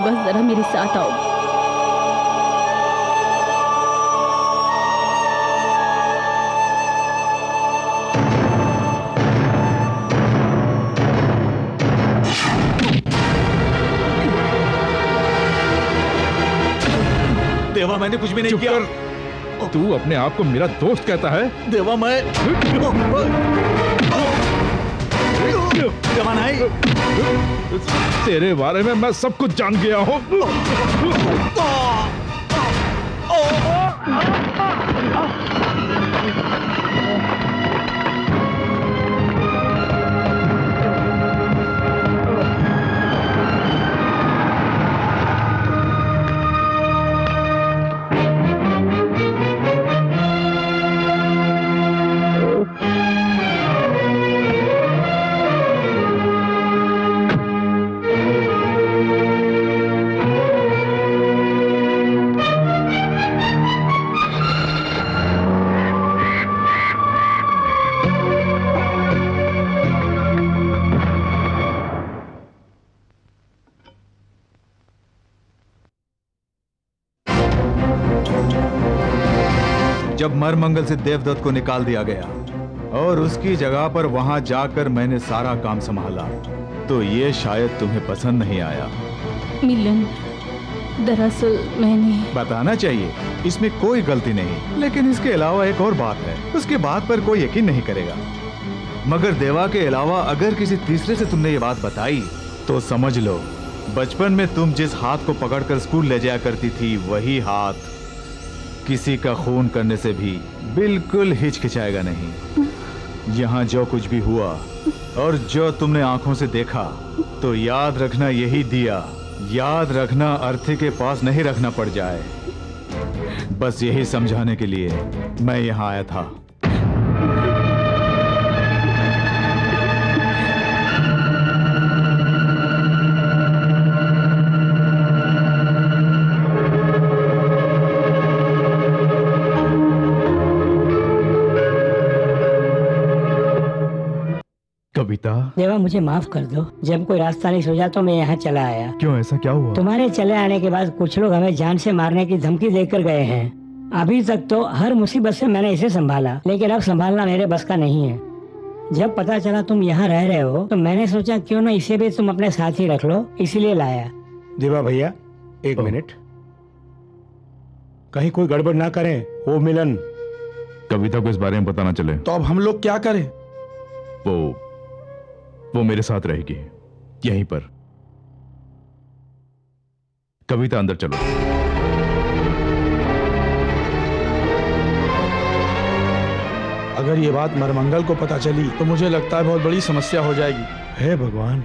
बस जरा मेरे साथ आओ। देवा, मैंने कुछ भी नहीं किया। तू अपने आप को मेरा दोस्त कहता है? देवा, मैं देवा नहीं। तेरे बारे में मैं सब कुछ जान गया हूँ। जब मरमंगल से देवदत्त को निकाल दिया गया और उसकी जगह पर वहां जाकर मैंने सारा काम संभाला, तो ये शायद तुम्हें पसंद नहीं आया। मिलन, दरअसल मैंने बताना चाहिए, इसमें कोई गलती नहीं, लेकिन इसके अलावा एक और बात है, उसकी बात पर कोई यकीन नहीं करेगा। मगर देवा के अलावा अगर किसी तीसरे से तुमने ये बात बताई तो समझ लो, बचपन में तुम जिस हाथ को पकड़कर स्कूल ले जाया करती थी, वही हाथ किसी का खून करने से भी बिल्कुल हिचकिचाएगा नहीं। यहाँ जो कुछ भी हुआ और जो तुमने आंखों से देखा, तो याद रखना यही दिया, याद रखना अर्थी के पास नहीं रखना पड़ जाए। बस यही समझाने के लिए मैं यहाँ आया था। कविता, देवा मुझे माफ कर दो। जब कोई रास्ता नहीं सूझा तो मैं यहाँ चला आया। क्यों, ऐसा क्या हुआ? तुम्हारे चले आने के बाद कुछ लोग हमें जान से मारने की धमकी देकर गए हैं। अभी तक तो हर मुसीबत से मैंने इसे संभाला, लेकिन अब संभालना मेरे बस का नहीं है। जब पता चला तुम यहाँ रह रहे हो तो मैंने सोचा क्यों ना इसे भी तुम अपने साथ ही रख लो, इसीलिए लाया। देवा भैया, एक मिनट, कहीं कोई गड़बड़ ना करें। वो मिलन, कविता को इस बारे में पता ना चले तो अब हम लोग क्या करें? वो मेरे साथ रहेगी यहीं पर। कविता अंदर चलो। अगर ये बात मरमंगल को पता चली तो मुझे लगता है बहुत बड़ी समस्या हो जाएगी। हे भगवान।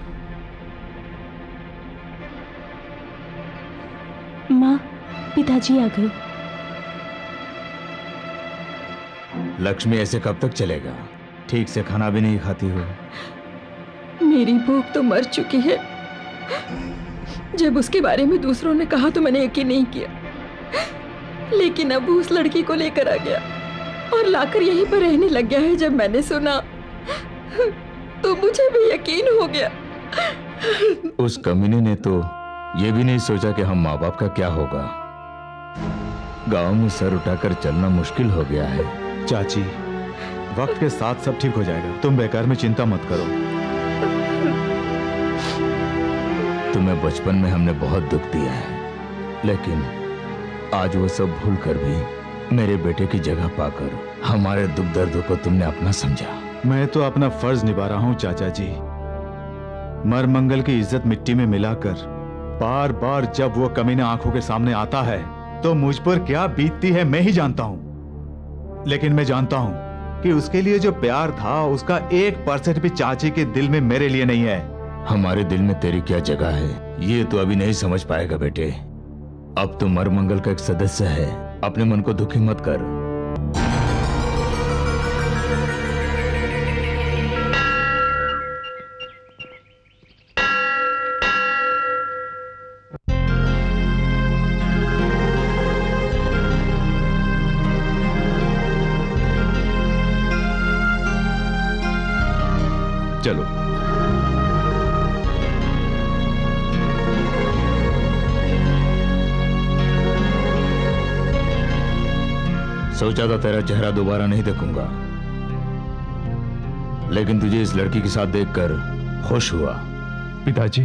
माँ, पिताजी आ गए। लक्ष्मी, ऐसे कब तक चलेगा? ठीक से खाना भी नहीं खाती हो। मेरी भूख तो मर चुकी है। जब उसके बारे में दूसरों ने कहा तो मैंने यकीन नहीं किया, लेकिन अब उस लड़की को लेकर आ गया और लाकर यहीं पर रहने लग गया है। जब मैंने सुना तो मुझे भी यकीन हो गया। उस कमीने ने तो ये भी नहीं सोचा कि हम माँ बाप का क्या होगा। गांव में सर उठाकर चलना मुश्किल हो गया है। चाची, वक्त के साथ सब ठीक हो जाएगा, तुम बेकार में चिंता मत करो। तुम्हें बचपन में हमने बहुत दुख दिया है, लेकिन आज वो सब भूल कर भी मेरे बेटे की जगह पाकर हमारे दुख दर्द को तुमने अपना समझा। मैं तो अपना फर्ज निभा रहा हूँ चाचा जी। मरमंगल की इज्जत मिट्टी में मिलाकर बार बार जब वो कमीना आंखों के सामने आता है तो मुझ पर क्या बीतती है मैं ही जानता हूँ। लेकिन मैं जानता हूँ कि उसके लिए जो प्यार था उसका 1% भी चाची के दिल में मेरे लिए नहीं है। हमारे दिल में तेरी क्या जगह है ये तो अभी नहीं समझ पाएगा बेटे। अब तो मरमंगल का एक सदस्य है, अपने मन को दुखी मत कर। चलो। सोचा था तेरा चेहरा दोबारा नहीं देखूंगा, लेकिन तुझे इस लड़की के साथ देखकर खुश हुआ। पिताजी,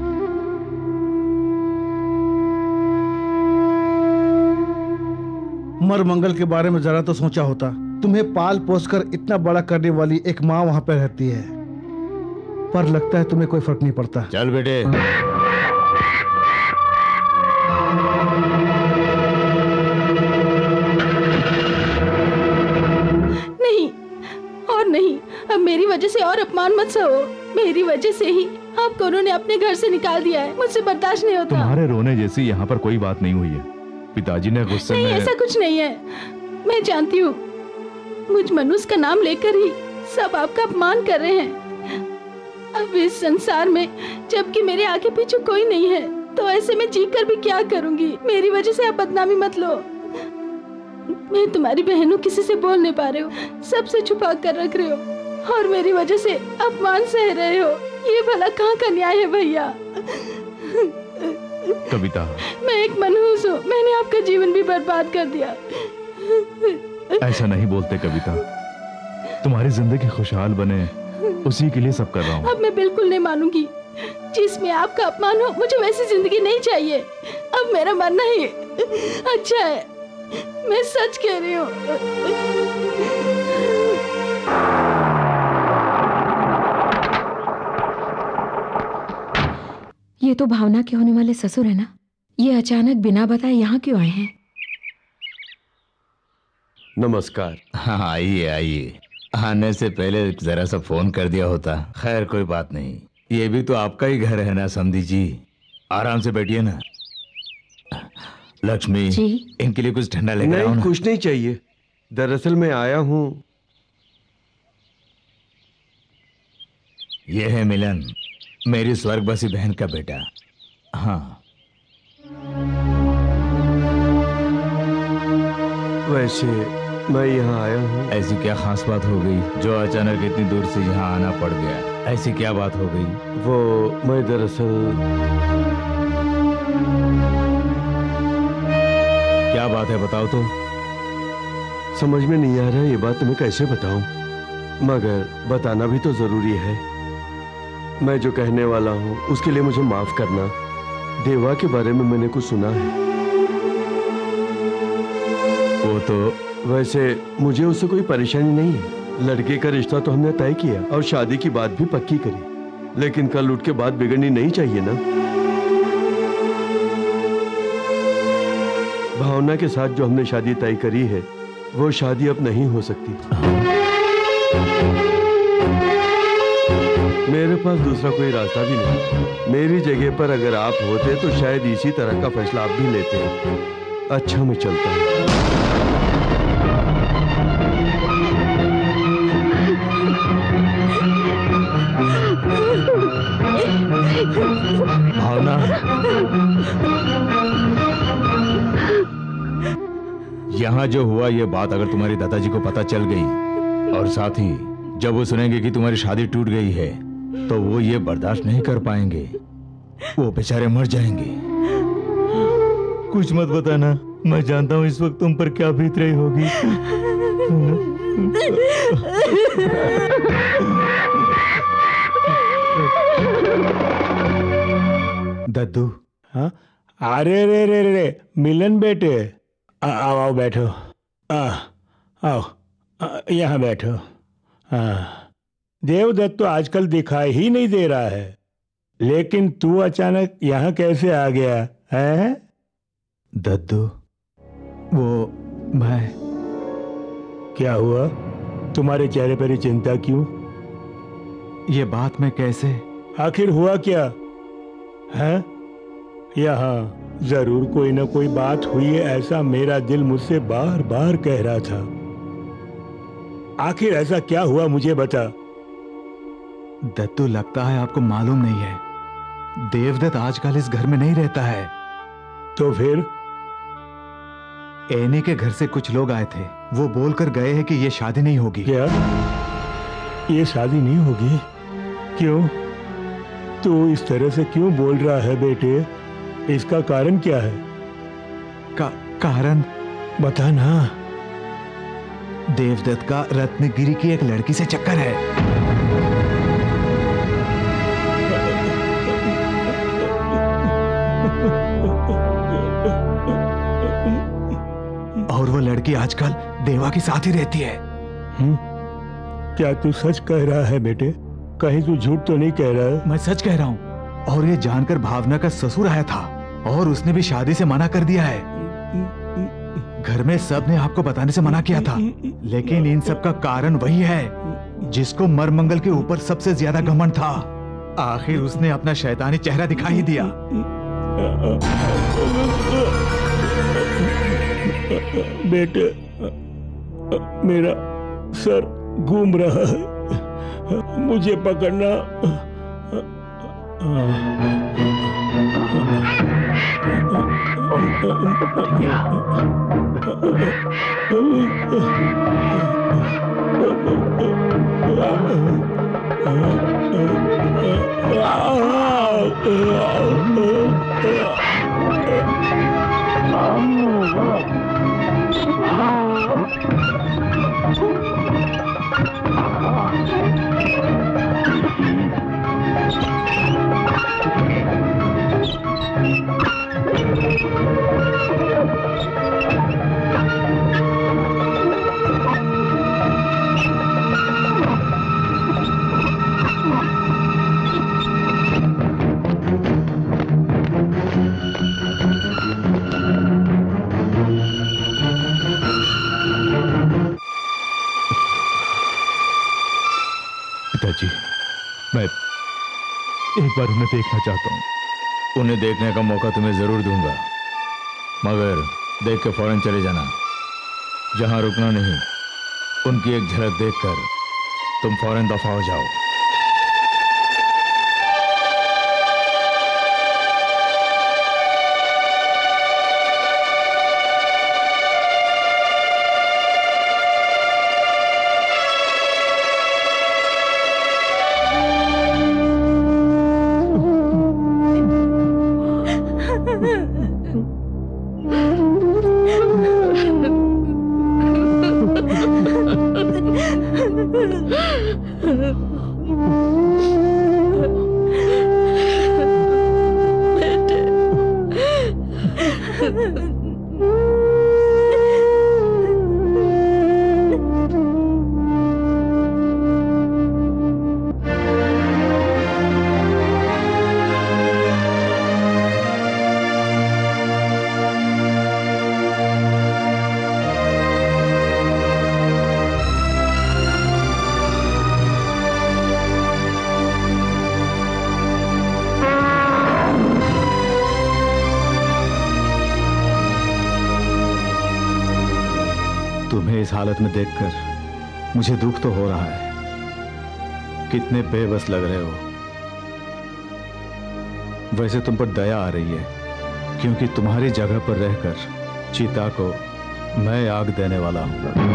मर मंगल के बारे में जरा तो सोचा होता। तुम्हें पाल पोस कर इतना बड़ा करने वाली एक माँ वहां पर रहती है, पर लगता है तुम्हें कोई फर्क नहीं पड़ता। चल बेटे। नहीं और नहीं, अब मेरी वजह से और अपमान मत सहो। मेरी वजह से ही आपको उन्होंने अपने घर से निकाल दिया है। मुझसे बर्दाश्त नहीं होता। तुम्हारे रोने जैसी यहाँ पर कोई बात नहीं हुई है। पिताजी ने गुस्से में। नहीं, ऐसा कुछ नहीं है। मैं जानती हूँ, मुझ मनुष्य का नाम लेकर ही सब आपका अपमान कर रहे हैं। अब इस संसार में जबकि मेरे आगे पीछे कोई नहीं है, तो ऐसे में जी कर भी क्या करूँगी। मेरी वजह से आप बदनामी मत लो। मैं तुम्हारी बहन हूँ, किसी से बोल नहीं पा रहे हो, सबसे छुपा कर रख रहे हो और मेरी वजह से अपमान सह रहे हो। ये भला कहाँ का न्याय है भैया? कविता, मैं एक मनहूस हूँ, मैंने आपका जीवन भी बर्बाद कर दिया। ऐसा नहीं बोलते कविता, तुम्हारी जिंदगी खुशहाल बने उसी के लिए सब कर रहा हूँ। अब मैं बिल्कुल नहीं मानूंगी। जिसमें आपका अपमान हो, मुझे वैसी जिंदगी नहीं चाहिए। अब मेरा मरना ही अच्छा है, मैं सच कह रही हूँ। ये तो भावना के होने वाले ससुर है ना? ये अचानक बिना बताए यहाँ क्यों आए हैं? नमस्कार। हाँ, आइए आइए। आने से पहले जरा सा फोन कर दिया होता। खैर कोई बात नहीं, ये भी तो आपका ही घर है ना समधी जी। आराम से बैठिए ना। लक्ष्मी जी, इनके लिए कुछ ठंडा लेकर आओ ना। कुछ नहीं चाहिए, दरअसल मैं आया हूँ। ये है मिलन, मेरी स्वर्गवासी बहन का बेटा। हाँ, वैसे मैं यहाँ आया हूँ। ऐसी क्या खास बात हो गई जो अचानक इतनी दूर से यहाँ आना पड़ गया? ऐसी क्या बात हो गई? वो मैं दरअसल। क्या बात है, बताओ तो। समझ में नहीं आ रहा ये बात तुम्हें कैसे बताऊं, मगर बताना भी तो जरूरी है। मैं जो कहने वाला हूँ उसके लिए मुझे माफ करना। देवा के बारे में मैंने कुछ सुना है। वो तो वैसे मुझे उससे कोई परेशानी नहीं है। लड़के का रिश्ता तो हमने तय किया और शादी की बात भी पक्की करी, लेकिन कल उठ के बात बिगड़नी नहीं चाहिए ना। भावना के साथ जो हमने शादी तय करी है वो शादी अब नहीं हो सकती। मेरे पास दूसरा कोई रास्ता भी नहीं। मेरी जगह पर अगर आप होते तो शायद इसी तरह का फैसला आप भी लेते। अच्छा, मैं चलता हूँ। भावना, यहाँ जो हुआ ये बात अगर तुम्हारी दादाजी को पता चल गई और साथ ही जब वो सुनेंगे कि तुम्हारी शादी टूट गई है तो वो ये बर्दाश्त नहीं कर पाएंगे। वो बेचारे मर जाएंगे। कुछ मत बताना, मैं जानता हूँ इस वक्त तुम पर क्या बीत रही होगी। दद्दू। हाँ, अरे रे रे रे मिलन बेटे, आओ आओ बैठो। आओ यहाँ बैठो। देवदत्त तो आजकल दिखाई ही नहीं दे रहा है, लेकिन तू अचानक यहाँ कैसे आ गया है? दद्दू, वो मैं। क्या हुआ? तुम्हारे चेहरे पर ये चिंता क्यों? ये बात मैं कैसे? आखिर हुआ क्या है? यहाँ जरूर कोई ना कोई बात हुई है, ऐसा मेरा दिल मुझसे बार बार कह रहा था। आखिर ऐसा क्या हुआ, मुझे बता। दत्तू, लगता है आपको मालूम नहीं है, देवदत्त आजकल इस घर में नहीं रहता है। तो फिर? एनी के घर से कुछ लोग आए थे, वो बोलकर गए हैं कि ये शादी नहीं होगी। क्या? ये शादी नहीं होगी? क्यों? तू इस तरह से क्यों बोल रहा है बेटे? इसका कारण क्या है? कारण? बता ना। देवदत्त का रत्नगिरी की एक लड़की से चक्कर है। और वो लड़की आजकल देवा के साथ ही रहती है। क्या तू सच कह रहा है बेटे? कहीं तू झूठ तो नहीं कह रहा है? मैं सच कह रहा हूँ। और ये जानकर भावना का ससुर आया था और उसने भी शादी से मना कर दिया है। घर में सब ने आपको बताने से मना किया था, लेकिन इन सब का कारण वही है जिसको मरमंगल के ऊपर सबसे ज्यादा घमंड था। आखिर उसने अपना शैतानी चेहरा दिखा ही दिया। बेटे, मेरा सर घूम रहा है, मुझे पकड़ना। पिताजी, मैं एक बार उन्हें देखना चाहता हूँ। उन्हें देखने का मौका तुम्हें जरूर दूंगा, मगर देख के फौरन चले जाना, जहां रुकना नहीं। उनकी एक झलक देखकर तुम फौरन दफा हो जाओ। तुम्हें इस हालत में देखकर मुझे दुख तो हो रहा है। कितने बेबस लग रहे हो। वैसे तुम पर दया आ रही है, क्योंकि तुम्हारी जगह पर रहकर चिता को मैं आग देने वाला हूं।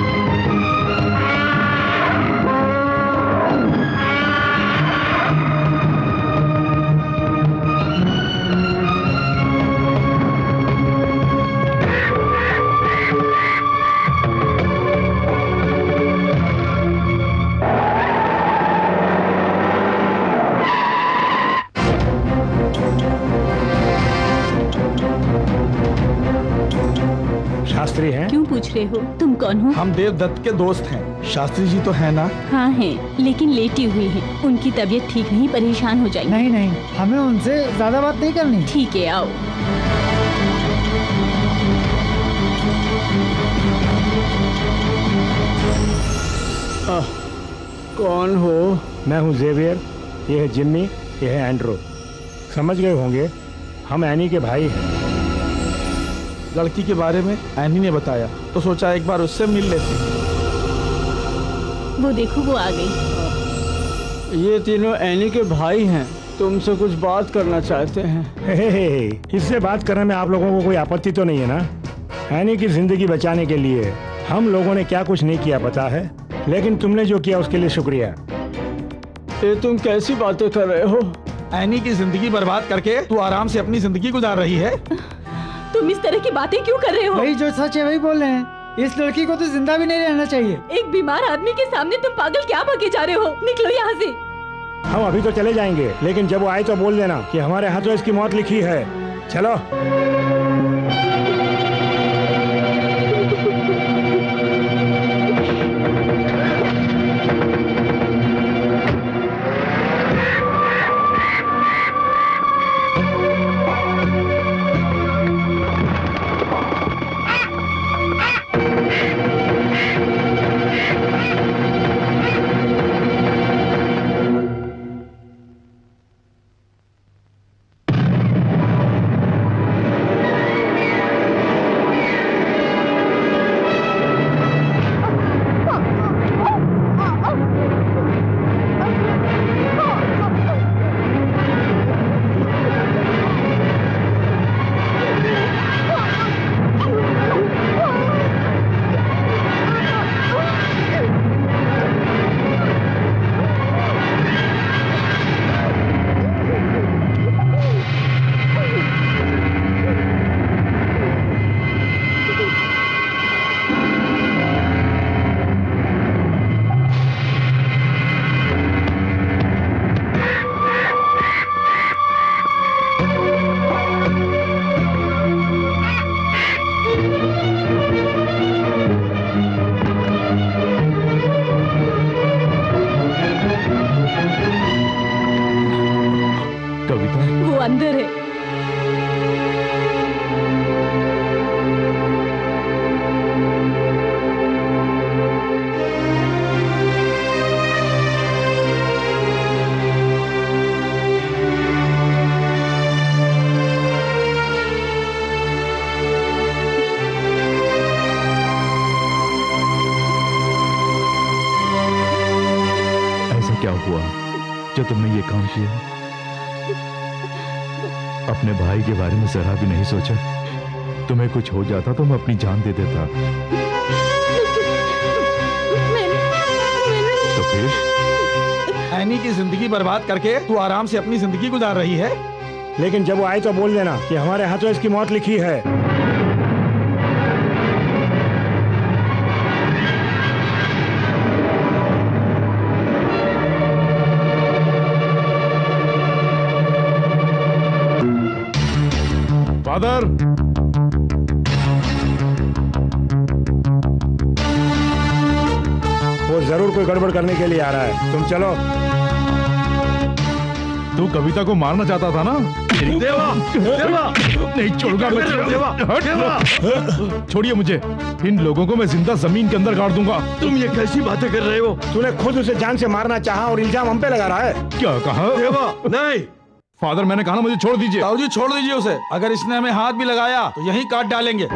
शास्त्री हैं? क्यों पूछ रहे हो? तुम कौन हो? हम देवदत्त के दोस्त हैं। शास्त्री जी तो है ना? हाँ हैं, लेकिन लेटी हुई हैं। उनकी तबीयत ठीक नहीं, परेशान हो जाएगी। नहीं नहीं, हमें उनसे ज्यादा बात नहीं करनी। ठीक है, आओ। कौन हो? मैं हूँ जेवियर, ये है जिम्मी, ये है एंड्रो। समझ गए होंगे, हम एनी के भाई हैं। लड़की के बारे में एनी ने बताया, तो सोचा एक बार उससे मिल लेते। वो देखो, वो आ गई। ये तीनों एनी के भाई हैं, तुमसे कुछ बात करना चाहते हैं। इससे बात करने में आप लोगों को कोई आपत्ति तो नहीं है ना? एनी की जिंदगी बचाने के लिए हम लोगों ने क्या कुछ नहीं किया पता है, लेकिन तुमने जो किया उसके लिए शुक्रिया। ये तुम कैसी बातें कर रहे हो? एनी की जिंदगी बर्बाद करके तू आराम से अपनी जिंदगी गुजार रही है। तुम इस तरह की बातें क्यों कर रहे हो? वही जो सच है वही बोल रहे हैं। इस लड़की को तो जिंदा भी नहीं रहना चाहिए। एक बीमार आदमी के सामने तुम पागल क्या भागे जा रहे हो? निकलो यहाँ से। हम अभी तो चले जाएंगे, लेकिन जब वो आए तो बोल देना कि हमारे हाथों इसकी मौत लिखी है। चलो। वो अंदर है। ऐसा क्या हुआ जो तुमने ये काम किया? अपने भाई के बारे में जरा भी नहीं सोचा? तुम्हें कुछ हो जाता तो मैं अपनी जान दे देता। तो फिर एनी की जिंदगी बर्बाद करके तू आराम से अपनी जिंदगी गुजार रही है। लेकिन जब वो आए तो बोल देना कि हमारे हाथों इसकी मौत लिखी है। फादर, वो जरूर कोई गड़बड़ करने के लिए आ रहा है। तुम चलो। तू कविता को मारना चाहता था ना? देवा, देवा, नहीं छोड़ूंगा मैं। देवा, देवा, छोड़िए मुझे। इन लोगों को मैं जिंदा जमीन के अंदर गाड़ दूंगा। तुम ये कैसी बातें कर रहे हो? तूने खुद उसे जान से मारना चाहा और इल्जाम हम पे लगा रहा है। क्या कहा? देवा, नहीं। फादर, मैंने कहा ना मुझे छोड़ दीजिए। ताऊ जी छोड़ दीजिए उसे। अगर इसने हमें हाथ भी लगाया तो यहीं काट डालेंगे।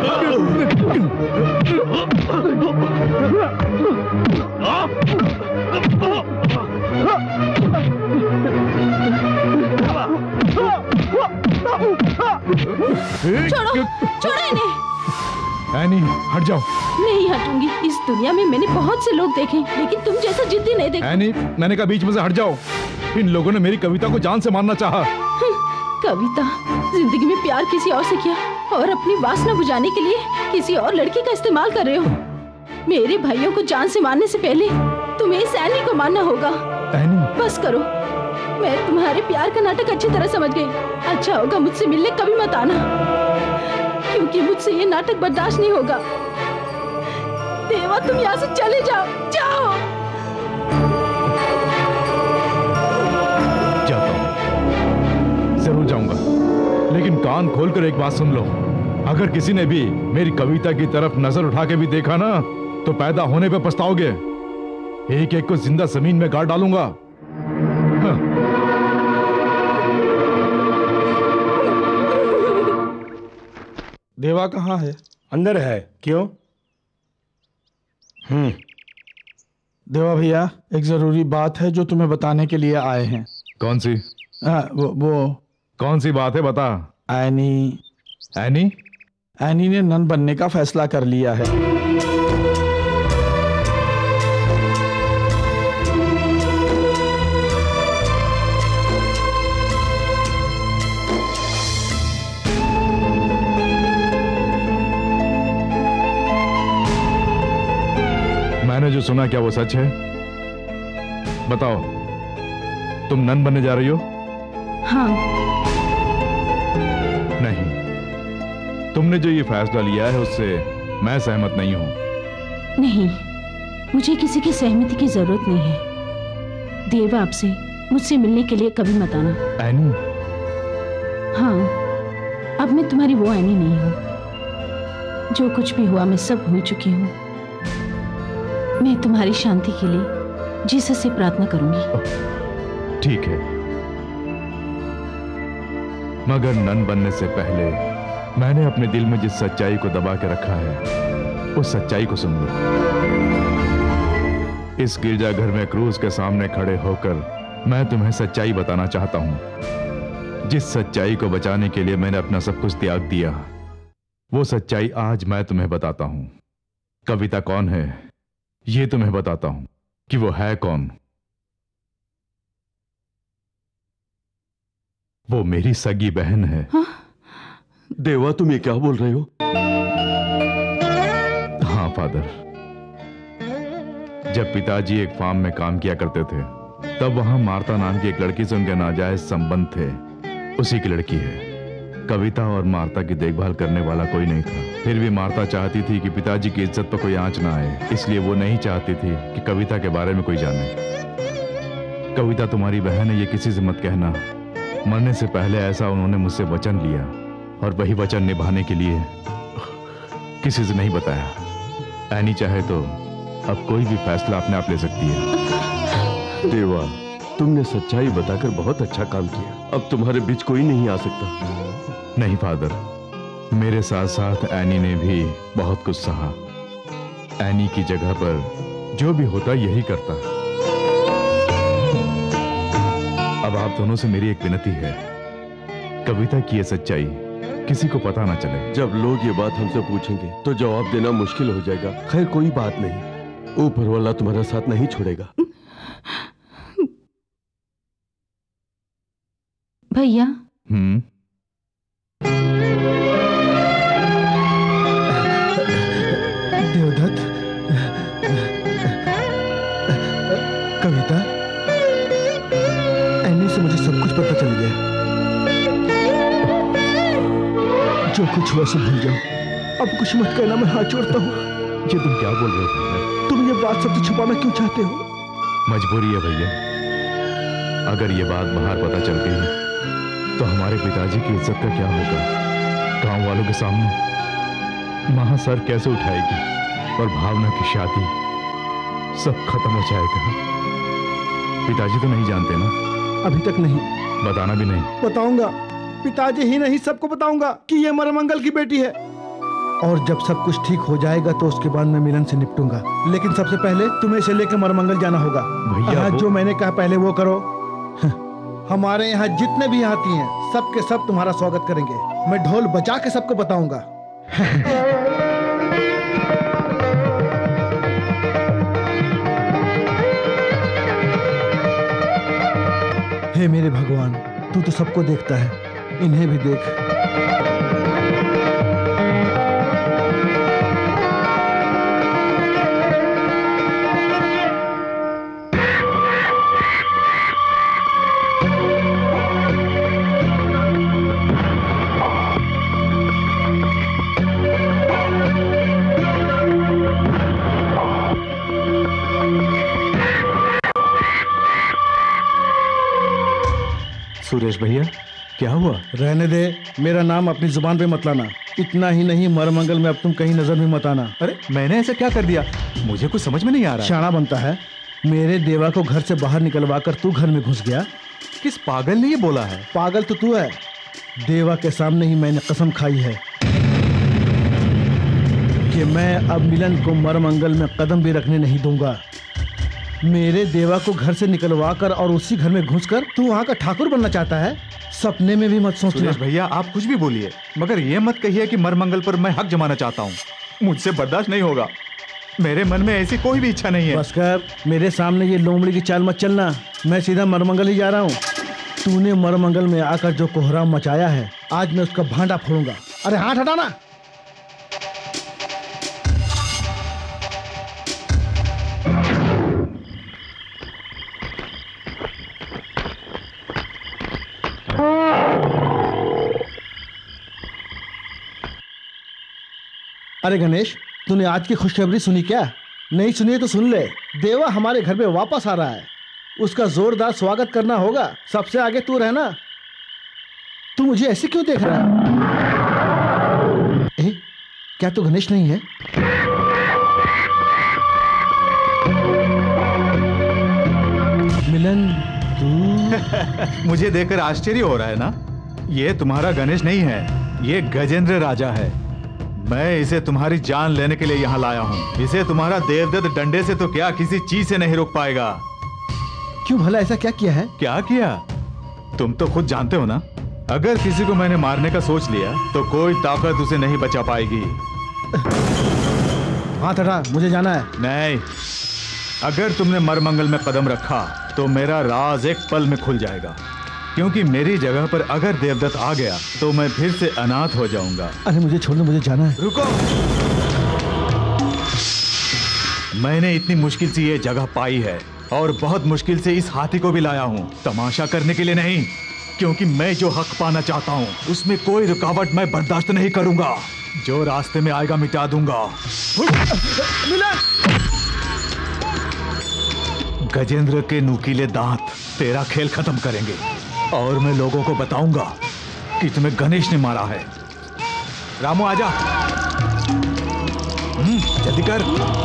छोड़ो, छोड़ो इन्हें। एनी, हट जाओ। नहीं हटूंगी। इस दुनिया में मैंने बहुत से लोग देखे, लेकिन तुम जैसा जिद्दी नहीं देखा। एनी, मैंने कहा बीच में से हट जाओ। इन लोगों ने मेरी कविता को जान से मारना चाहा। कविता जिंदगी में प्यार किसी और से किया और अपनी वासना बुझाने के लिए किसी और लड़की का इस्तेमाल कर रहे हो। मेरे भाइयों को जान से मारने से पहले तुम्हें इस एनी को मारना होगा। एनी, बस करो। मैं तुम्हारे प्यार का नाटक अच्छी तरह समझ गई। अच्छा होगा मुझसे मिलने कभी मत आना, क्योंकि मुझसे ये नाटक बर्दाश्त नहीं होगा। देवा, तुम यहाँ से चले जाओ, जाओ। जाता हूँ, जरूर जाऊंगा, लेकिन कान खोलकर एक बात सुन लो। अगर किसी ने भी मेरी कविता की तरफ नजर उठा के भी देखा ना, तो पैदा होने पे पछताओगे। एक एक को जिंदा जमीन में गाड़ डालूंगा। हाँ। देवा कहाँ है? अंदर है। क्यों? देवा भैया, एक जरूरी बात है जो तुम्हें बताने के लिए आए हैं। कौन सी? वो कौन सी बात है, बता। एनी। एनी? एनी ने नन बनने का फैसला कर लिया है। तुमने जो सुना क्या वो सच है? बताओ, तुम नन बनने जा रही हो? हाँ। नहीं, तुमने जो ये फैसला लिया है उससे मैं सहमत नहीं हूं। नहीं, मुझे किसी की सहमति की जरूरत नहीं है। देव आपसे मुझसे मिलने के लिए कभी मत आना। एनी? हाँ, अब मैं तुम्हारी वो एनी नहीं हूँ। जो कुछ भी हुआ मैं सब भूल चुकी हूँ। मैं तुम्हारी शांति के लिए जीसस से प्रार्थना करूंगी। ठीक है, मगर नन बनने से पहले मैंने अपने दिल में जिस सच्चाई को दबा के रखा है उस सच्चाई को सुन लो। इस गिरजाघर में क्रूज के सामने खड़े होकर मैं तुम्हें सच्चाई बताना चाहता हूं। जिस सच्चाई को बचाने के लिए मैंने अपना सब कुछ त्याग दिया, वो सच्चाई आज मैं तुम्हें बताता हूं। कविता कौन है ये तुम्हें बताता हूं कि वो है कौन। वो मेरी सगी बहन है। हाँ? देवा, तुम ये क्या बोल रहे हो? हाँ फादर, जब पिताजी एक फार्म में काम किया करते थे तब वहां मार्ता नाम की एक लड़की से उनके नाजायज संबंध थे। उसी की लड़की है। कविता और मार्ता की देखभाल करने वाला कोई नहीं था। फिर भी मार्ता चाहती थी कि पिताजी की इज्जत पर कोई आंच ना आए, इसलिए वो नहीं चाहती थी कि कविता के बारे में कोई जाने। कविता तुम्हारी बहन है ये किसी से मत कहना। मरने से पहले ऐसा उन्होंने मुझसे वचन लिया और वही वचन निभाने के लिए किसी से नहीं बताया। एनी चाहे तो अब कोई भी फैसला अपने आप ले सकती है। देवा, तुमने सच्चाई बताकर बहुत अच्छा काम किया। अब तुम्हारे बीच कोई नहीं आ सकता। नहीं फादर, मेरे साथ साथ एनी ने भी बहुत कुछ सहा। एनी की जगह पर जो भी होता यही करता। अब आप दोनों से मेरी एक विनती है, कविता की ये सच्चाई किसी को पता ना चले। जब लोग ये बात हमसे पूछेंगे तो जवाब देना मुश्किल हो जाएगा। खैर कोई बात नहीं, ऊपर वाला तुम्हारा साथ नहीं छोड़ेगा। भैया। देवदत्त, कविता, एनी से मुझे सब कुछ पता चल गया। जो कुछ हुआ सब भूल जाओ। अब कुछ मत कहना, मैं हाथ जोड़ता हूँ। ये तुम क्या बोल रहे हो भैया? तुम ये बात सबसे छुपाना क्यों चाहते हो? मजबूरी है भैया। अगर ये बात बाहर पता चल गई तो हमारे पिताजी की इज्जत का क्या होगा? गांव वालों के सामने मां सर कैसे उठाएगी? और भावना की शादी सब खत्म हो जाएगा। पिताजी तो नहीं जानते ना? अभी तक नहीं। बताना भी नहीं? बताऊंगा। पिताजी ही नहीं, सबको बताऊंगा कि ये मरमंगल की बेटी है। और जब सब कुछ ठीक हो जाएगा तो उसके बाद मैं मिलन से निपटूंगा। लेकिन सबसे पहले तुम्हें इसे लेकर मरमंगल जाना होगा। भैया जो मैंने कहा पहले वो करो। हमारे यहाँ जितने भी हाथी हैं सब के सब तुम्हारा स्वागत करेंगे। मैं ढोल बजा के सबको बताऊंगा। हे मेरे भगवान, तू तो सबको देखता है, इन्हें भी देख। सुरेश भैया, क्या हुआ? रहने दे, मेरा नाम अपनी जुबान पे मत लाना। इतना ही नहीं, मरमंगल में अब तुम कहीं नजर भी मत आना। अरे मैंने ऐसा क्या कर दिया? मुझे कुछ समझ में नहीं आ रहा। शाना बनता है। मेरे देवा को घर से बाहर निकलवा कर तू घर में घुस गया। किस पागल ने ये बोला है? पागल तो तू है। देवा के सामने ही मैंने कसम खाई है कि मैं अब मिलन को मरमंगल में कदम भी रखने नहीं दूंगा। मेरे देवा को घर से निकलवा कर और उसी घर में घुसकर तू वहाँ का ठाकुर बनना चाहता है? सपने में भी मत सोचना। सुरेश भैया, आप कुछ भी बोलिए, मगर ये मत कहिए कि मरमंगल पर मैं हक जमाना चाहता हूँ। मुझसे बर्दाश्त नहीं होगा। मेरे मन में ऐसी कोई भी इच्छा नहीं है। बस कर, मेरे सामने ये लोमड़ी की चाल मत चलना। मैं सीधा मरमंगल ही जा रहा हूँ। तूने मरमंगल में आकर जो कोहराम मचाया है, आज मैं उसका भांडा फोड़ूंगा। अरे हाथ हटाना। अरे गणेश, तूने आज की खुशखबरी सुनी क्या? नहीं सुनी है तो सुन ले। देवा हमारे घर में वापस आ रहा है। उसका जोरदार स्वागत करना होगा। सबसे आगे तू रहना। तू मुझे ऐसे क्यों देख रहा है? क्या तू गणेश नहीं है? मिलन, तू मुझे देखकर आश्चर्य हो रहा है ना? ये तुम्हारा गणेश नहीं है, ये गजेंद्र राजा है। मैं इसे तुम्हारी जान लेने के लिए यहाँ लाया हूँ। इसे तुम्हारा देवदत्त डंडे से तो क्या, किसी चीज से नहीं रोक पाएगा। क्यों भला, ऐसा क्या किया है? क्या किया? तुम तो खुद जानते हो ना, अगर किसी को मैंने मारने का सोच लिया तो कोई ताकत उसे नहीं बचा पाएगी। हाथ हटा, मुझे जाना है। नहीं, अगर तुमने मरमंगल में कदम रखा तो मेरा राज एक पल में खुल जाएगा, क्योंकि मेरी जगह पर अगर देवदत्त आ गया तो मैं फिर से अनाथ हो जाऊंगा। अरे मुझे छोड़ दो, मुझे जाना है। रुको, मैंने इतनी मुश्किल से ये जगह पाई है और बहुत मुश्किल से इस हाथी को भी लाया हूँ, तमाशा करने के लिए नहीं, क्योंकि मैं जो हक पाना चाहता हूँ उसमें कोई रुकावट मैं बर्दाश्त नहीं करूंगा। जो रास्ते में आएगा मिटा दूंगा। गजेंद्र के नुकीले दांत तेरा खेल खत्म करेंगे और मैं लोगों को बताऊंगा कि तुम्हें गणेश ने मारा है। रामू आजा, जल्दी कर।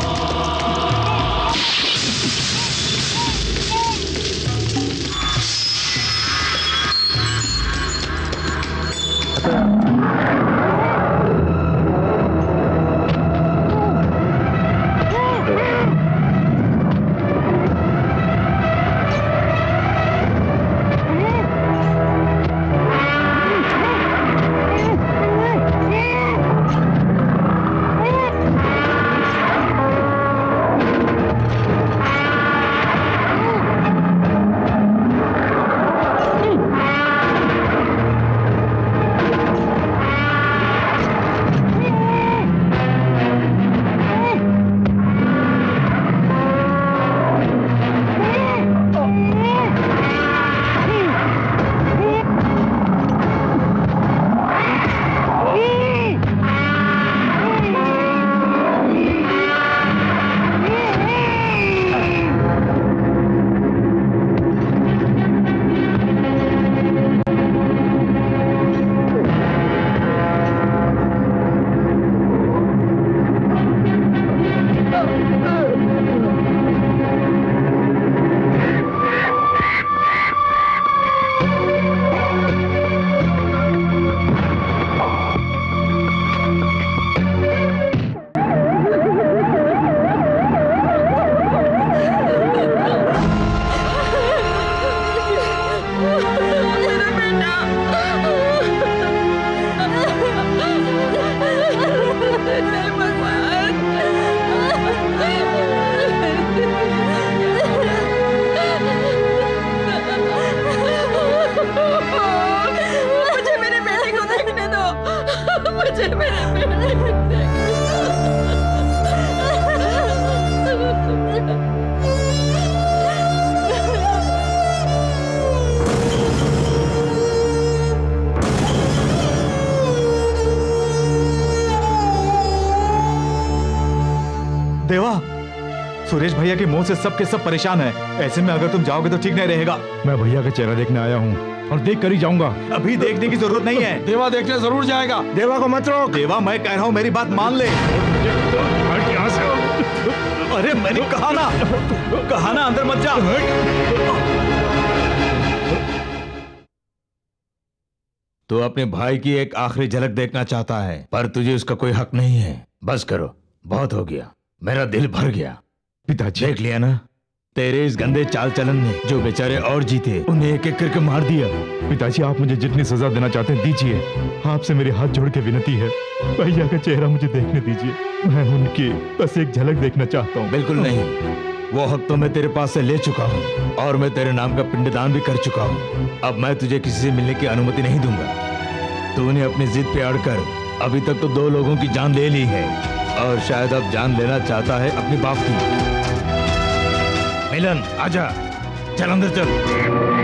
देवा, सुरेश भैया के मुंह से सबके सब परेशान है। ऐसे में अगर तुम जाओगे तो ठीक नहीं रहेगा। मैं भैया का चेहरा देखने आया हूँ और देख कर ही जाऊंगा। अभी देखने की जरूरत नहीं है। देवा देखने जरूर जाएगा। देवा को मत रोक। देवा, मैं कह रहा हूँ मेरी बात मान ले। अरे मैंने कहा ना अंदर मत जा। तू अपने भाई की एक आखिरी झलक देखना चाहता है, पर तुझे उसका कोई हक नहीं है। बस करो, बहुत हो गया, मेरा दिल भर गया। पिताजी, देख लिया ना, तेरे इस गंदे चाल चलन ने जो बेचारे और जीते उन्हें एक एक करके मार दिया। पिताजी, आप मुझे जितनी सजा देना चाहते हैं दीजिए। आपसे मेरे हाथ जोड़ के विनती है, भैया का चेहरा मुझे देखने दीजिए। मैं उनकी बस एक झलक देखना चाहता हूँ। बिल्कुल नहीं, वो हक तो मैं तेरे पास से ले चुका हूँ और मैं तेरे नाम का पिंडदान भी कर चुका हूँ। अब मैं तुझे किसी से मिलने की अनुमति नहीं दूंगा। तूने अपनी जिद पे अड़कर अभी तक तो 2 लोगों की जान ले ली है और शायद अब जान लेना चाहता है अपने बाप की। मिलन, आजा, चल अंदर चल।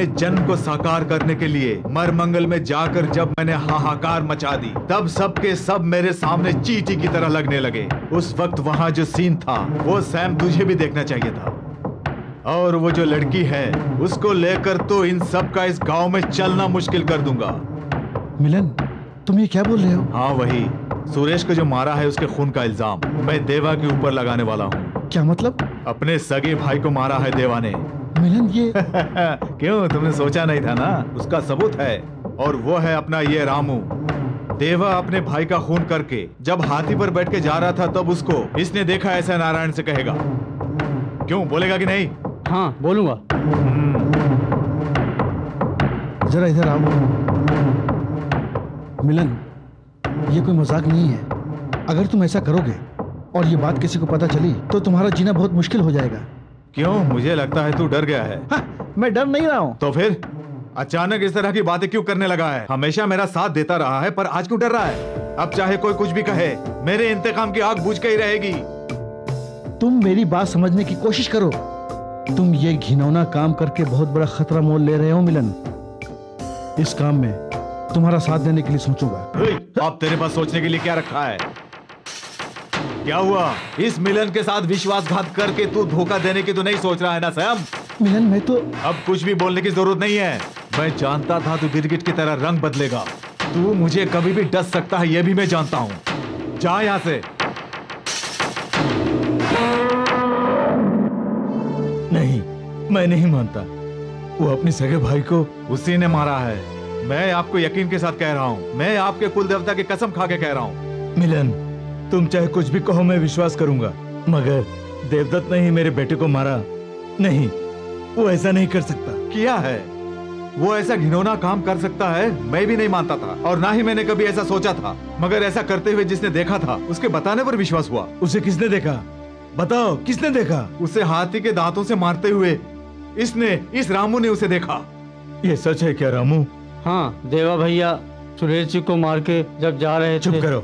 अपने जन्म को साकार करने के लिए मरमंगल में जाकर जब मैंने हाहाकार मचा दी, तब सब के सब मेरे सामने चींटी की तरह लगने लगे। उस वक्त वहाँ जो सीन था वो सैम तुझे भी देखना चाहिए था। और वो जो लड़की है उसको लेकर तो इन सब का इस गांव में चलना मुश्किल कर दूंगा। मिलन, तुम ये क्या बोल रहे हो? हाँ वही, सुरेश को जो मारा है उसके खून का इल्जाम मैं देवा के ऊपर लगाने वाला हूँ। क्या मतलब? अपने सगे भाई को मारा है देवा ने। मिलन ये क्यों, तुमने सोचा नहीं था ना? उसका सबूत है, और वो है अपना ये रामू। देवा अपने भाई का खून करके जब हाथी पर बैठ के जा रहा था तब उसको इसने देखा, ऐसा नारायण से कहेगा। क्यों, बोलेगा कि नहीं? हाँ बोलूंगा। जरा इधर आओ। मिलन, ये कोई मजाक नहीं है। अगर तुम ऐसा करोगे और ये बात किसी को पता चली तो तुम्हारा जीना बहुत मुश्किल हो जाएगा। क्यों, मुझे लगता है तू डर गया है। हाँ, मैं डर नहीं रहा हूँ। तो फिर अचानक इस तरह की बातें क्यों करने लगा है? हमेशा मेरा साथ देता रहा है, पर आज क्यों डर रहा है? अब चाहे कोई कुछ भी कहे, मेरे इंतकाम की आग बुझ के ही रहेगी। तुम मेरी बात समझने की कोशिश करो। तुम ये घिनौना काम करके बहुत बड़ा खतरा मोल ले रहे हो मिलन। इस काम में तुम्हारा साथ देने के लिए सोचूंगा। अब तेरे पास सोचने के लिए क्या रखा है? क्या हुआ? इस मिलन के साथ विश्वासघात करके तू धोखा देने की तो नहीं सोच रहा है ना सैम? मिलन, मैं तो अब कुछ भी बोलने की जरूरत नहीं है। मैं जानता था तू गिरगिट की तरह रंग बदलेगा। तू मुझे कभी भी डस सकता है, यह भी मैं जानता हूँ। जा यहाँ से। नहीं, मैं नहीं मानता। वो अपने सगे भाई को उसी ने मारा है। मैं आपको यकीन के साथ कह रहा हूँ, मैं आपके कुल देवता की कसम खा के कह रहा हूँ। मिलन, तुम चाहे कुछ भी कहो, मैं विश्वास करूंगा, मगर देवदत्त ने ही मेरे बेटे को मारा। नहीं, वो ऐसा नहीं कर सकता। किया है, वो ऐसा घिनौना काम कर सकता है मैं भी नहीं मानता था, और ना ही मैंने कभी ऐसा सोचा था। मगर ऐसा करते हुए जिसने देखा था उसके बताने पर विश्वास हुआ। उसे किसने देखा? बताओ, किसने देखा? उसे हाथी के दांतों से मारते हुए इस रामू ने उसे देखा। ये सच है क्या रामू? हाँ, देवा भैया सुरेश जी को मार के जब जा रहे थे। चुप करो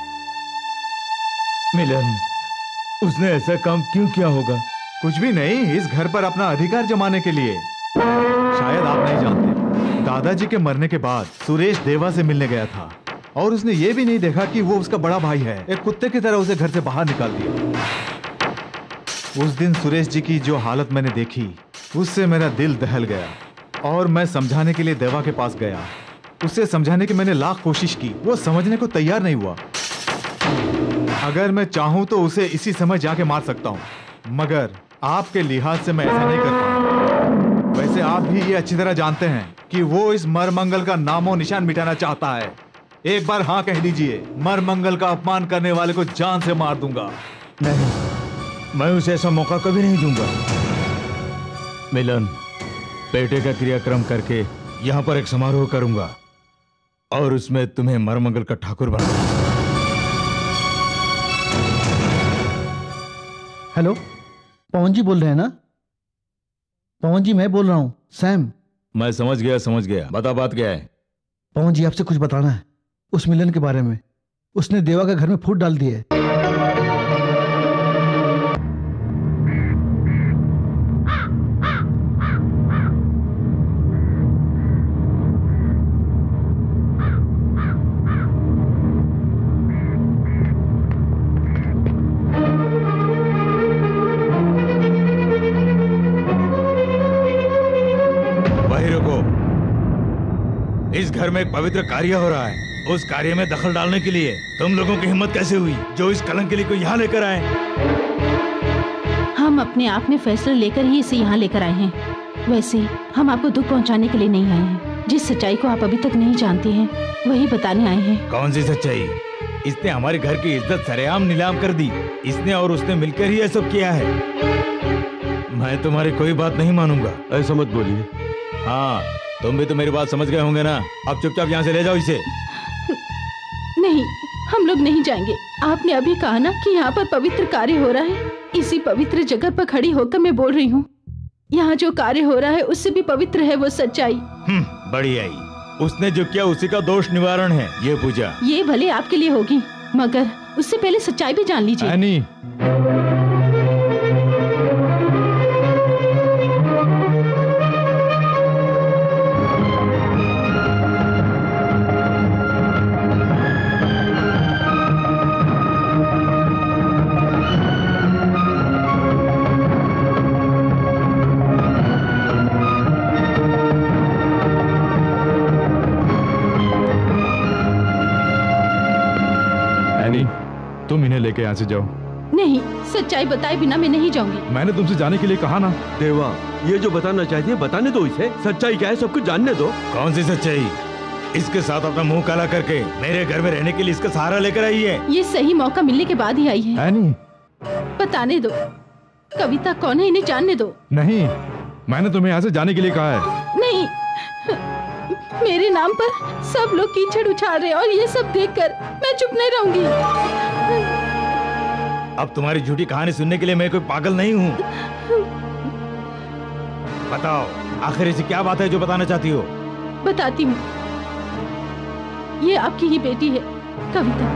मिलन, उसने ऐसा काम क्यों किया होगा? कुछ भी नहीं, इस घर पर अपना अधिकार जमाने के लिए। शायद आप नहीं जानते, दादाजी के मरने के बाद सुरेश देवा से मिलने गया था, और उसने ये भी नहीं देखा कि वो उसका बड़ा भाई है। एक कुत्ते की तरह उसे घर से बाहर निकाल दिया। उस दिन सुरेश जी की जो हालत मैंने देखी, उससे मेरा दिल दहल गया, और मैं समझाने के लिए देवा के पास गया। उसे समझाने की मैंने लाख कोशिश की, वो समझने को तैयार नहीं हुआ। अगर मैं चाहूं तो उसे इसी समय जाके मार सकता हूं, मगर आपके लिहाज से मैं ऐसा नहीं कर पाऊंगा। वैसे आप भी ये अच्छी तरह जानते हैं कि वो इस मरमंगल का नामो निशान मिटाना चाहता है। एक बार हाँ कह दीजिए, मरमंगल का अपमान करने वाले को जान से मार दूंगा। नहीं, मैं उसे ऐसा मौका कभी नहीं दूंगा। मिलन, बेटे का क्रियाक्रम करके यहाँ पर एक समारोह करूंगा, और उसमें तुम्हें मरमंगल का ठाकुर बनाऊंगा। हेलो, पवन जी बोल रहे हैं ना? पवन जी, मैं बोल रहा हूँ, सैम। मैं समझ गया। बता, बात क्या है? पवन जी, आपसे कुछ बताना है उस मिलन के बारे में। उसने देवा के घर में फूट डाल दी है। इस घर में एक पवित्र कार्य हो रहा है, उस कार्य में दखल डालने के लिए तुम लोगों की हिम्मत कैसे हुई जो इस कलंक के लिए कोई यहाँ लेकर आए? हम अपने आप में फैसला लेकर ही इसे यहाँ लेकर आए हैं। वैसे हम आपको दुख पहुँचाने के लिए नहीं आए हैं। जिस सच्चाई को आप अभी तक नहीं जानते हैं वही बताने आए हैं। कौन सी सच्चाई? इसने हमारे घर की इज्जत सरेआम नीलाम कर दी। इसने और उसने मिलकर ही ये सब किया है। मैं तुम्हारी कोई बात नहीं मानूंगा। ऐसा मत बोलिए। हाँ, तुम भी तो मेरी बात समझ गए होंगे ना। अब चुपचाप यहाँ से ले जाओ इसे। नहीं, हम लोग नहीं जाएंगे। आपने अभी कहा ना कि यहाँ पर पवित्र कार्य हो रहा है। इसी पवित्र जगह पर खड़ी होकर मैं बोल रही हूँ, यहाँ जो कार्य हो रहा है उससे भी पवित्र है वो सच्चाई। बढ़िया ही। उसने जो किया उसी का दोष निवारण है ये पूजा। ये भले आपके लिए होगी, मगर उससे पहले सच्चाई भी जान लीजिए। एनी, इन्हें लेके यहाँ से जाओ। नहीं, सच्चाई बताए बिना मैं नहीं जाऊंगी। मैंने तुमसे जाने के लिए कहा ना। देवा, ये जो बताना चाहती है बताने दो इसे। सच्चाई क्या है सब कुछ जानने दो। कौन सी सच्चाई? इसके साथ अपना मुंह काला करके मेरे घर में रहने के लिए इसका सहारा लेकर आई है। ये सही मौका मिलने के बाद ही आई है। नहीं, बताने दो, कविता कौन है इन्हें जानने दो। नहीं, मैंने तुम्हें यहाँ से जाने के लिए कहा है। नहीं, मेरे नाम पर सब लोग कीचड़ उछाल रहे और ये सब देखकर मैं चुप नहीं रहूंगी। अब तुम्हारी झूठी कहानी सुनने के लिए मैं कोई पागल नहीं हूँ। बताओ, आखिर ऐसी क्या बात है जो बताना चाहती हो? बताती हूँ। ये आपकी ही बेटी है, कविता।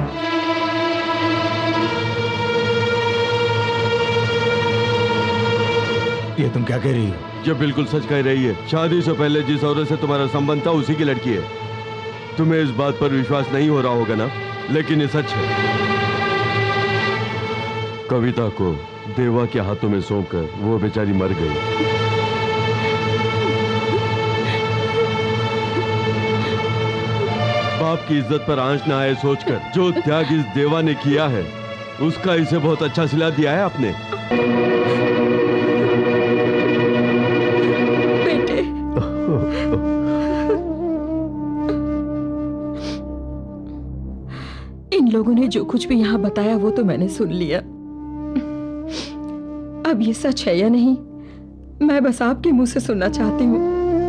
ये तुम क्या कह रही हो? ये बिल्कुल सच कह रही है। शादी से पहले जिस औरत से तुम्हारा संबंध था उसी की लड़की है। तुम्हें इस बात पर विश्वास नहीं हो रहा होगा ना, लेकिन ये सच है। कविता को देवा के हाथों में सौंपकर वो बेचारी मर गई। बाप की इज्जत पर आंच न आए सोचकर जो त्याग इस देवा ने किया है उसका इसे बहुत अच्छा सिला दिया है आपने। बेटे, इन लोगों ने जो कुछ भी यहाँ बताया वो तो मैंने सुन लिया। अब ये सच है या नहीं, मैं बस आपके मुंह से सुनना चाहती हूँ।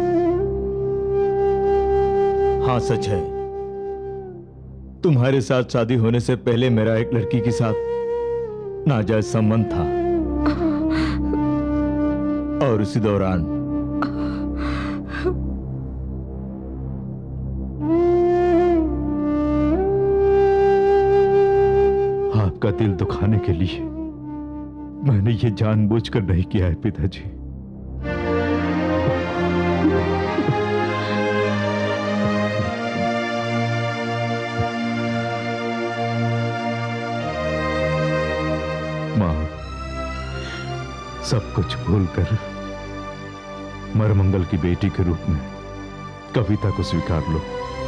हाँ, सच है। तुम्हारे साथ शादी होने से पहले मेरा एक लड़की के साथ नाजायज संबंध था और उसी दौरान आपका दिल दुखाने के लिए मैंने ये जानबूझकर नहीं किया है पिताजी। मां, सब कुछ भूलकर मरमंगल की बेटी के रूप में कविता को स्वीकार लो।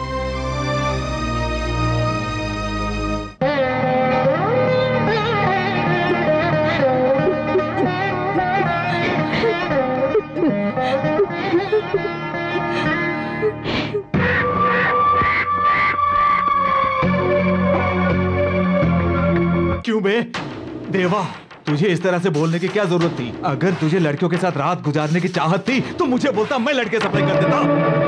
क्यों बे देवा, तुझे इस तरह से बोलने की क्या जरूरत थी? अगर तुझे लड़कियों के साथ रात गुजारने की चाहत थी तो मुझे बोलता, मैं लड़के सप्लाई कर देता।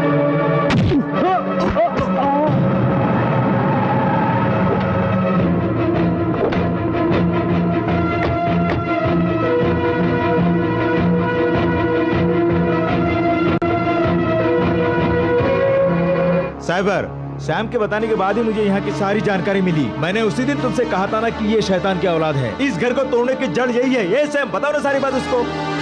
साइबर, सैम के बताने के बाद ही मुझे यहाँ की सारी जानकारी मिली। मैंने उसी दिन तुमसे कहा था ना कि ये शैतान की औलाद है। इस घर को तोड़ने की जड़ यही है। ये सैम, बताओ ना सारी बात उसको।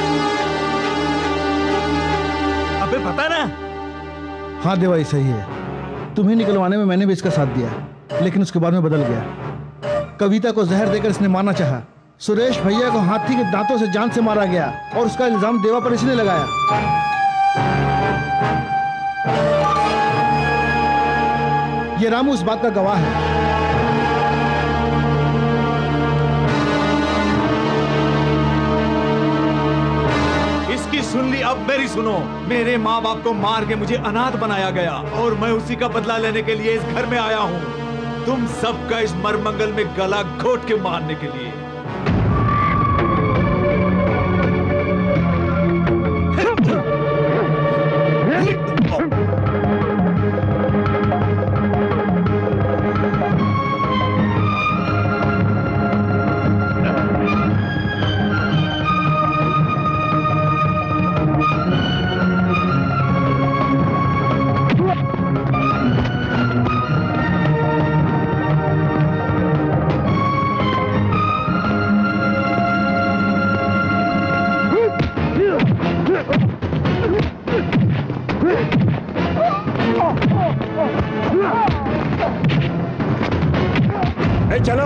अबे बता ना। हाँ देवा, ये सही है। तुम्हें निकलवाने में मैंने भी इसका साथ दिया, लेकिन उसके बाद में बदल गया। कविता को जहर देकर इसने मारना चाहा। सुरेश भैया को हाथी के दांतों से जान से मारा गया और उसका इल्जाम देवा पर इसने लगाया। ये रामू इस बात का गवाह है। इसकी सुन ली, अब मेरी सुनो। मेरे माँ बाप को मार के मुझे अनाथ बनाया गया और मैं उसी का बदला लेने के लिए इस घर में आया हूँ। तुम सबका इस मरमंगल में गला घोट के मारने के लिए। चलो।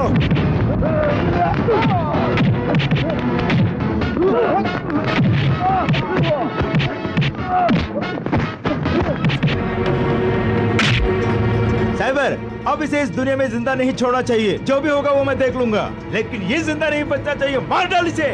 साइबर, अब इसे इस दुनिया में जिंदा नहीं छोड़ना चाहिए। जो भी होगा वो मैं देख लूंगा, लेकिन ये जिंदा नहीं बचना चाहिए। मार डाल इसे।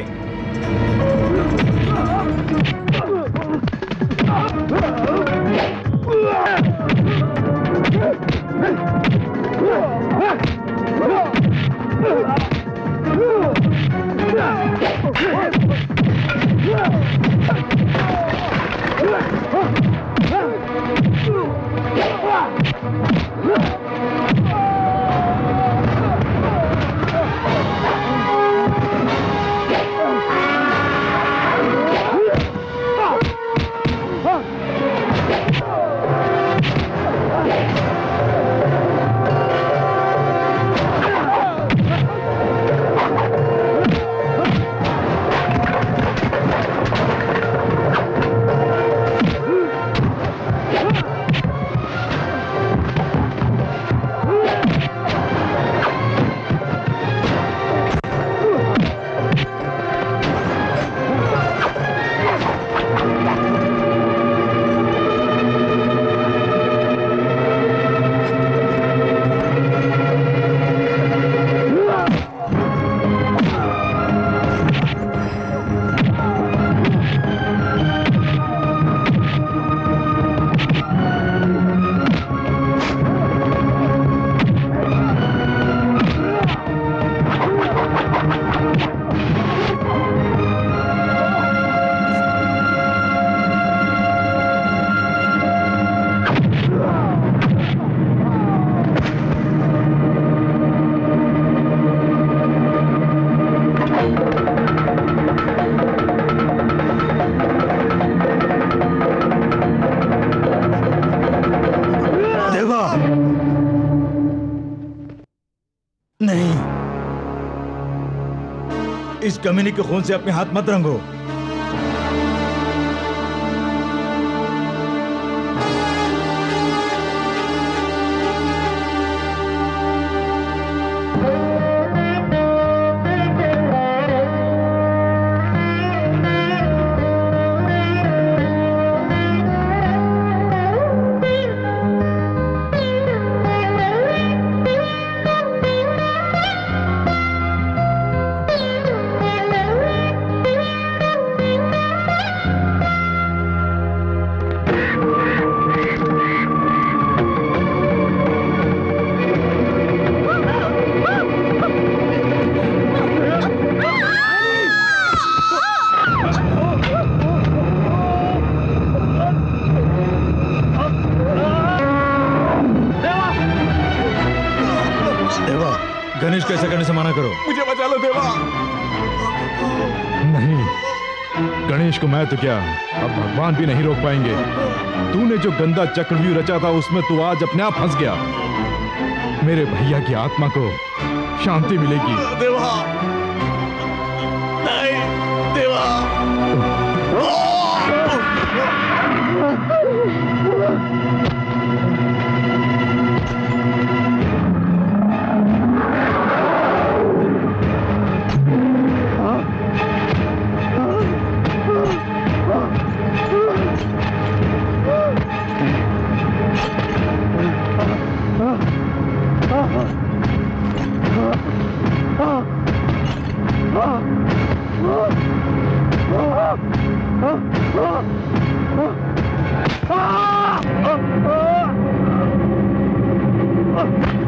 इस कमीने के खून से अपने हाथ मत रंगो। गणेश को ऐसा करने से मना करो। मुझे बचा लो देवा। नहीं, गणेश को मैं तो क्या, अब भगवान भी नहीं रोक पाएंगे। तूने जो गंदा चक्रव्यूह रचा था उसमें तू आज अपने आप फंस गया। मेरे भैया की आत्मा को शांति मिलेगी। देवा नहीं, देवा Ah!